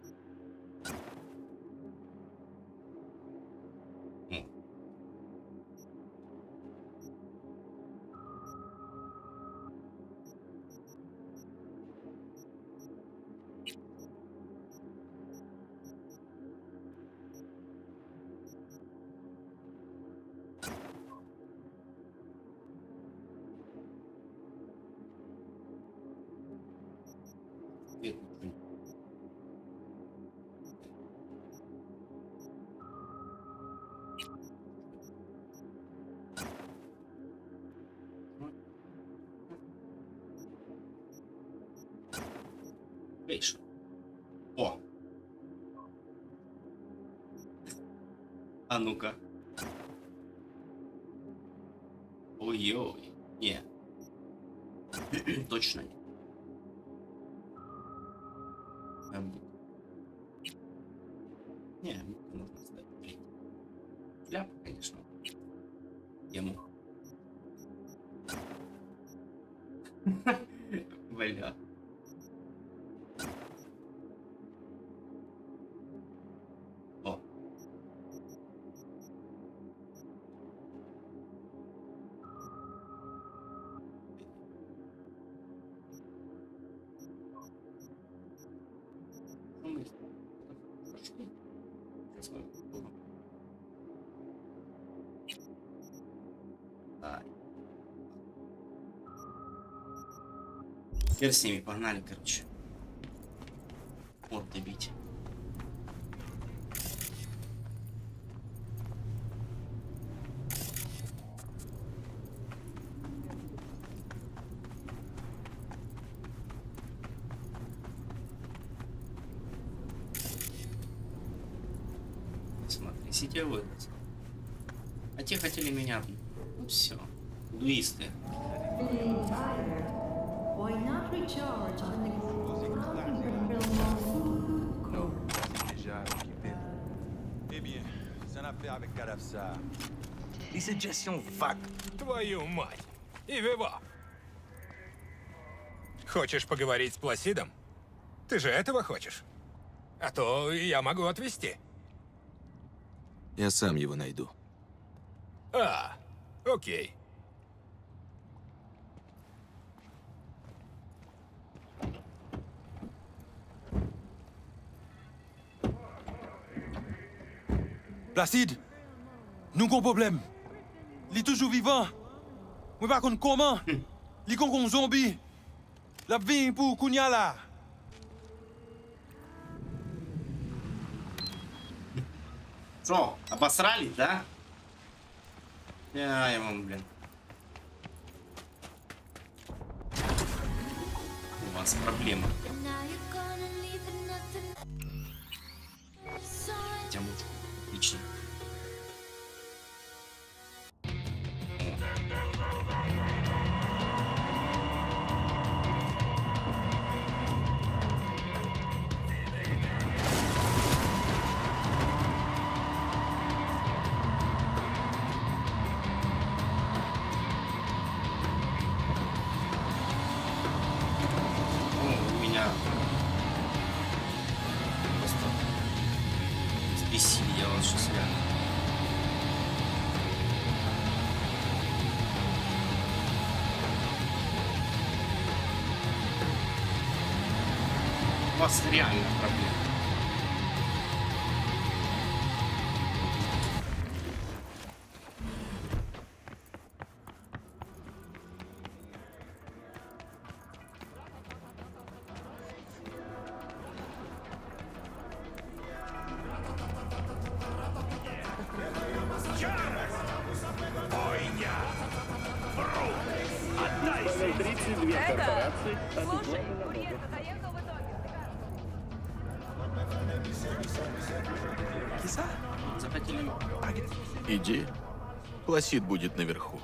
Фейшн. О! А ну-ка. Ой-ой. Не. Точно нет. Не, можно ставить. Ляп, конечно. Ему. Бля. О. Теперь с ними погнали, короче. Вот добить. Смотри, сидел этот. А те хотели меня. Ну все. Дуисты. Why not recharge on the Eh bien, c'est une affaire avec Kadafsa. Les suggestions vagues. Твою мать! И вива! Хочешь поговорить с Пласидом? Ты же этого хочешь? А то я могу отвезти. Я сам его найду. А, окей. Placide, nous avons un problème. Il est toujours vivant. Mais par contre, comment? Il est un zombie. La vie pour Kounia là. Что, обосрались, да? Я вам, блин. У вас проблемы. Хотя мужик отлично. У вас реально проблема. Иди. Пласид будет наверху.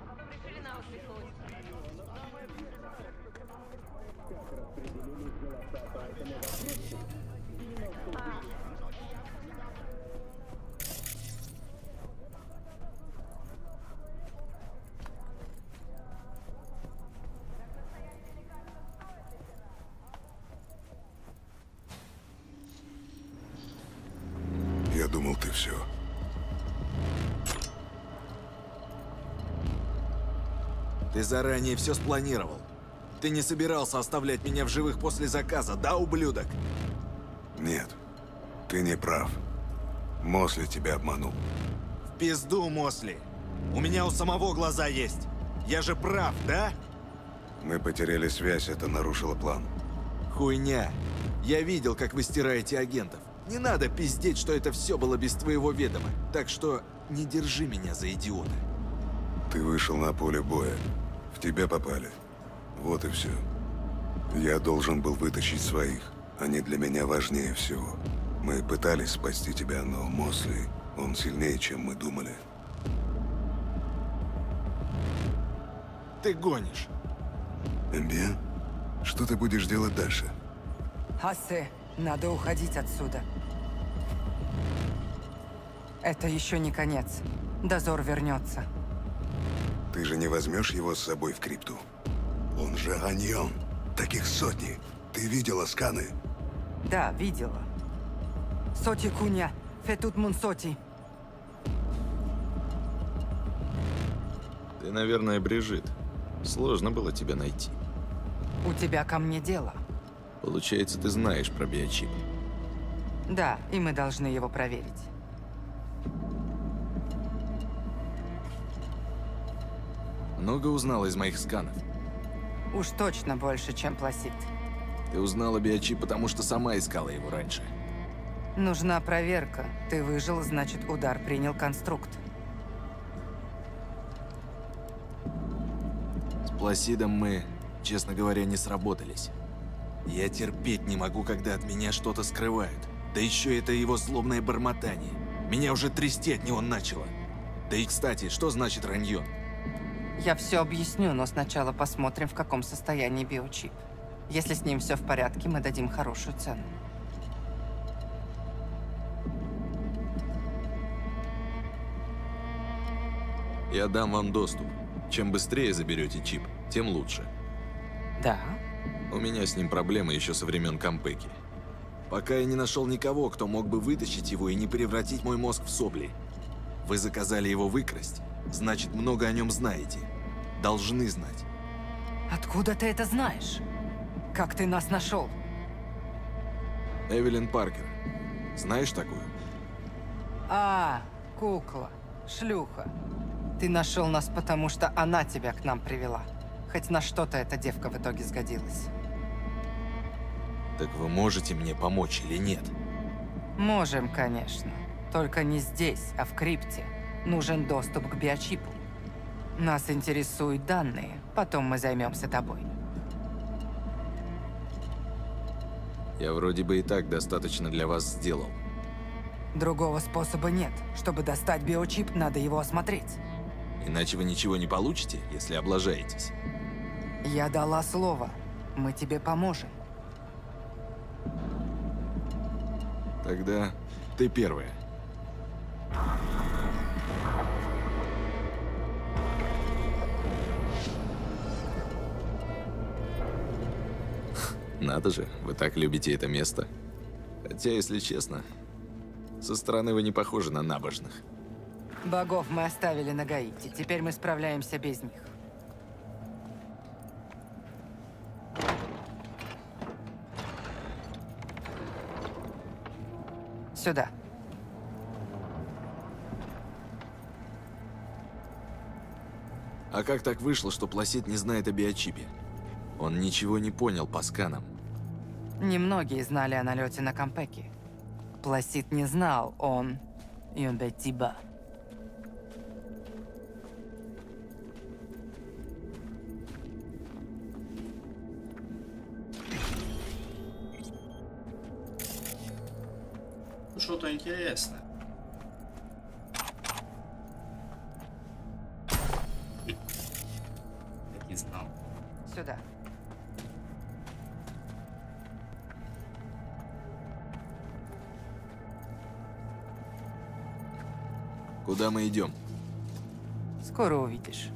Я думал, ты все. Ты заранее все спланировал. Ты не собирался оставлять меня в живых после заказа, да, ублюдок? Нет, ты не прав. Мосли тебя обманул. В пизду, Мосли. У меня у самого глаза есть. Я же прав, да? Мы потеряли связь, это нарушило план. Хуйня. Я видел, как вы стираете агентов. Не надо пиздеть, что это все было без твоего ведома. Так что не держи меня за идиота. Ты вышел на поле боя. В тебя попали. Вот и все. Я должен был вытащить своих. Они для меня важнее всего. Мы пытались спасти тебя, но Мосли, он сильнее, чем мы думали. Ты гонишь. Эмбиен, что ты будешь делать дальше? Ассе, надо уходить отсюда. Это еще не конец. Дозор вернется. Ты же не возьмешь его с собой в крипту? Он же Ганьон. Таких сотни. Ты видела сканы? Да, видела. Соти Куня, фетут мунсоти. Ты, наверное, Брижит. Сложно было тебя найти. У тебя ко мне дело. Получается, ты знаешь про биочип. Да, и мы должны его проверить. Много узнала из моих сканов? Уж точно больше, чем Пласид. Ты узнала биочип, потому что сама искала его раньше. Нужна проверка. Ты выжил, значит, удар принял конструкт. С Пласидом мы, честно говоря, не сработались. Я терпеть не могу, когда от меня что-то скрывают. Да еще это его злобное бормотание. Меня уже трясти от него начало. Да и, кстати, что значит раньон? Я все объясню, но сначала посмотрим, в каком состоянии биочип. Если с ним все в порядке, мы дадим хорошую цену. Я дам вам доступ. Чем быстрее заберете чип, тем лучше. Да? У меня с ним проблемы еще со времен Кампеки. Пока я не нашел никого, кто мог бы вытащить его и не превратить мой мозг в сопли. Вы заказали его выкрасть, значит, много о нем знаете. Должны знать. Откуда ты это знаешь? Как ты нас нашел? Эвелин Паркер. Знаешь такую? А, кукла, шлюха. Ты нашел нас, потому что она тебя к нам привела. Хоть на что-то эта девка в итоге сгодилась. Так вы можете мне помочь или нет? Можем, конечно. Только не здесь, а в крипте. Нужен доступ к биочипу. Нас интересуют данные, потом мы займемся тобой. Я вроде бы и так достаточно для вас сделал. Другого способа нет. Чтобы достать биочип, надо его осмотреть. Иначе вы ничего не получите, если облажаетесь. Я дала слово. Мы тебе поможем. Тогда ты первая. Надо же, вы так любите это место. Хотя, если честно, со стороны вы не похожи на набожных. Богов мы оставили на Гаити. Теперь мы справляемся без них. Сюда. А как так вышло, что Пласид не знает о биочипе? Он ничего не понял по сканам. Немногие знали о налете на Кампеки. Пласид не знал, он... Юнбетиба. Что-то интересное. Я не знал. Сюда. Куда мы идем? Скоро увидишь.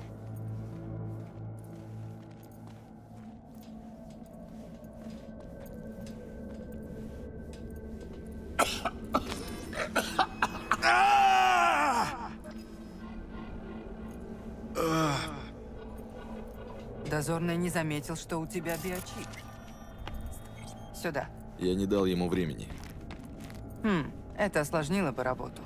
Дозорный не заметил, что у тебя биочип. Сюда. Я не дал ему времени. Хм, это осложнило бы работу.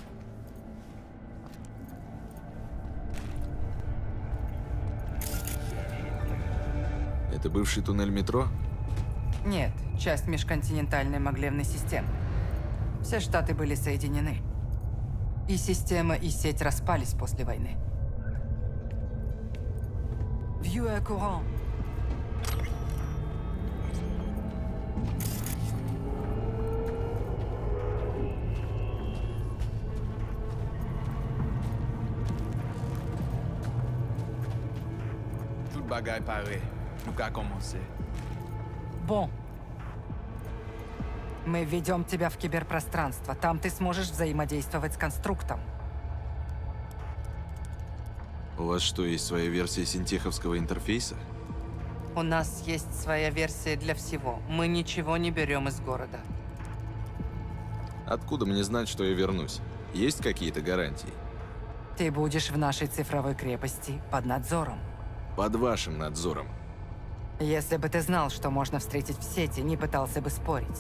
Это бывший туннель метро? Нет, часть межконтинентальной маглевной системы. Все штаты были соединены. И система, и сеть распались после войны. Vieux courant. Tout le bagage paré. Nous qu'à commencer. Bon. Мы введем тебя в киберпространство. Там ты сможешь взаимодействовать с конструктом. У вас что, есть своя версия синтеховского интерфейса? У нас есть своя версия для всего. Мы ничего не берем из города. Откуда мне знать, что я вернусь? Есть какие-то гарантии? Ты будешь в нашей цифровой крепости под надзором. Под вашим надзором. Если бы ты знал, что можно встретить в сети, не пытался бы спорить.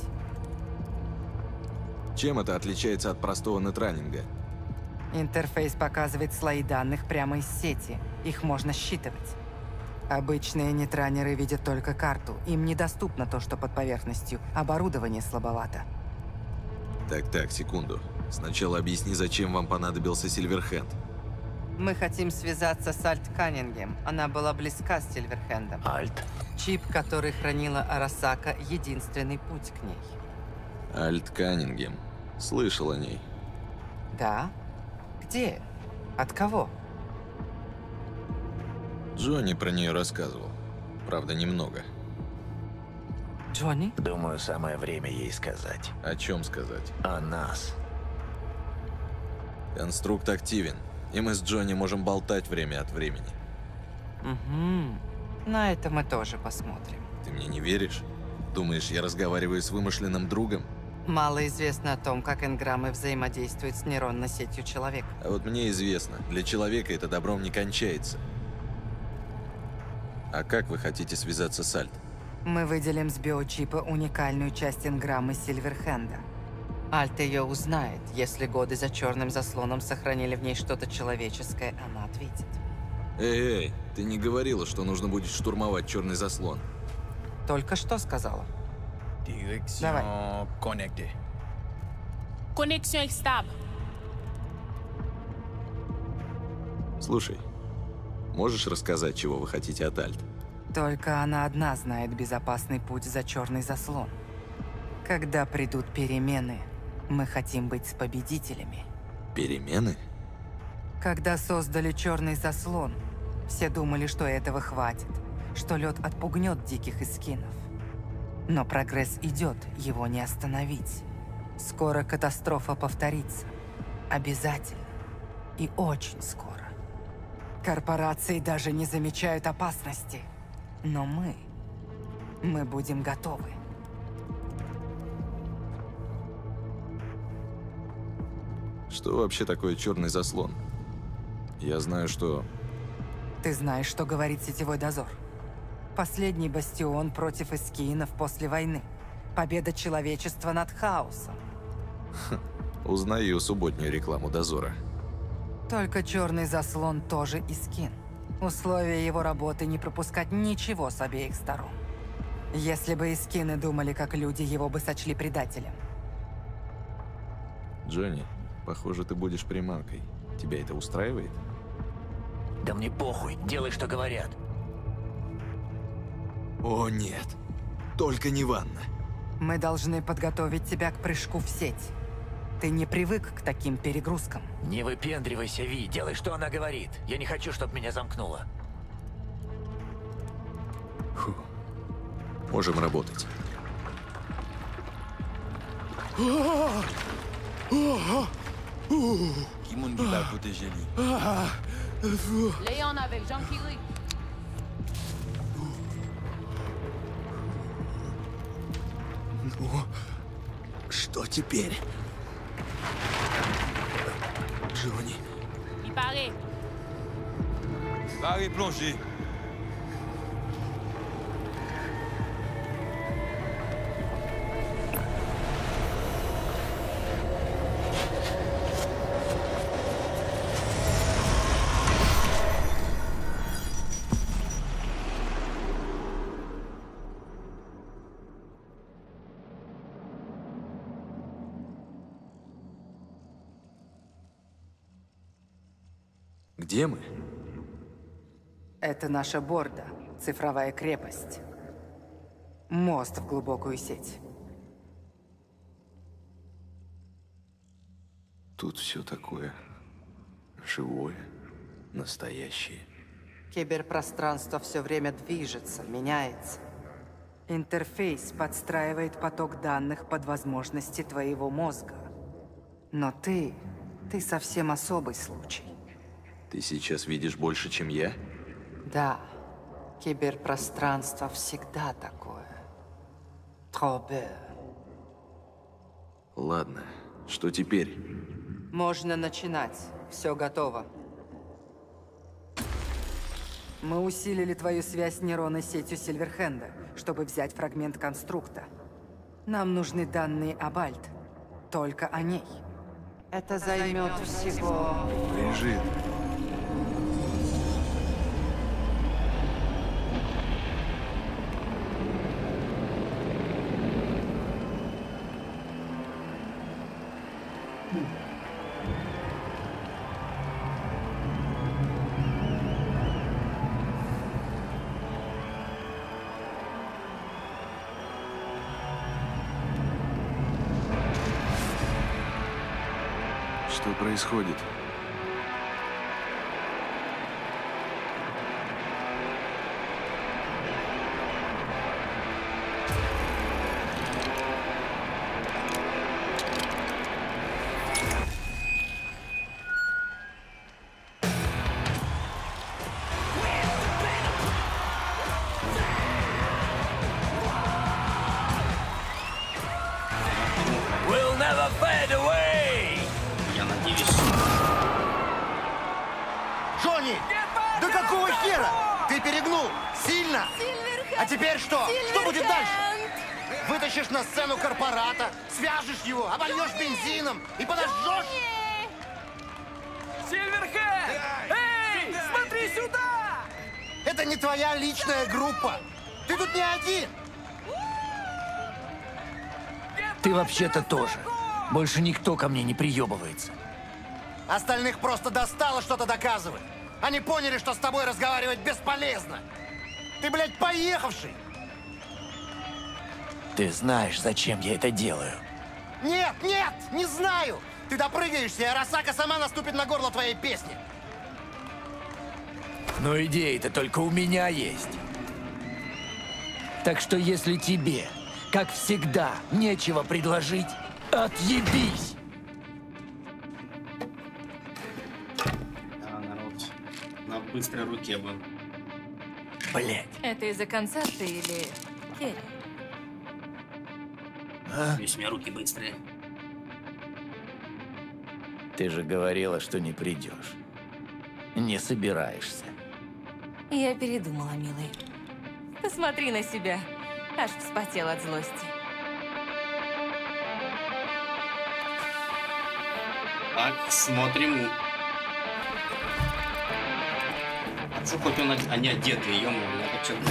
Чем это отличается от простого нетранинга? Интерфейс показывает слои данных прямо из сети. Их можно считывать. Обычные нетранеры видят только карту. Им недоступно то, что под поверхностью. Оборудование слабовато. Так-так, секунду. Сначала объясни, зачем вам понадобился Сильверхенд. Мы хотим связаться с Альт Каннингем. Она была близка с Сильверхендом. Альт? Чип, который хранила Арасака, единственный путь к ней. Альт Каннингем. Слышал о ней. Да? Где? От кого? Джонни про нее рассказывал. Правда, немного. Джонни? Думаю, самое время ей сказать. О чем сказать? О нас. Конструкт активен, и мы с Джонни можем болтать время от времени. Угу. На это мы тоже посмотрим. Ты мне не веришь? Думаешь, я разговариваю с вымышленным другом? Мало известно о том, как энграммы взаимодействуют с нейронной сетью человека. А вот мне известно, для человека это добром не кончается. А как вы хотите связаться с Альт? Мы выделим с биочипа уникальную часть энграммы Сильверхенда. Альт ее узнает. Если годы за черным заслоном сохранили в ней что-то человеческое, она ответит. Эй, эй, ты не говорила, что нужно будет штурмовать черный заслон? Только что сказала. Direction connectée. Connexion stable. Слушай, можешь рассказать, чего вы хотите от Альт? Только она одна знает безопасный путь за черный заслон. Когда придут перемены, мы хотим быть с победителями. Перемены? Когда создали черный заслон, все думали, что этого хватит, что лед отпугнет диких эскинов. Но прогресс идет, его не остановить. Скоро катастрофа повторится. Обязательно. И очень скоро. Корпорации даже не замечают опасности. Но мы... мы будем готовы. Что вообще такое черный заслон? Я знаю, что... Ты знаешь, что говорит сетевой дозор. Последний бастион против эскинов после войны. Победа человечества над хаосом. Ха, узнаю субботнюю рекламу дозора. Только черный заслон тоже эскин. Условия его работы не пропускать ничего с обеих сторон. Если бы эскины думали как люди, его бы сочли предателем. Джонни, похоже, ты будешь приманкой. Тебя это устраивает? Да мне похуй, делай, что говорят. О нет, только не ванна. Мы должны подготовить тебя к прыжку в сеть. Ты не привык к таким перегрузкам. Не выпендривайся, Ви, делай, что она говорит. Я не хочу, чтобы меня замкнуло. Фу. Можем работать. Qui monde qui va protéger lui? Léon avec Jean Kiri. Ну, что теперь? Джонни. Il paraît. Barré plongé. Где мы? Это наша Борда, цифровая крепость. Мост в глубокую сеть. Тут все такое живое, настоящее. Киберпространство все время движется, меняется. Интерфейс подстраивает поток данных под возможности твоего мозга. Но ты... ты совсем особый случай. Ты сейчас видишь больше, чем я? Да. Киберпространство всегда такое. Тробе. Ладно, что теперь? Можно начинать. Все готово. Мы усилили твою связь с нейронной сетью Сильверхенда, чтобы взять фрагмент конструкта. Нам нужны данные об Альт. Только о ней. Это займет всего... Лежит. Что происходит? Джонни! Да какого хера? Ты перегнул! Сильно! А теперь что? Что будет дальше? Вытащишь на сцену корпората, свяжешь его, обольешь бензином и подожжешь? Сильверхед! Эй, смотри сюда! Это не твоя личная группа. Ты тут не один. Ты вообще-то тоже. Больше никто ко мне не приебывается. Остальных просто достало что-то доказывать. Они поняли, что с тобой разговаривать бесполезно. Ты, блядь, поехавший. Ты знаешь, зачем я это делаю? Нет, нет, не знаю. Ты допрыгаешься, и Арасака сама наступит на горло твоей песни. Но идеи-то только у меня есть. Так что если тебе, как всегда, нечего предложить, отъебись! Да, народ. На быстрой руке был. Блять. Это из-за концерта или Керри? А? Весь у меня руки быстрые. Ты же говорила, что не придешь. Не собираешься. Я передумала, милый. Посмотри на себя. Аж вспотел от злости. Так, смотрим. А что хоть он, они одетые, ё-моё, надо что-то...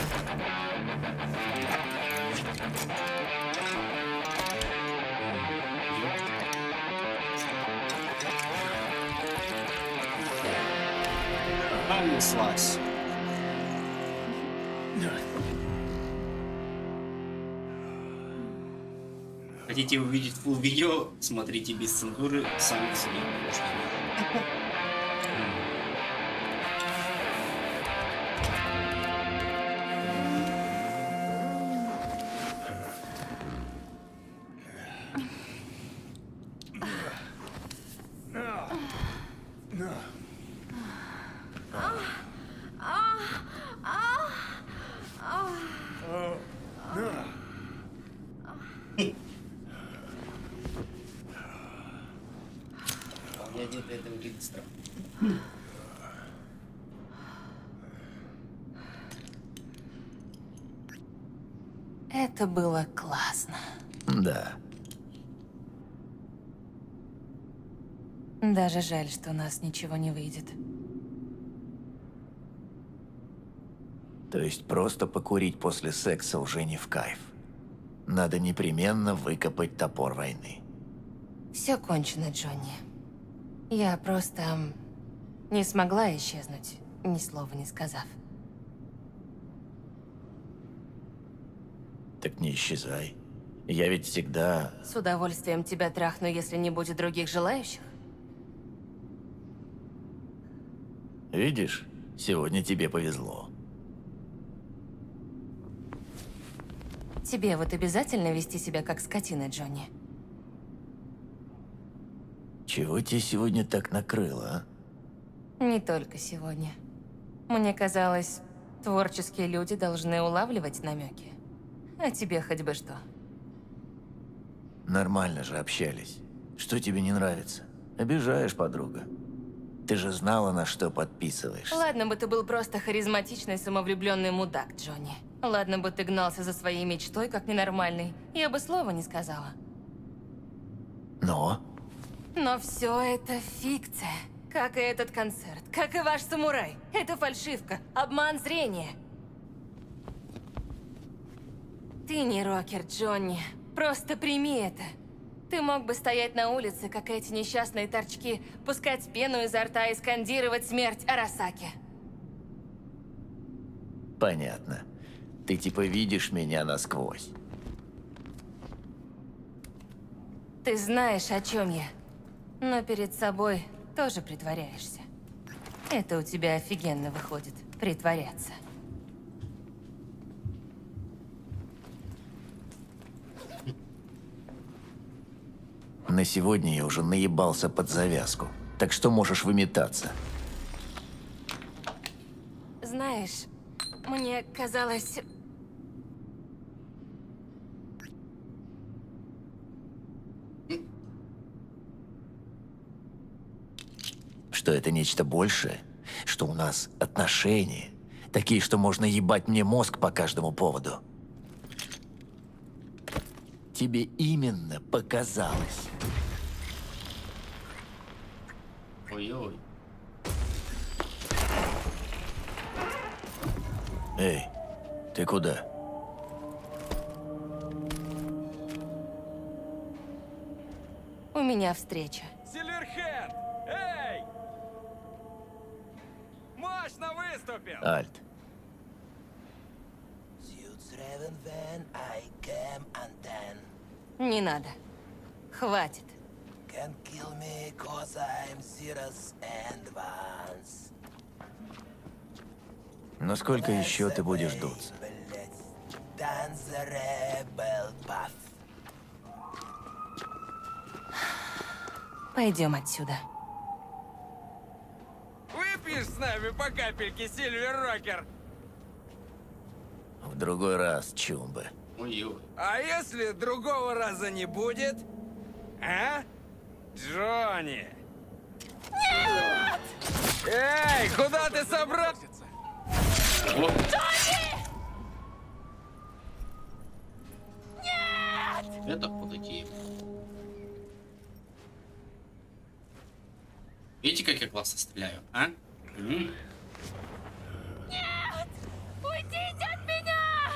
Понеслась. Хотите увидеть full видео, смотрите без цензуры, сами себе. Это выглядит странно. Это было классно. Да. Даже жаль, что у нас ничего не выйдет. То есть просто покурить после секса уже не в кайф. Надо непременно выкопать топор войны. Все кончено, Джонни. Я просто не смогла исчезнуть, ни слова не сказав. Так не исчезай. Я ведь всегда... С удовольствием тебя трахну, если не будет других желающих. Видишь, сегодня тебе повезло. Тебе вот обязательно вести себя как скотина, Джонни? Чего тебе сегодня так накрыло, а? Не только сегодня. Мне казалось, творческие люди должны улавливать намеки. А тебе хоть бы что. Нормально же общались. Что тебе не нравится? Обижаешь, подруга. Ты же знала, на что подписываешься. Ладно бы ты был просто харизматичный, самовлюбленный мудак, Джонни. Ладно бы ты гнался за своей мечтой, как ненормальный. Я бы слова не сказала. Но? Но все это фикция. Как и этот концерт, как и ваш самурай. Это фальшивка, обман зрения. Ты не рокер, Джонни. Просто прими это. Ты мог бы стоять на улице, как эти несчастные торчки, пускать пену изо рта и скандировать смерть Арасаки. Понятно. Ты типа видишь меня насквозь. Ты знаешь, о чем я. Но перед собой тоже притворяешься. Это у тебя офигенно выходит, притворяться. На сегодня я уже наебался под завязку, так что можешь выметаться. Знаешь, мне казалось... Что это нечто большее? что у нас отношения, такие, что можно ебать мне мозг по каждому поводу. Тебе именно показалось. Ой-ой. Эй, ты куда? У меня встреча. Сильверхед! Эй! Мощно выступил! Альт. Не надо. Хватит. Но сколько еще ты будешь дуться? Пойдем отсюда. Выпьешь с нами по капельке, Сильвер-Рокер? В другой раз, чумбы. Ой-ой. А если другого раза не будет? А? Джонни! Нет! Эй, куда ты собрался? Джонни! Нет! Это подойти. Видите, как я классно стреляю, а? М-м. Нет! Уйдите от меня!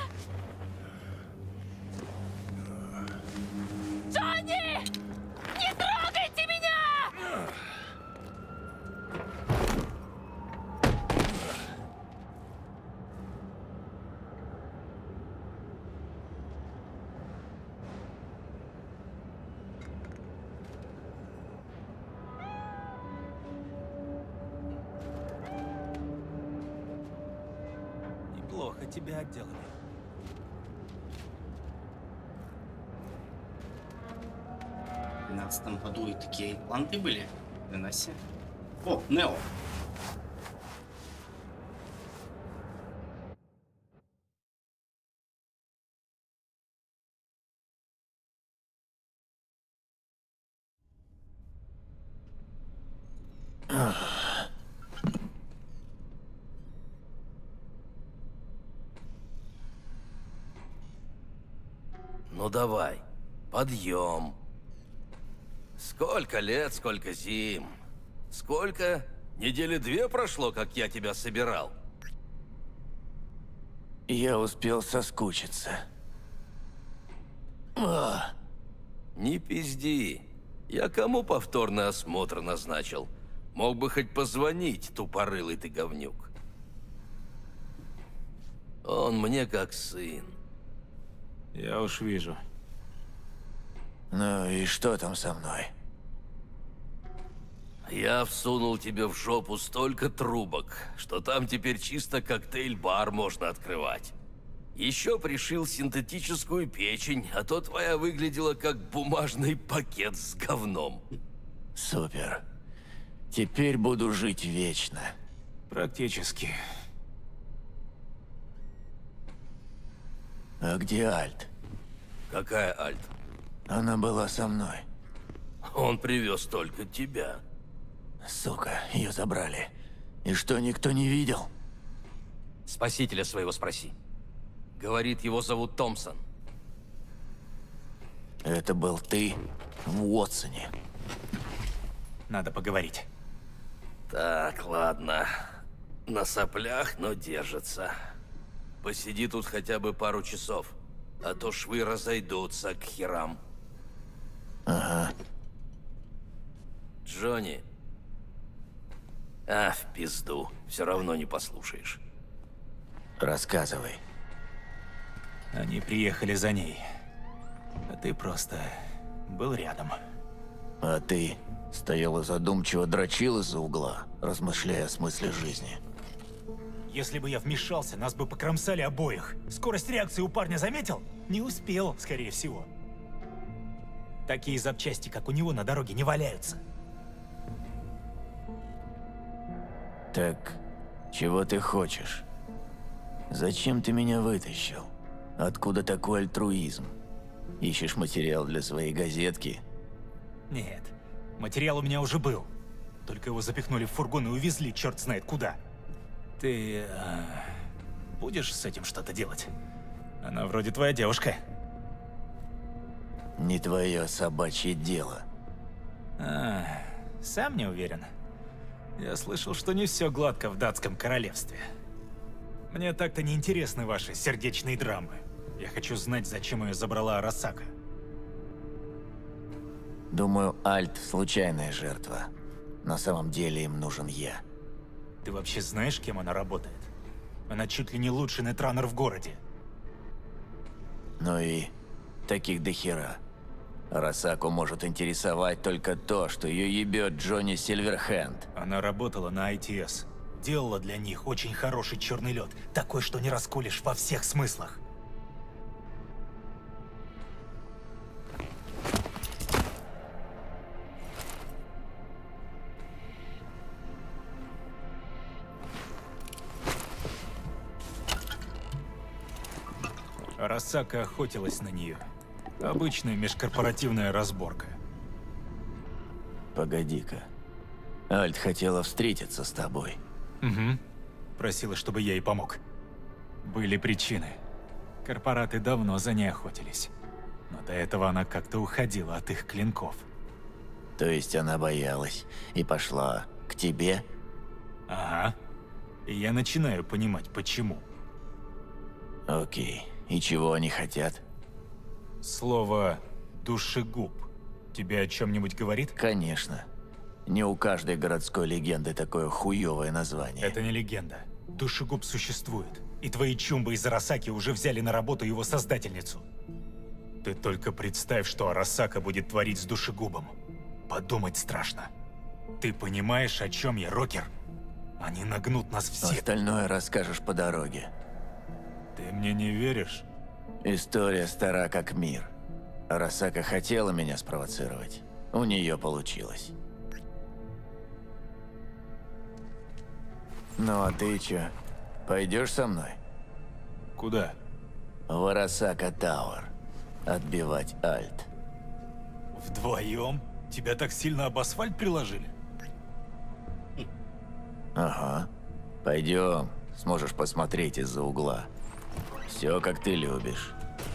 Джонни! Не трогайте меня! Неплохо тебя отделали. В двенадцатом году и такие планты были. Выноси. О, Нео. Ну давай, подъем. Сколько лет, сколько зим. Сколько? Недели две прошло, как я тебя собирал. Я успел соскучиться. А. Не пизди. Я кому повторный осмотр назначил? Мог бы хоть позвонить, тупорылый ты говнюк. Он мне как сын. Я уж вижу. Ну и что там со мной? Я всунул тебе в жопу столько трубок, что там теперь чисто коктейль-бар можно открывать. Еще пришил синтетическую печень, а то твоя выглядела как бумажный пакет с говном. Супер. Теперь буду жить вечно. Практически. А где Альт? Какая Альт? Она была со мной. Он привез только тебя. Сука, ее забрали. И что, никто не видел? Спасителя своего спроси. Говорит, его зовут Томпсон. Это был ты в Уотсоне. Надо поговорить. Так, ладно. На соплях, но держится. Посиди тут хотя бы пару часов, а то швы разойдутся к херам. Ага. Джонни. А, в пизду. Все равно не послушаешь. Рассказывай. Они приехали за ней. А ты просто был рядом. А ты стоял и задумчиво дрочил из-за угла, размышляя о смысле жизни. Если бы я вмешался, нас бы покромсали обоих. Скорость реакции у парня заметил? Не успел, скорее всего. Такие запчасти, как у него, на дороге не валяются. Так, чего ты хочешь? Зачем ты меня вытащил? Откуда такой альтруизм? Ищешь материал для своей газетки? Нет, материал у меня уже был. только его запихнули в фургон и увезли черт знает куда. Ты... э, будешь с этим что-то делать? Она вроде твоя девушка. Не твое собачье дело. А, сам не уверен. Я слышал, что не все гладко в датском королевстве. Мне так-то не интересны ваши сердечные драмы. Я хочу знать, зачем ее забрала Арасака. Думаю, Альт – случайная жертва. На самом деле им нужен я. Ты вообще знаешь, кем она работает? Она чуть ли не лучший нетранер в городе. Ну и таких дохера. Арасаку может интересовать только то, что ее ебет Джонни Сильверхенд. Она работала на ай ти эс. Делала для них очень хороший черный лед. Такой, что не расколешь во всех смыслах. Арасака охотилась на нее. Обычная межкорпоративная разборка. Погоди-ка. Альт хотела встретиться с тобой. Угу. Просила, чтобы я ей помог. Были причины. Корпораты давно за ней охотились. Но до этого она как-то уходила от их клинков. То есть она боялась и пошла к тебе? Ага. И я начинаю понимать, почему. Окей. И чего они хотят? Слово «душегуб» тебе о чем-нибудь говорит? Конечно. Не у каждой городской легенды такое хуевое название. Это не легенда. Душегуб существует. И твои чумбы из Арасаки уже взяли на работу его создательницу. Ты только представь, что Арасака будет творить с душегубом. Подумать страшно. Ты понимаешь, о чем я, Рокер? Они нагнут нас всех. Остальное расскажешь по дороге. Ты мне не веришь? История стара как мир. Арасака хотела меня спровоцировать. У нее получилось. Ну а ты чё? Пойдешь со мной? Куда? В Арасака Тауэр. Отбивать Альт. Вдвоем? Тебя так сильно об асфальт приложили? Ага. Пойдем. Сможешь посмотреть из-за угла. Все, как ты любишь.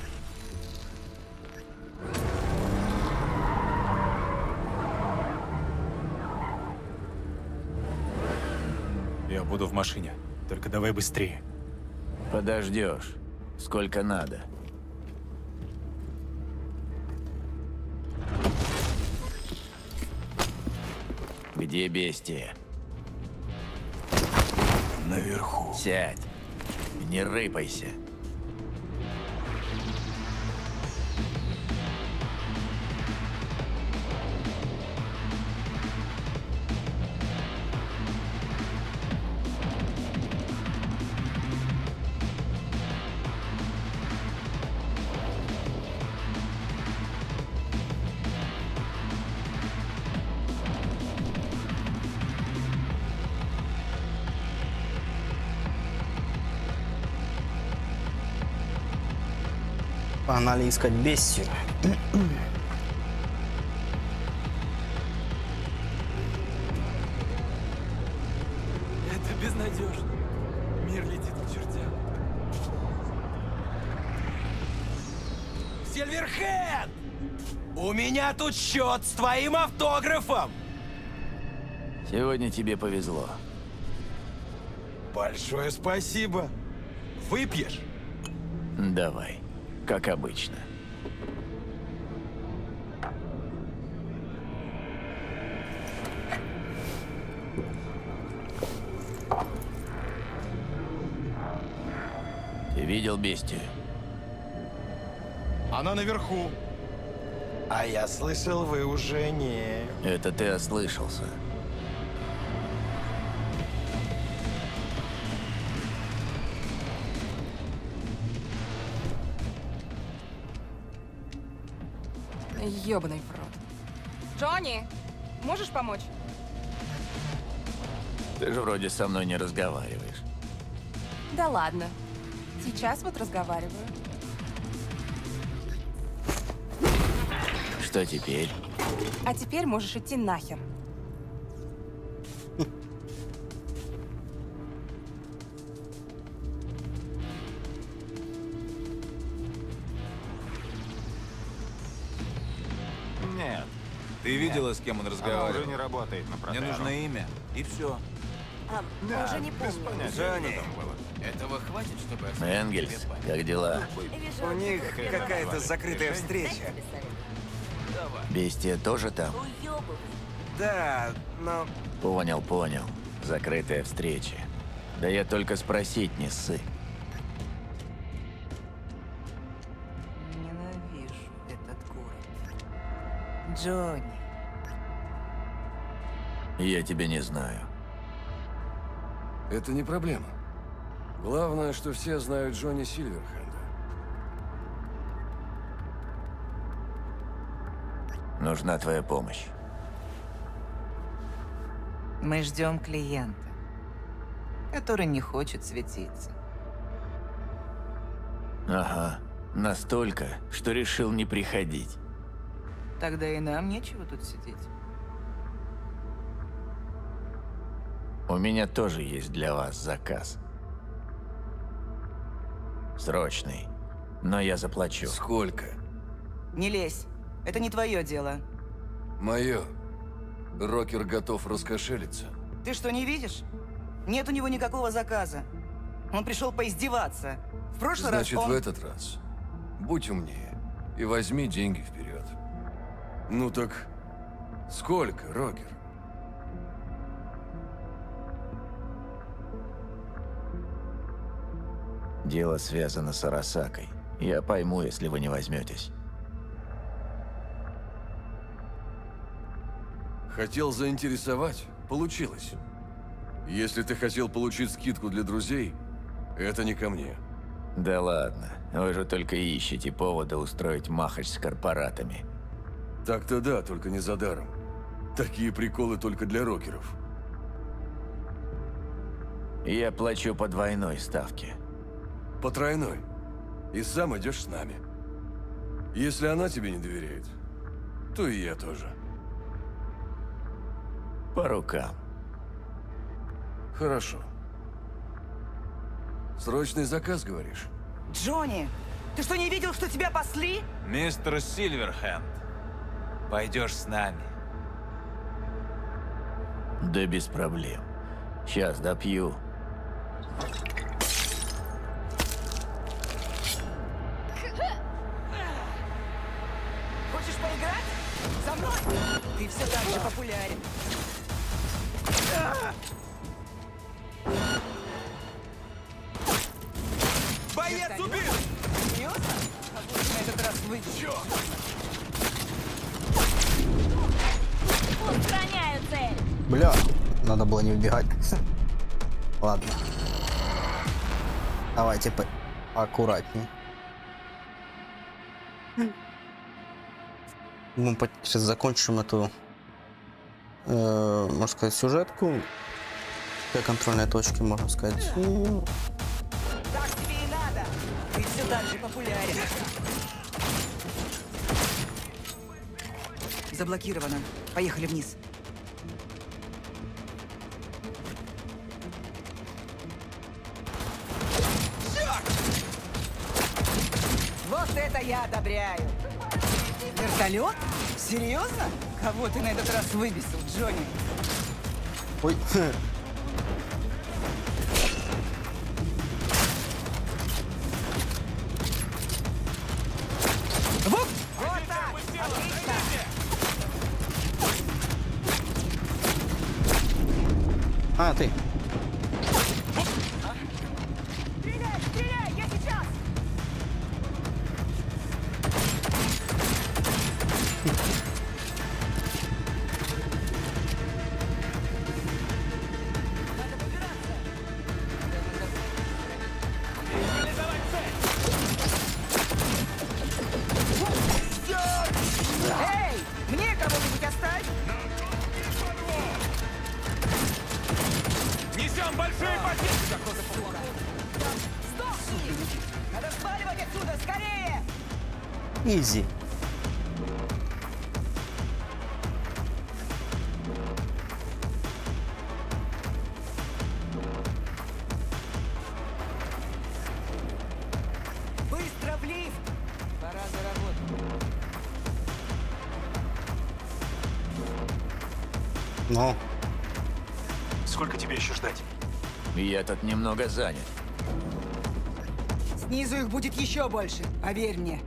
Я буду в машине. Только давай быстрее. Подождешь. Сколько надо. Где бестия? Наверху. Сядь. Не рыпайся. Погнали искать бестию. Это безнадежно. Мир летит к чертям. Сильверхенд! У меня тут счет с твоим автографом! Сегодня тебе повезло. Большое спасибо. Выпьешь? Давай, как обычно. Ты видел бестию? Она наверху. А я слышал, вы уже не... Это ты ослышался. Ёбаный в рот. Джонни, можешь помочь? Ты же вроде со мной не разговариваешь. Да ладно. Сейчас вот разговариваю. Что теперь? А теперь можешь идти нахер. Ты видела, с кем он разговаривал? Она уже не работает на Мне нужно имя, и все. А, Да, уже не без помню. понятия, Джонни. что там было. Этого хватит, чтобы... Энгельс, как дела? Вижу, У них ты какая-то первый. закрытая встреча. Бестия тоже там? Уёбывай. Да, но... Понял, понял. Закрытая встреча. Да я только спросить не ссы. Ненавижу этот город. Джонни. Я тебя не знаю. Это не проблема. Главное, что все знают Джонни Сильверхенда. Нужна твоя помощь. Мы ждем клиента, который не хочет светиться. Ага. Настолько, что решил не приходить. Тогда и нам нечего тут сидеть. У меня тоже есть для вас заказ. Срочный. Но я заплачу. Сколько? Не лезь. Это не твое дело. Мое. Рокер готов раскошелиться. Ты что, не видишь? Нет у него никакого заказа. Он пришел поиздеваться. В прошлый Значит, раз он... в этот раз будь умнее и возьми деньги вперед. Ну так, сколько, Рокер? Дело связано с Арасакой. Я пойму, если вы не возьметесь. Хотел заинтересовать? Получилось. Если ты хотел получить скидку для друзей, это не ко мне. Да ладно. Вы же только ищете повода устроить махач с корпоратами. Так-то да, только не за даром. Такие приколы только для рокеров. Я плачу по двойной ставке. По тройной. И сам идешь с нами. Если она тебе не доверяет, то и я тоже. По рукам. Хорошо. Срочный заказ, говоришь? Джонни, ты что, не видел, что тебя пасли? Мистер Сильверхенд, пойдешь с нами. Да без проблем. Сейчас допью. Хочешь поиграть? За мной! Ты все так же популярен. Боец убит! Серьезно? А вот на этот раз выйдешь. Устраняю цель! Бля, надо было не убегать. Ладно. Давайте по аккуратней. Мы сейчас закончим эту, э, можно сказать, сюжетку. Для контрольной точки, можно сказать. Так тебе и надо. Ты все так же популярен. Заблокировано. Поехали вниз. Вот это я одобряю. Вертолет? Серьезно? Кого ты на этот раз выбесил, Джонни? Ой. Вот! Вот так! Отлично! А, ты. Стреляй, стреляй, я сейчас! Эй! Мне кого-нибудь оставь! Несем большие потери! Сдохни! Надо сваливать отсюда, скорее! Изи. Быстро в лифт! Пора за работу. Ну. Сколько тебе еще ждать? Я тут немного занят. Снизу их будет еще больше, поверь мне.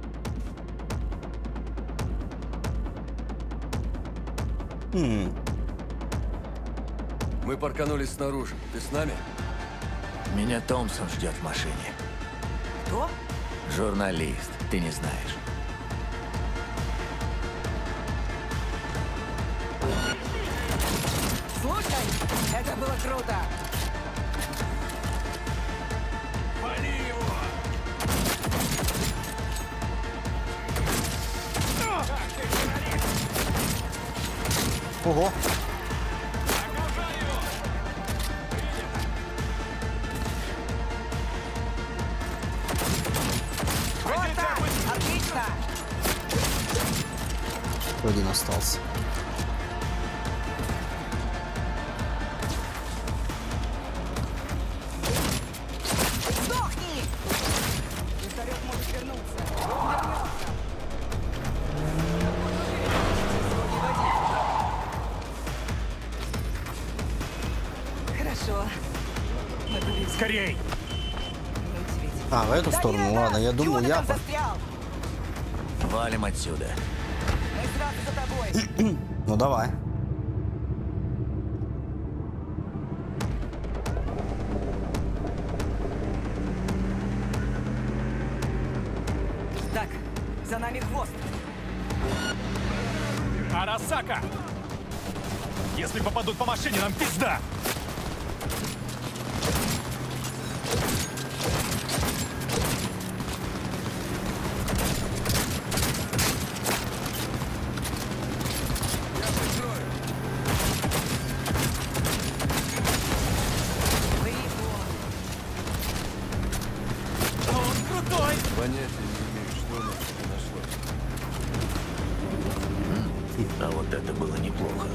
Хм. Мы парканулись снаружи. Ты с нами? Меня Томпсон ждет в машине. Кто? Журналист, ты не знаешь. Слушай, это было круто. Вали его! Ого. Вот так! Отлично! Один остался. Сдохни! Вертолет может вернуться. Хорошо. Мы победим. Скорей! А, в эту сторону? Ладно, я думал, я... по- Валим отсюда. Мы сразу за тобой. Ну давай. Так, за нами хвост. Арасака! Если попадут по машине, нам пизда! Понятия не имею, что у нас тут нашлось. А вот это было неплохо.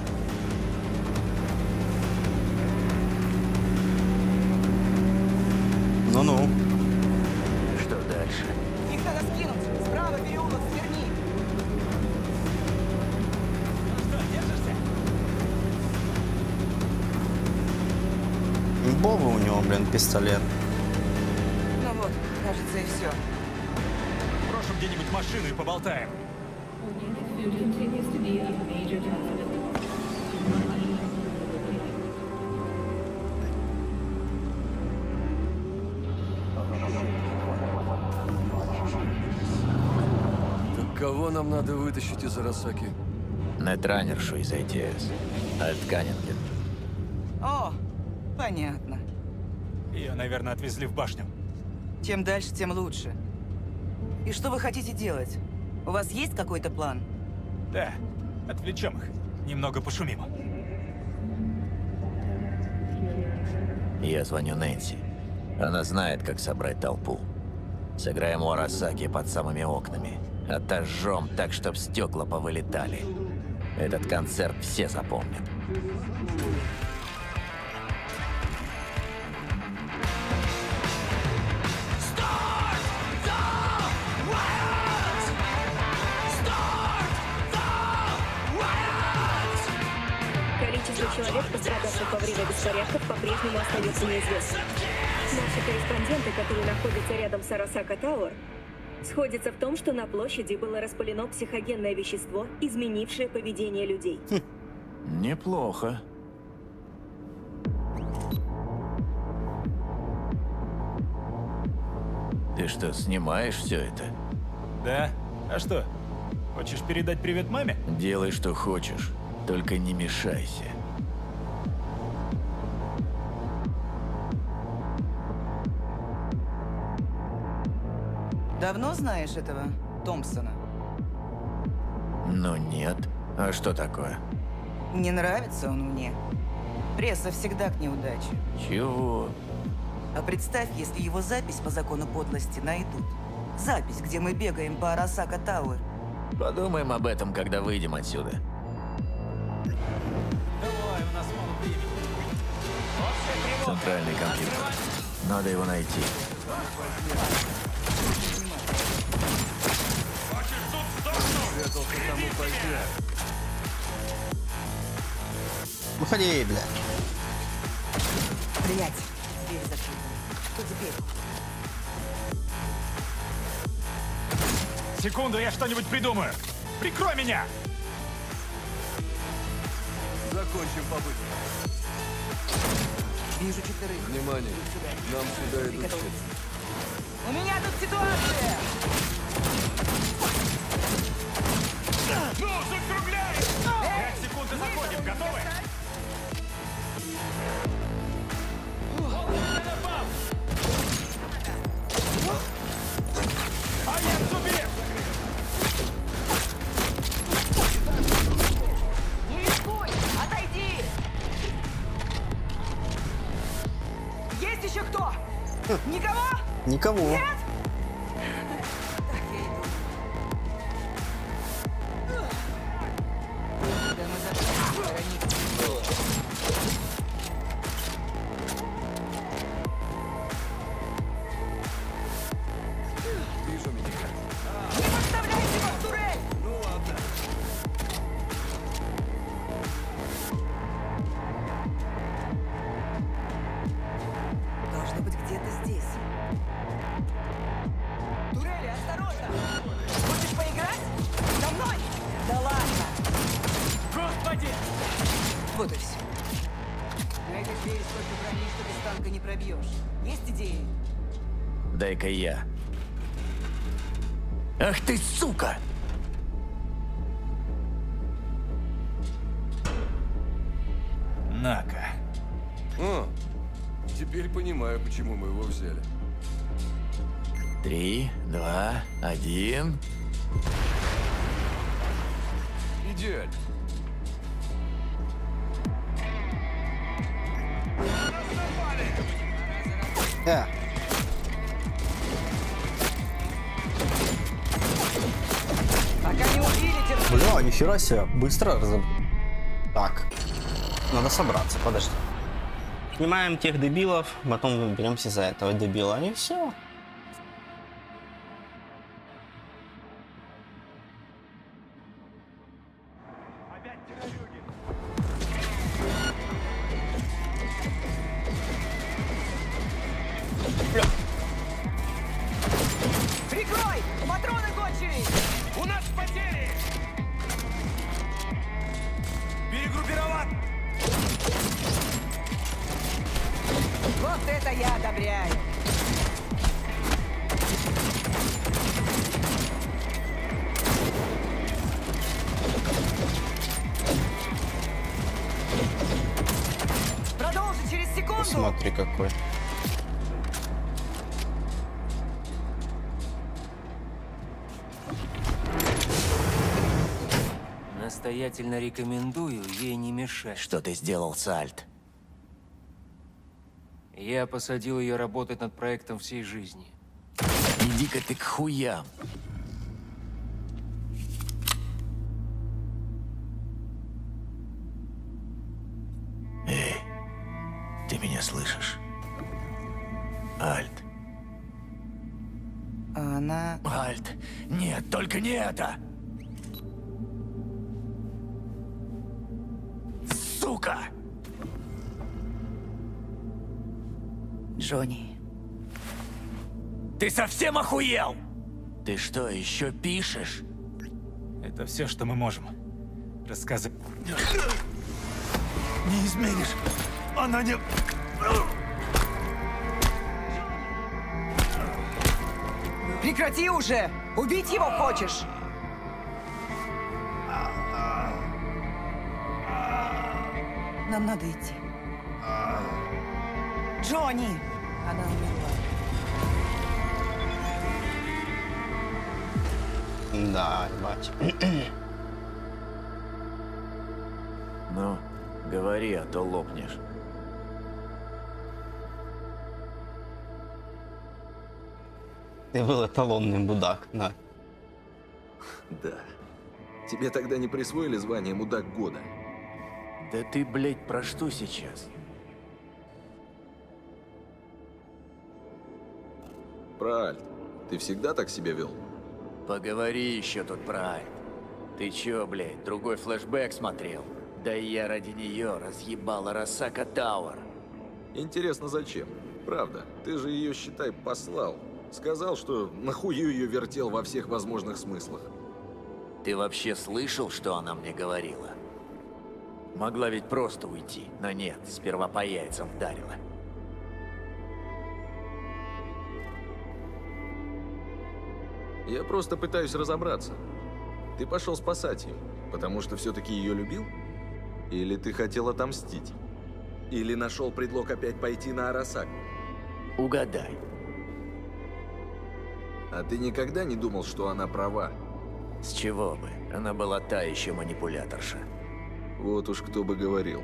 Ну-ну. Что дальше? Их надо скинуть. Справа переулок, сверни. Боба у него, блин, пистолет. Ну вот, кажется, и все. Брошу где-нибудь машину и поболтаем. Так кого нам надо вытащить из Арасаки? Нетранершу из эй ти эс. Альт Каннингем. О, понятно. Ее, наверное, отвезли в башню. Чем дальше, тем лучше. И что вы хотите делать? У вас есть какой-то план? Да, отвлечем их. Немного пошумим. Я звоню Нэнси. Она знает, как собрать толпу. Сыграем у Арасаки под самыми окнами. Отожжем так, чтоб стекла повылетали. Этот концерт все запомнят. Количество человек, пострадавших во время беспорядков, по-прежнему остается неизвестным. Наши корреспонденты, которые находятся рядом с Арасака Тауэр, сходятся в том, что на площади было распылено психогенное вещество, изменившее поведение людей. Неплохо. Ты что, снимаешь все это? Да? А что? Хочешь передать привет маме? Делай, что хочешь, только не мешайся. Давно знаешь этого Томпсона? Ну нет. А что такое? Не нравится он мне. Пресса всегда к неудаче. Чего? А представь, если его запись по закону подлости найдут. Запись, где мы бегаем по Арасака Тауэр. Подумаем об этом, когда выйдем отсюда. Давай, у нас мало времени. Центральный компьютер. Надо его найти. Спрятался там у Выходи, бля. Блять, дверь закрыта. Что теперь? Секунду, я что-нибудь придумаю. Прикрой меня! Закончим попытку. Вижу четверых. Внимание, нам сюда идут четверо. У меня тут ситуация! Ну, закругляй! Пять секунд и заходим. Готовы? А я зубе! Не рискуй! Отойди! Есть еще кто? Никого? Никого. Нет? Вижу меня. Не подставляйте вас, турель! Ну ладно. Должно быть где-то здесь. Турели, осторожно! Хочешь поиграть? Со мной? Да ладно! Господи! Вот и все. На этой двери столько брони, что без танка не пробьешь. Есть идеи? Дай-ка я. Ах ты, сука! На-ка. О, теперь понимаю, почему мы его взяли. Три, два, один. Идеально. Э. Пока не увидите... Бля, нихера себе. Быстро разоб... Так. Надо собраться, подожди. Снимаем тех дебилов, потом беремся за этого дебила. И все. Прикрой! Патроны кончились! У нас потери! Перегруппировать! Вот это я одобряю! Продолжи через секунду! Смотри какой. Настоятельно рекомендую ей не мешать. Что ты сделал, Сальт? Я посадил ее работать над проектом всей жизни. Иди-ка ты к хуям. Эй, ты меня слышишь? Альт. Она... Альт, нет, только не это! Сука! Джонни. Ты совсем охуел? Ты что, еще пишешь? Это все, что мы можем. Рассказывай. Не изменишь. Она не... Прекрати уже! Убить его хочешь? Нам надо идти. Джонни! Она умерла. Да, ебать. Ну, говори, а то лопнешь. Ты был эталонный мудак, да. Да. Тебе тогда не присвоили звание мудак года? Да ты, блядь, про что сейчас? Про Альт. Ты всегда так себя вел? Поговори еще тут про Альт. Ты че, блядь, другой флешбэк смотрел? Да и я ради нее разъебал Арасака Тауэр. Интересно, зачем? Правда, ты же ее, считай, послал. Сказал, что нахую ее вертел во всех возможных смыслах. Ты вообще слышал, что она мне говорила? Могла ведь просто уйти, но нет, сперва по яйцам вдарила. Я просто пытаюсь разобраться. Ты пошел спасать ее, потому что все-таки ее любил? Или ты хотел отомстить? Или нашел предлог опять пойти на Арасаку? Угадай. А ты никогда не думал, что она права? С чего бы? Она была та еще манипуляторша. Вот уж кто бы говорил.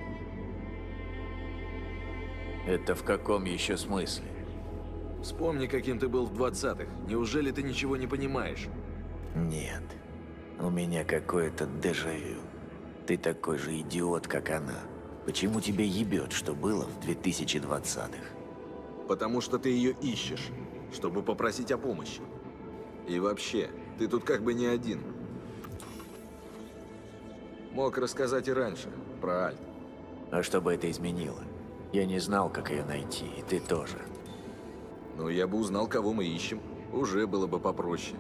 Это в каком еще смысле? Вспомни, каким ты был в двадцатых. Неужели ты ничего не понимаешь? Нет. У меня какое-то дежавю. Ты такой же идиот, как она. Почему тебя ебет, что было в две тысячи двадцатых? Потому что ты ее ищешь, чтобы попросить о помощи. И вообще, ты тут как бы не один. Мог рассказать и раньше, про Альт. А что бы это изменило? Я не знал, как ее найти, и ты тоже. Ну, я бы узнал, кого мы ищем. Уже было бы попроще.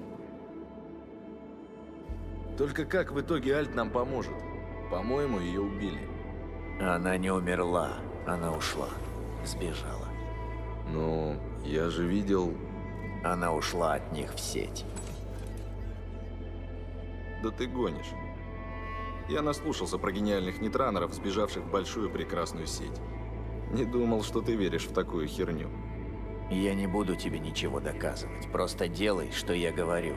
Только как в итоге Альт нам поможет? По-моему, ее убили. Она не умерла, она ушла. Сбежала. Ну, я же видел... Она ушла от них в сеть. Да ты гонишь. Я наслушался про гениальных нетранеров, сбежавших в большую прекрасную сеть. Не думал, что ты веришь в такую херню. Я не буду тебе ничего доказывать. Просто делай, что я говорю.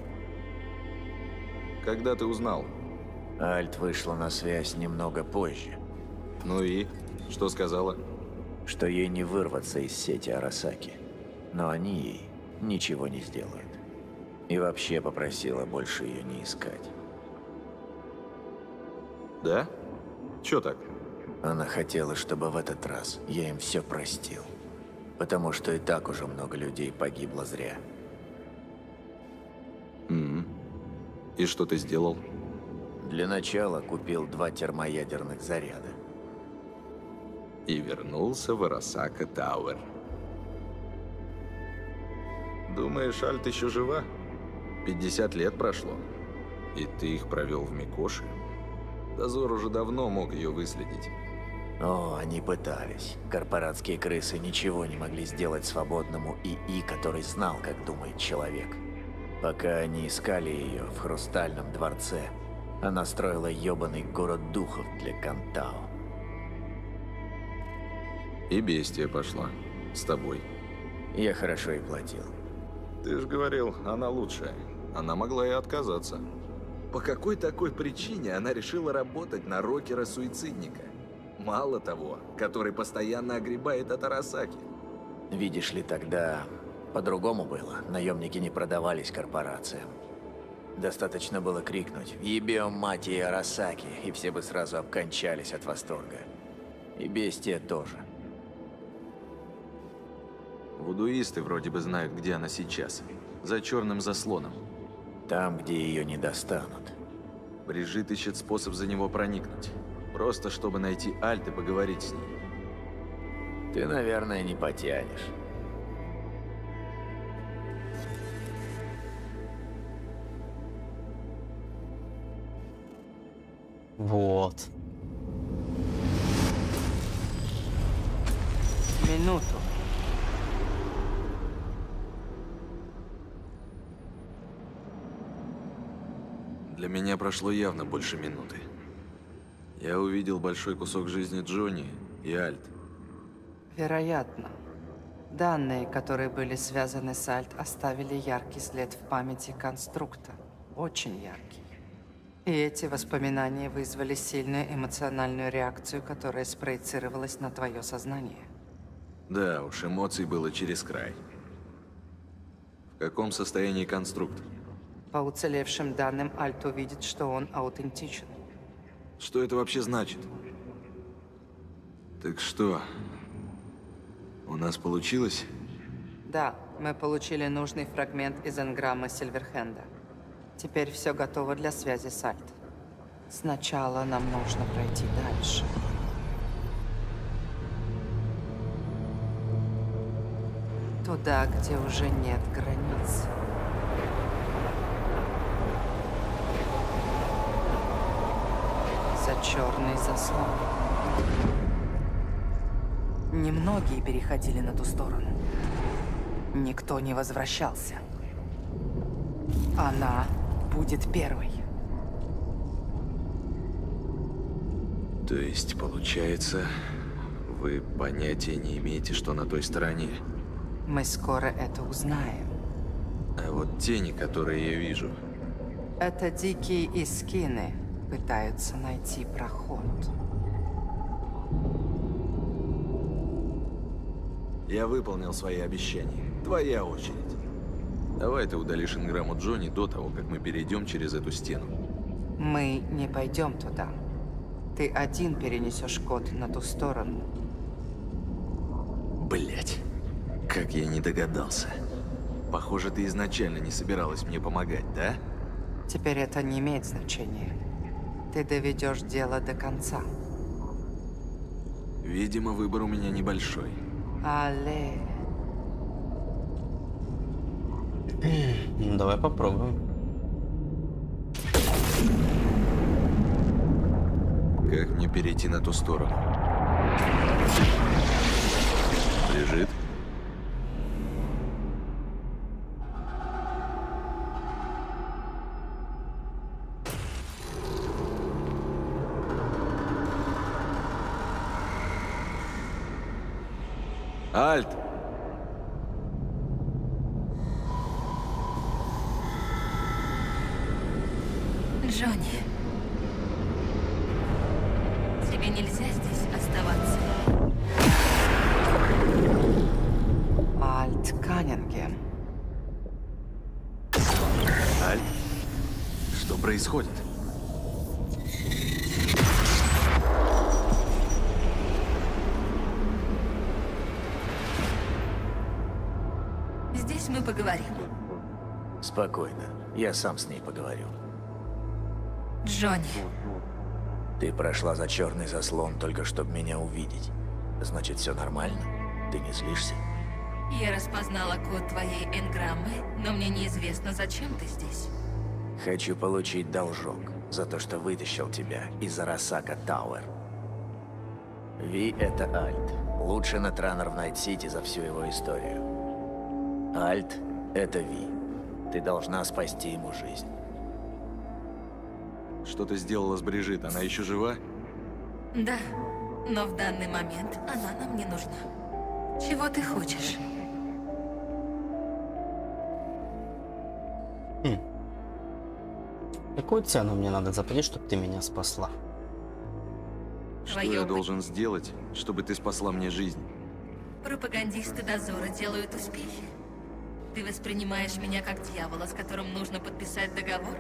Когда ты узнал? Альт вышла на связь немного позже. Ну и? Что сказала? Что ей не вырваться из сети Арасаки. Но они ей ничего не сделают. И вообще попросила больше ее не искать. Да? Чё так? Она хотела, чтобы в этот раз я им все простил. Потому что и так уже много людей погибло зря. Mm-hmm. И что ты сделал? Для начала купил два термоядерных заряда. И вернулся в Арасака Тауэр. Думаешь, Альт еще жива? пятьдесят лет прошло. И ты их провел в Микоши? Дозор уже давно мог ее выследить. О, они пытались. Корпоратские крысы ничего не могли сделать свободному ИИ, который знал, как думает человек. Пока они искали ее в Хрустальном дворце, она строила ебаный город духов для Кантао. И бестия пошла. С тобой. Я хорошо и платил. Ты же говорил, она лучшая. Она могла и отказаться. По какой такой причине она решила работать на рокера-суицидника? Мало того, который постоянно огребает от Арасаки. Видишь ли, тогда по-другому было. Наемники не продавались корпорациям. Достаточно было крикнуть «Ебем, мать и Арасаки», и все бы сразу обкончались от восторга. И бестия тоже. Вудуисты вроде бы знают, где она сейчас. За черным заслоном. Там, где ее не достанут. Брижит ищет способ за него проникнуть. Просто чтобы найти Альт и поговорить с ней. Ты, наверное, не потянешь. Вот. Минуту. Для меня прошло явно больше минуты. Я увидел большой кусок жизни Джонни и Альт. Вероятно. Данные, которые были связаны с Альт, оставили яркий след в памяти конструкта. Очень яркий. И эти воспоминания вызвали сильную эмоциональную реакцию, которая спроецировалась на твое сознание. Да уж, эмоций было через край. В каком состоянии конструкт? По уцелевшим данным, Альт увидит, что он аутентичен. Что это вообще значит? Так что, у нас получилось? Да, мы получили нужный фрагмент из энграммы Сильверхенда. Теперь все готово для связи с Альт. Сначала нам нужно пройти дальше. Туда, где уже нет границ. За черный заслон. Немногие переходили на ту сторону. Никто не возвращался. Она будет первой. То есть, получается, вы понятия не имеете, что на той стороне? Мы скоро это узнаем. А вот тени, которые я вижу... Это дикие искины пытаются найти проход. Я выполнил свои обещания. Твоя очередь. Давай ты удалишь инграмму Джонни до того, как мы перейдем через эту стену. Мы не пойдем туда. Ты один перенесешь код на ту сторону. Блять, как я не догадался. Похоже, ты изначально не собиралась мне помогать, да? Теперь это не имеет значения. Ты доведешь дело до конца. Видимо, выбор у меня небольшой. Але. Ну, давай попробуем. Как мне перейти на ту сторону? Лежит? Альт! Джонни, тебе нельзя здесь оставаться. Альт Каннингем. Альт? Что происходит? Здесь мы поговорим. Спокойно. Я сам с ней поговорю. Джонни. Ты прошла за черный заслон только чтобы меня увидеть. Значит, все нормально? Ты не злишься? Я распознала код твоей энграммы, но мне неизвестно, зачем ты здесь. Хочу получить должок за то, что вытащил тебя из Арасака Тауэр. Ви — это Альт. Лучший нетранер в Найт-Сити за всю его историю. Альт — это Ви. Ты должна спасти ему жизнь. Что ты сделала с Брижит? Она еще жива? Да, но в данный момент она нам не нужна. Чего ты хочешь? Хм. Какую цену мне надо заплатить, чтобы ты меня спасла? Что я должен сделать, чтобы ты спасла мне жизнь? Пропагандисты дозора делают успехи. Ты воспринимаешь меня как дьявола, с которым нужно подписать договор?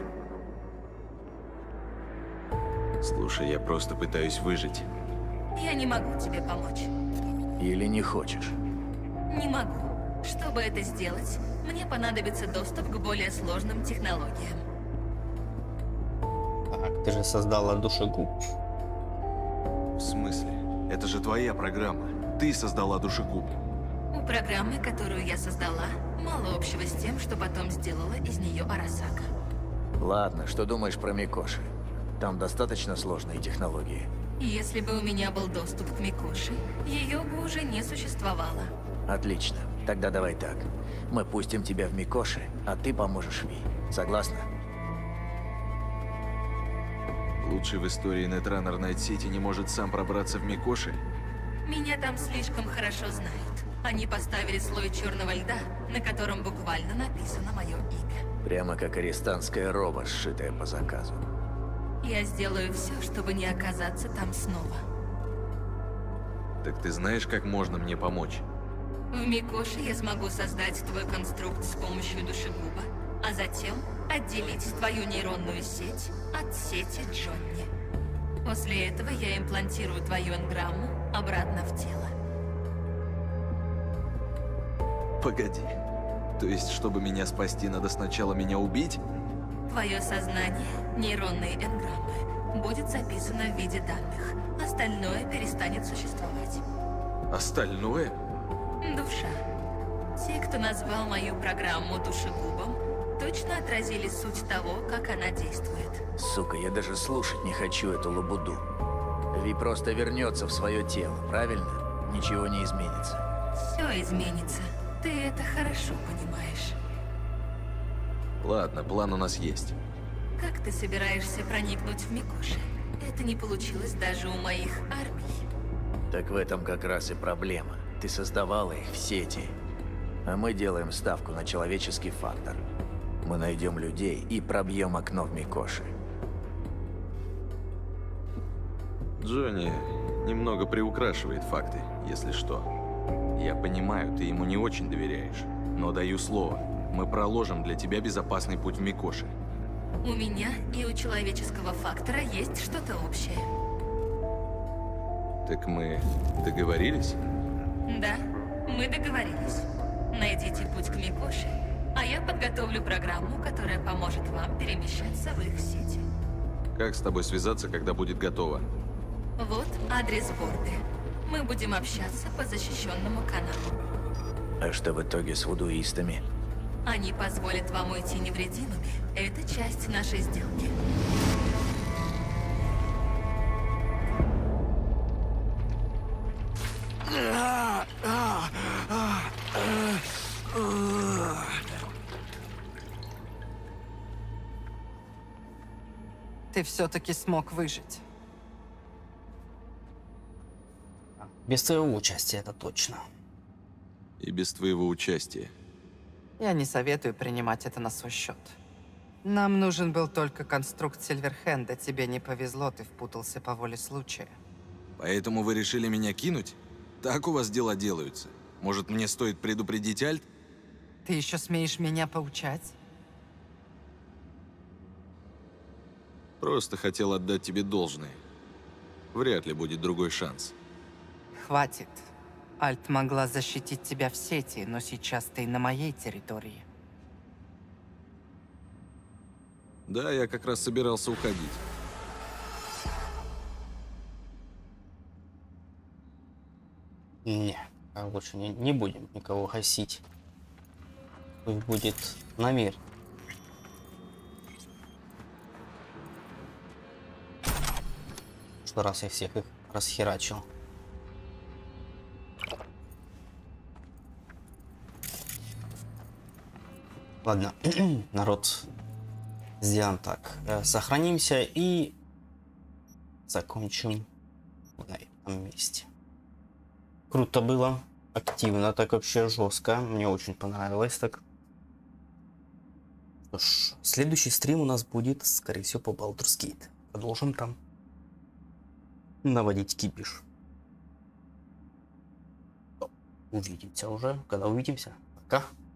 Слушай, я просто пытаюсь выжить. Я не могу тебе помочь. Или не хочешь? Не могу. Чтобы это сделать, мне понадобится доступ к более сложным технологиям. Так, ты же создала душегуб. В смысле? Это же твоя программа. Ты создала душегуб. У программы, которую я создала, мало общего с тем, что потом сделала из нее Арасака. Ладно, что думаешь про Микоши? Там достаточно сложные технологии. Если бы у меня был доступ к Микоши, ее бы уже не существовало. Отлично. Тогда давай так. Мы пустим тебя в Микоши, а ты поможешь Ви. Согласна? Лучший в истории нетранер Найт-Сити не может сам пробраться в Микоши? Меня там слишком хорошо знают. Они поставили слой черного льда, на котором буквально написано мое имя. Прямо как арестантская роба, сшитая по заказу. Я сделаю все, чтобы не оказаться там снова. Так ты знаешь, как можно мне помочь? В Микоши я смогу создать твой конструкт с помощью душегуба, а затем отделить твою нейронную сеть от сети Джонни. После этого я имплантирую твою энграмму обратно в тело. Погоди. То есть, чтобы меня спасти, надо сначала меня убить? Твое сознание — нейронные энграммы. будет записано в виде данных. Остальное перестанет существовать. Остальное? Душа. Те, кто назвал мою программу душегубом, точно отразили суть того, как она действует. Сука, я даже слушать не хочу эту лабуду. Ви просто вернется в свое тело, правильно? Ничего не изменится. Все изменится. Ты это хорошо понимаешь. Ладно, план у нас есть. Как ты собираешься проникнуть в Микоши? Это не получилось даже у моих армий. Так в этом как раз и проблема. Ты создавала их в сети. А мы делаем ставку на человеческий фактор. Мы найдем людей и пробьем окно в Микоши. Джонни немного приукрашивает факты, если что. Я понимаю, ты ему не очень доверяешь, но даю слово, мы проложим для тебя безопасный путь в Микоши. У меня и у человеческого фактора есть что-то общее. Так мы договорились? Да, мы договорились. Найдите путь к Микоши, а я подготовлю программу, которая поможет вам перемещаться в их сети. Как с тобой связаться, когда будет готово? Вот адрес борды. Мы будем общаться по защищенному каналу. А что в итоге с вудуистами? Они позволят вам уйти невредимыми. Это часть нашей сделки. Ты все-таки смог выжить. Без твоего участия, это точно. И без твоего участия. Я не советую принимать это на свой счет. Нам нужен был только конструкт Сильверхенда. Тебе не повезло, ты впутался по воле случая. Поэтому вы решили меня кинуть? Так у вас дела делаются. Может, мне стоит предупредить Альт? Ты еще смеешь меня поучать? Просто хотел отдать тебе должное. Вряд ли будет другой шанс. Хватит. Альт могла защитить тебя в сети, но сейчас ты на моей территории. Да, я как раз собирался уходить. Не, лучше не, не будем никого гасить. Пусть будет на мир. Что раз я всех их расхерачил. Ладно, народ, сделаем так. Сохранимся и закончим на этом месте. Круто было, активно, так вообще жестко. Мне очень понравилось так. Что ж, следующий стрим у нас будет, скорее всего, по Baldur's Gate. Продолжим там наводить кипиш. Увидимся уже, когда увидимся. Пока.